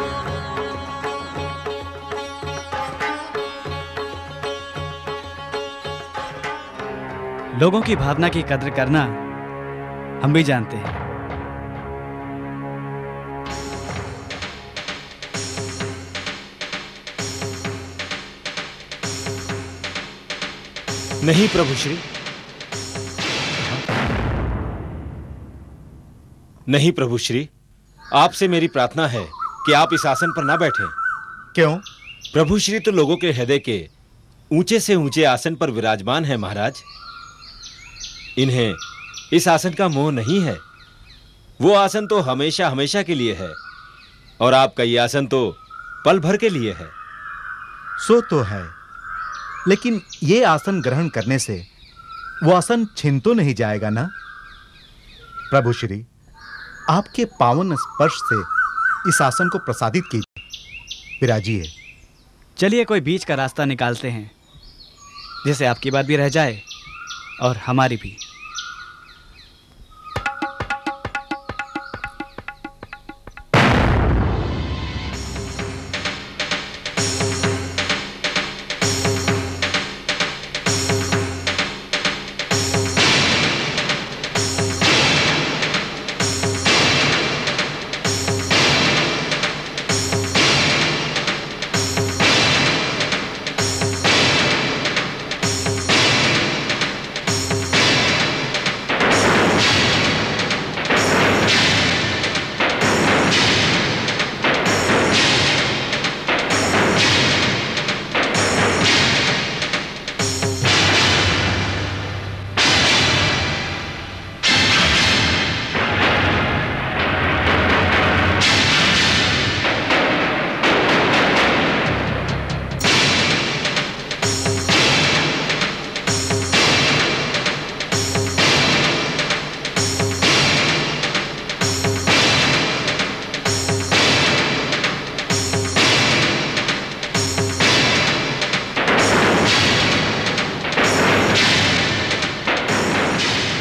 लोगों की भावना की कदर करना हम भी जानते हैं। नहीं प्रभु श्री, नहीं प्रभु श्री, आपसे मेरी प्रार्थना है कि आप इस आसन पर ना बैठें। क्यों? प्रभु श्री तो लोगों के हृदय के ऊंचे से ऊंचे आसन पर विराजमान है महाराज। इन्हें इस आसन का मोह नहीं है। वो आसन तो हमेशा हमेशा के लिए है और आपका ये आसन तो पल भर के लिए है। सो तो है, लेकिन ये आसन ग्रहण करने से वो आसन छिन तो नहीं जाएगा ना? प्रभु श्री, आपके पावन स्पर्श से इस आसन को प्रसादित कीजिए। विराजिए। चलिए कोई बीच का रास्ता निकालते हैं, जिससे आपकी बात भी रह जाए और हमारी भी।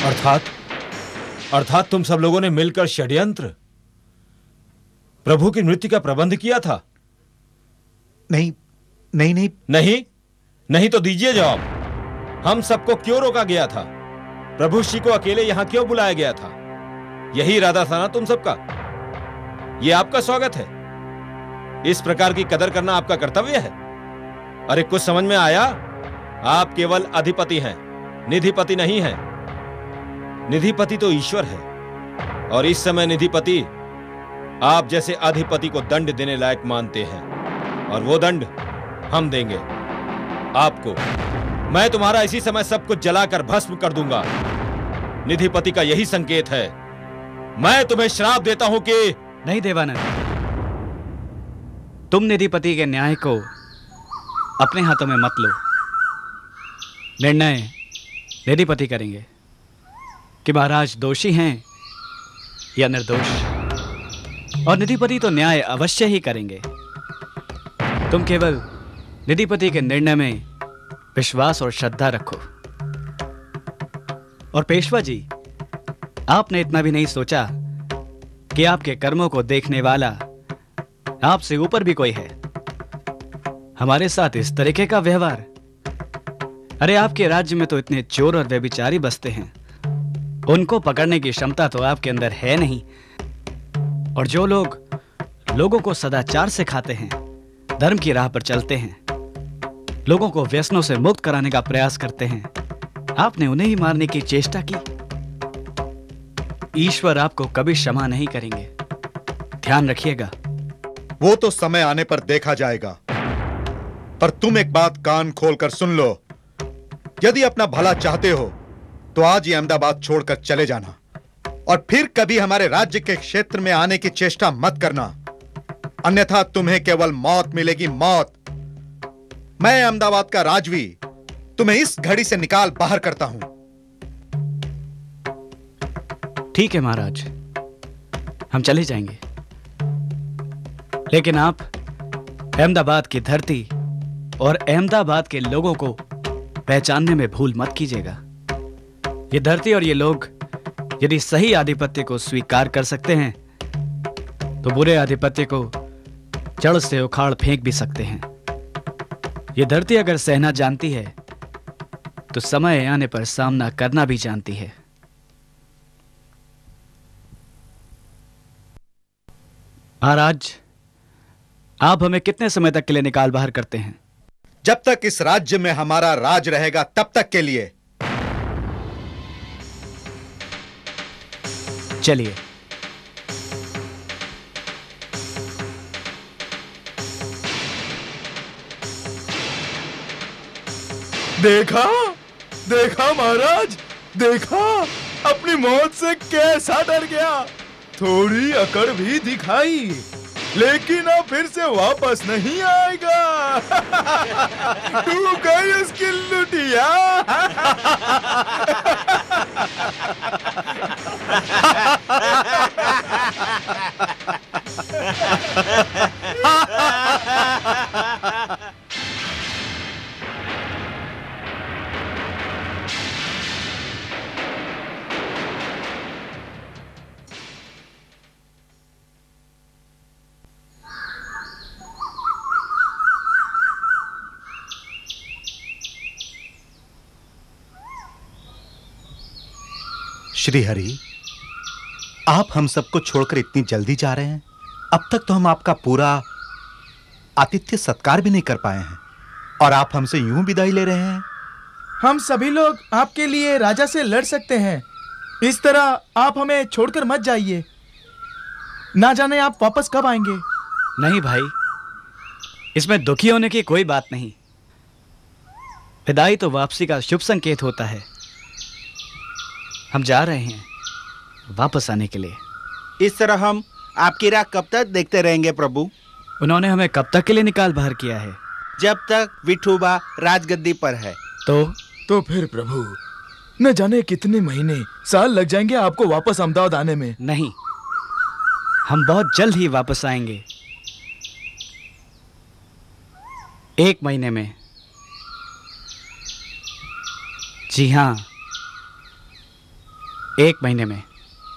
अर्थात अर्थात तुम सब लोगों ने मिलकर षड्यंत्र प्रभु की मृत्यु का प्रबंध किया था? नहीं नहीं नहीं नहीं नहीं तो दीजिए जवाब। हम सबको क्यों रोका गया था? प्रभु श्री को अकेले यहां क्यों बुलाया गया था? यही इरादा था ना तुम सबका? यह आपका स्वागत है। इस प्रकार की कदर करना आपका कर्तव्य है। अरे कुछ समझ में आया? आप केवल अधिपति हैं, निधिपति नहीं हैं। निधिपति तो ईश्वर है, और इस समय निधिपति आप जैसे अधिपति को दंड देने लायक मानते हैं, और वो दंड हम देंगे आपको। मैं तुम्हारा इसी समय सब कुछ जलाकर भस्म कर दूंगा। निधिपति का यही संकेत है। मैं तुम्हें श्राप देता हूं कि नहीं देवानंद, तुम निधिपति के न्याय को अपने हाथों में मत लो। निर्णय निधिपति करेंगे कि महाराज दोषी हैं या निर्दोष, और निधिपति तो न्याय अवश्य ही करेंगे। तुम केवल निधिपति के निर्णय में विश्वास और श्रद्धा रखो। और पेशवा जी, आपने इतना भी नहीं सोचा कि आपके कर्मों को देखने वाला आपसे ऊपर भी कोई है? हमारे साथ इस तरीके का व्यवहार? अरे आपके राज्य में तो इतने चोर और व्यभिचारी बसते हैं, उनको पकड़ने की क्षमता तो आपके अंदर है नहीं। और जो लोग लोगों को सदाचार सिखाते हैं, धर्म की राह पर चलते हैं, लोगों को व्यसनों से मुक्त कराने का प्रयास करते हैं, आपने उन्हें ही मारने की चेष्टा की। ईश्वर आपको कभी क्षमा नहीं करेंगे, ध्यान रखिएगा। वो तो समय आने पर देखा जाएगा, पर तुम एक बात कान खोलकर सुन लो। यदि अपना भला चाहते हो तो आज ही अहमदाबाद छोड़कर चले जाना, और फिर कभी हमारे राज्य के क्षेत्र में आने की चेष्टा मत करना, अन्यथा तुम्हें केवल मौत मिलेगी, मौत। मैं अहमदाबाद का राजवी तुम्हें इस घड़ी से निकाल बाहर करता हूं। ठीक है महाराज, हम चले जाएंगे, लेकिन आप अहमदाबाद की धरती और अहमदाबाद के लोगों को पहचानने में भूल मत कीजिएगा। ये धरती और ये लोग यदि सही आधिपत्य को स्वीकार कर सकते हैं तो बुरे आधिपत्य को जड़ से उखाड़ फेंक भी सकते हैं। ये धरती अगर सहना जानती है तो समय आने पर सामना करना भी जानती है। महाराज, आप हमें कितने समय तक के लिए निकाल बाहर करते हैं? जब तक इस राज्य में हमारा राज रहेगा तब तक के लिए। चलिए। देखा देखा महाराज, देखा अपनी मौत से कैसा डर गया। थोड़ी अकड़ भी दिखाई, लेकिन अब फिर से वापस नहीं आएगा। तू गई उसकी लुटिया। श्री हरि, आप हम सबको छोड़कर इतनी जल्दी जा रहे हैं। अब तक तो हम आपका पूरा आतिथ्य सत्कार भी नहीं कर पाए हैं, और आप हमसे यूं विदाई ले रहे हैं। हम सभी लोग आपके लिए राजा से लड़ सकते हैं, इस तरह आप हमें छोड़कर मत जाइए। ना जाने आप वापस कब आएंगे। नहीं भाई, इसमें दुखी होने की कोई बात नहीं। विदाई तो वापसी का शुभ संकेत होता है। हम जा रहे हैं वापस आने के लिए। इस तरह हम आपकी राह कब तक देखते रहेंगे प्रभु? उन्होंने हमें कब तक के लिए निकाल बाहर किया है? जब तक विठोबा राजगद्दी पर है। तो तो फिर प्रभु, न जाने कितने महीने साल लग जाएंगे आपको वापस अहमदाबाद आने में। नहीं, हम बहुत जल्द ही वापस आएंगे। एक महीने में। जी हाँ, एक महीने में।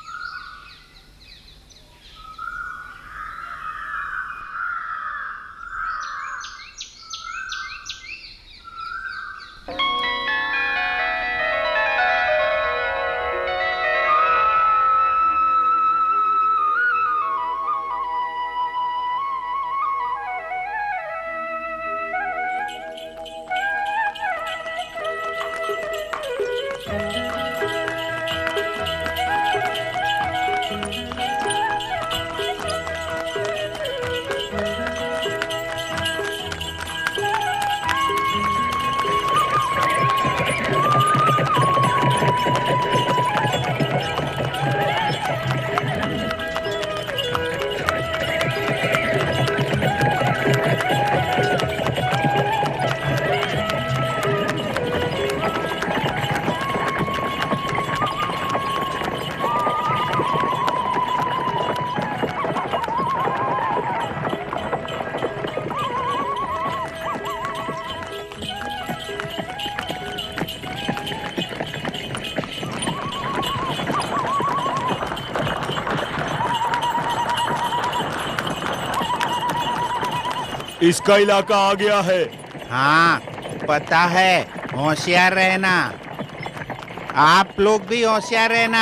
इसका इलाका आ गया है। हाँ पता है, होशियार रहना। आप लोग भी होशियार रहना।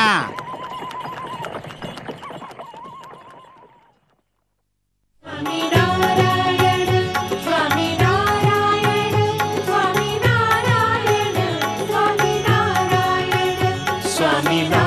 स्वामीनारायण स्वामीनारायण स्वामीनारायण स्वामीनारायण स्वामीनारायण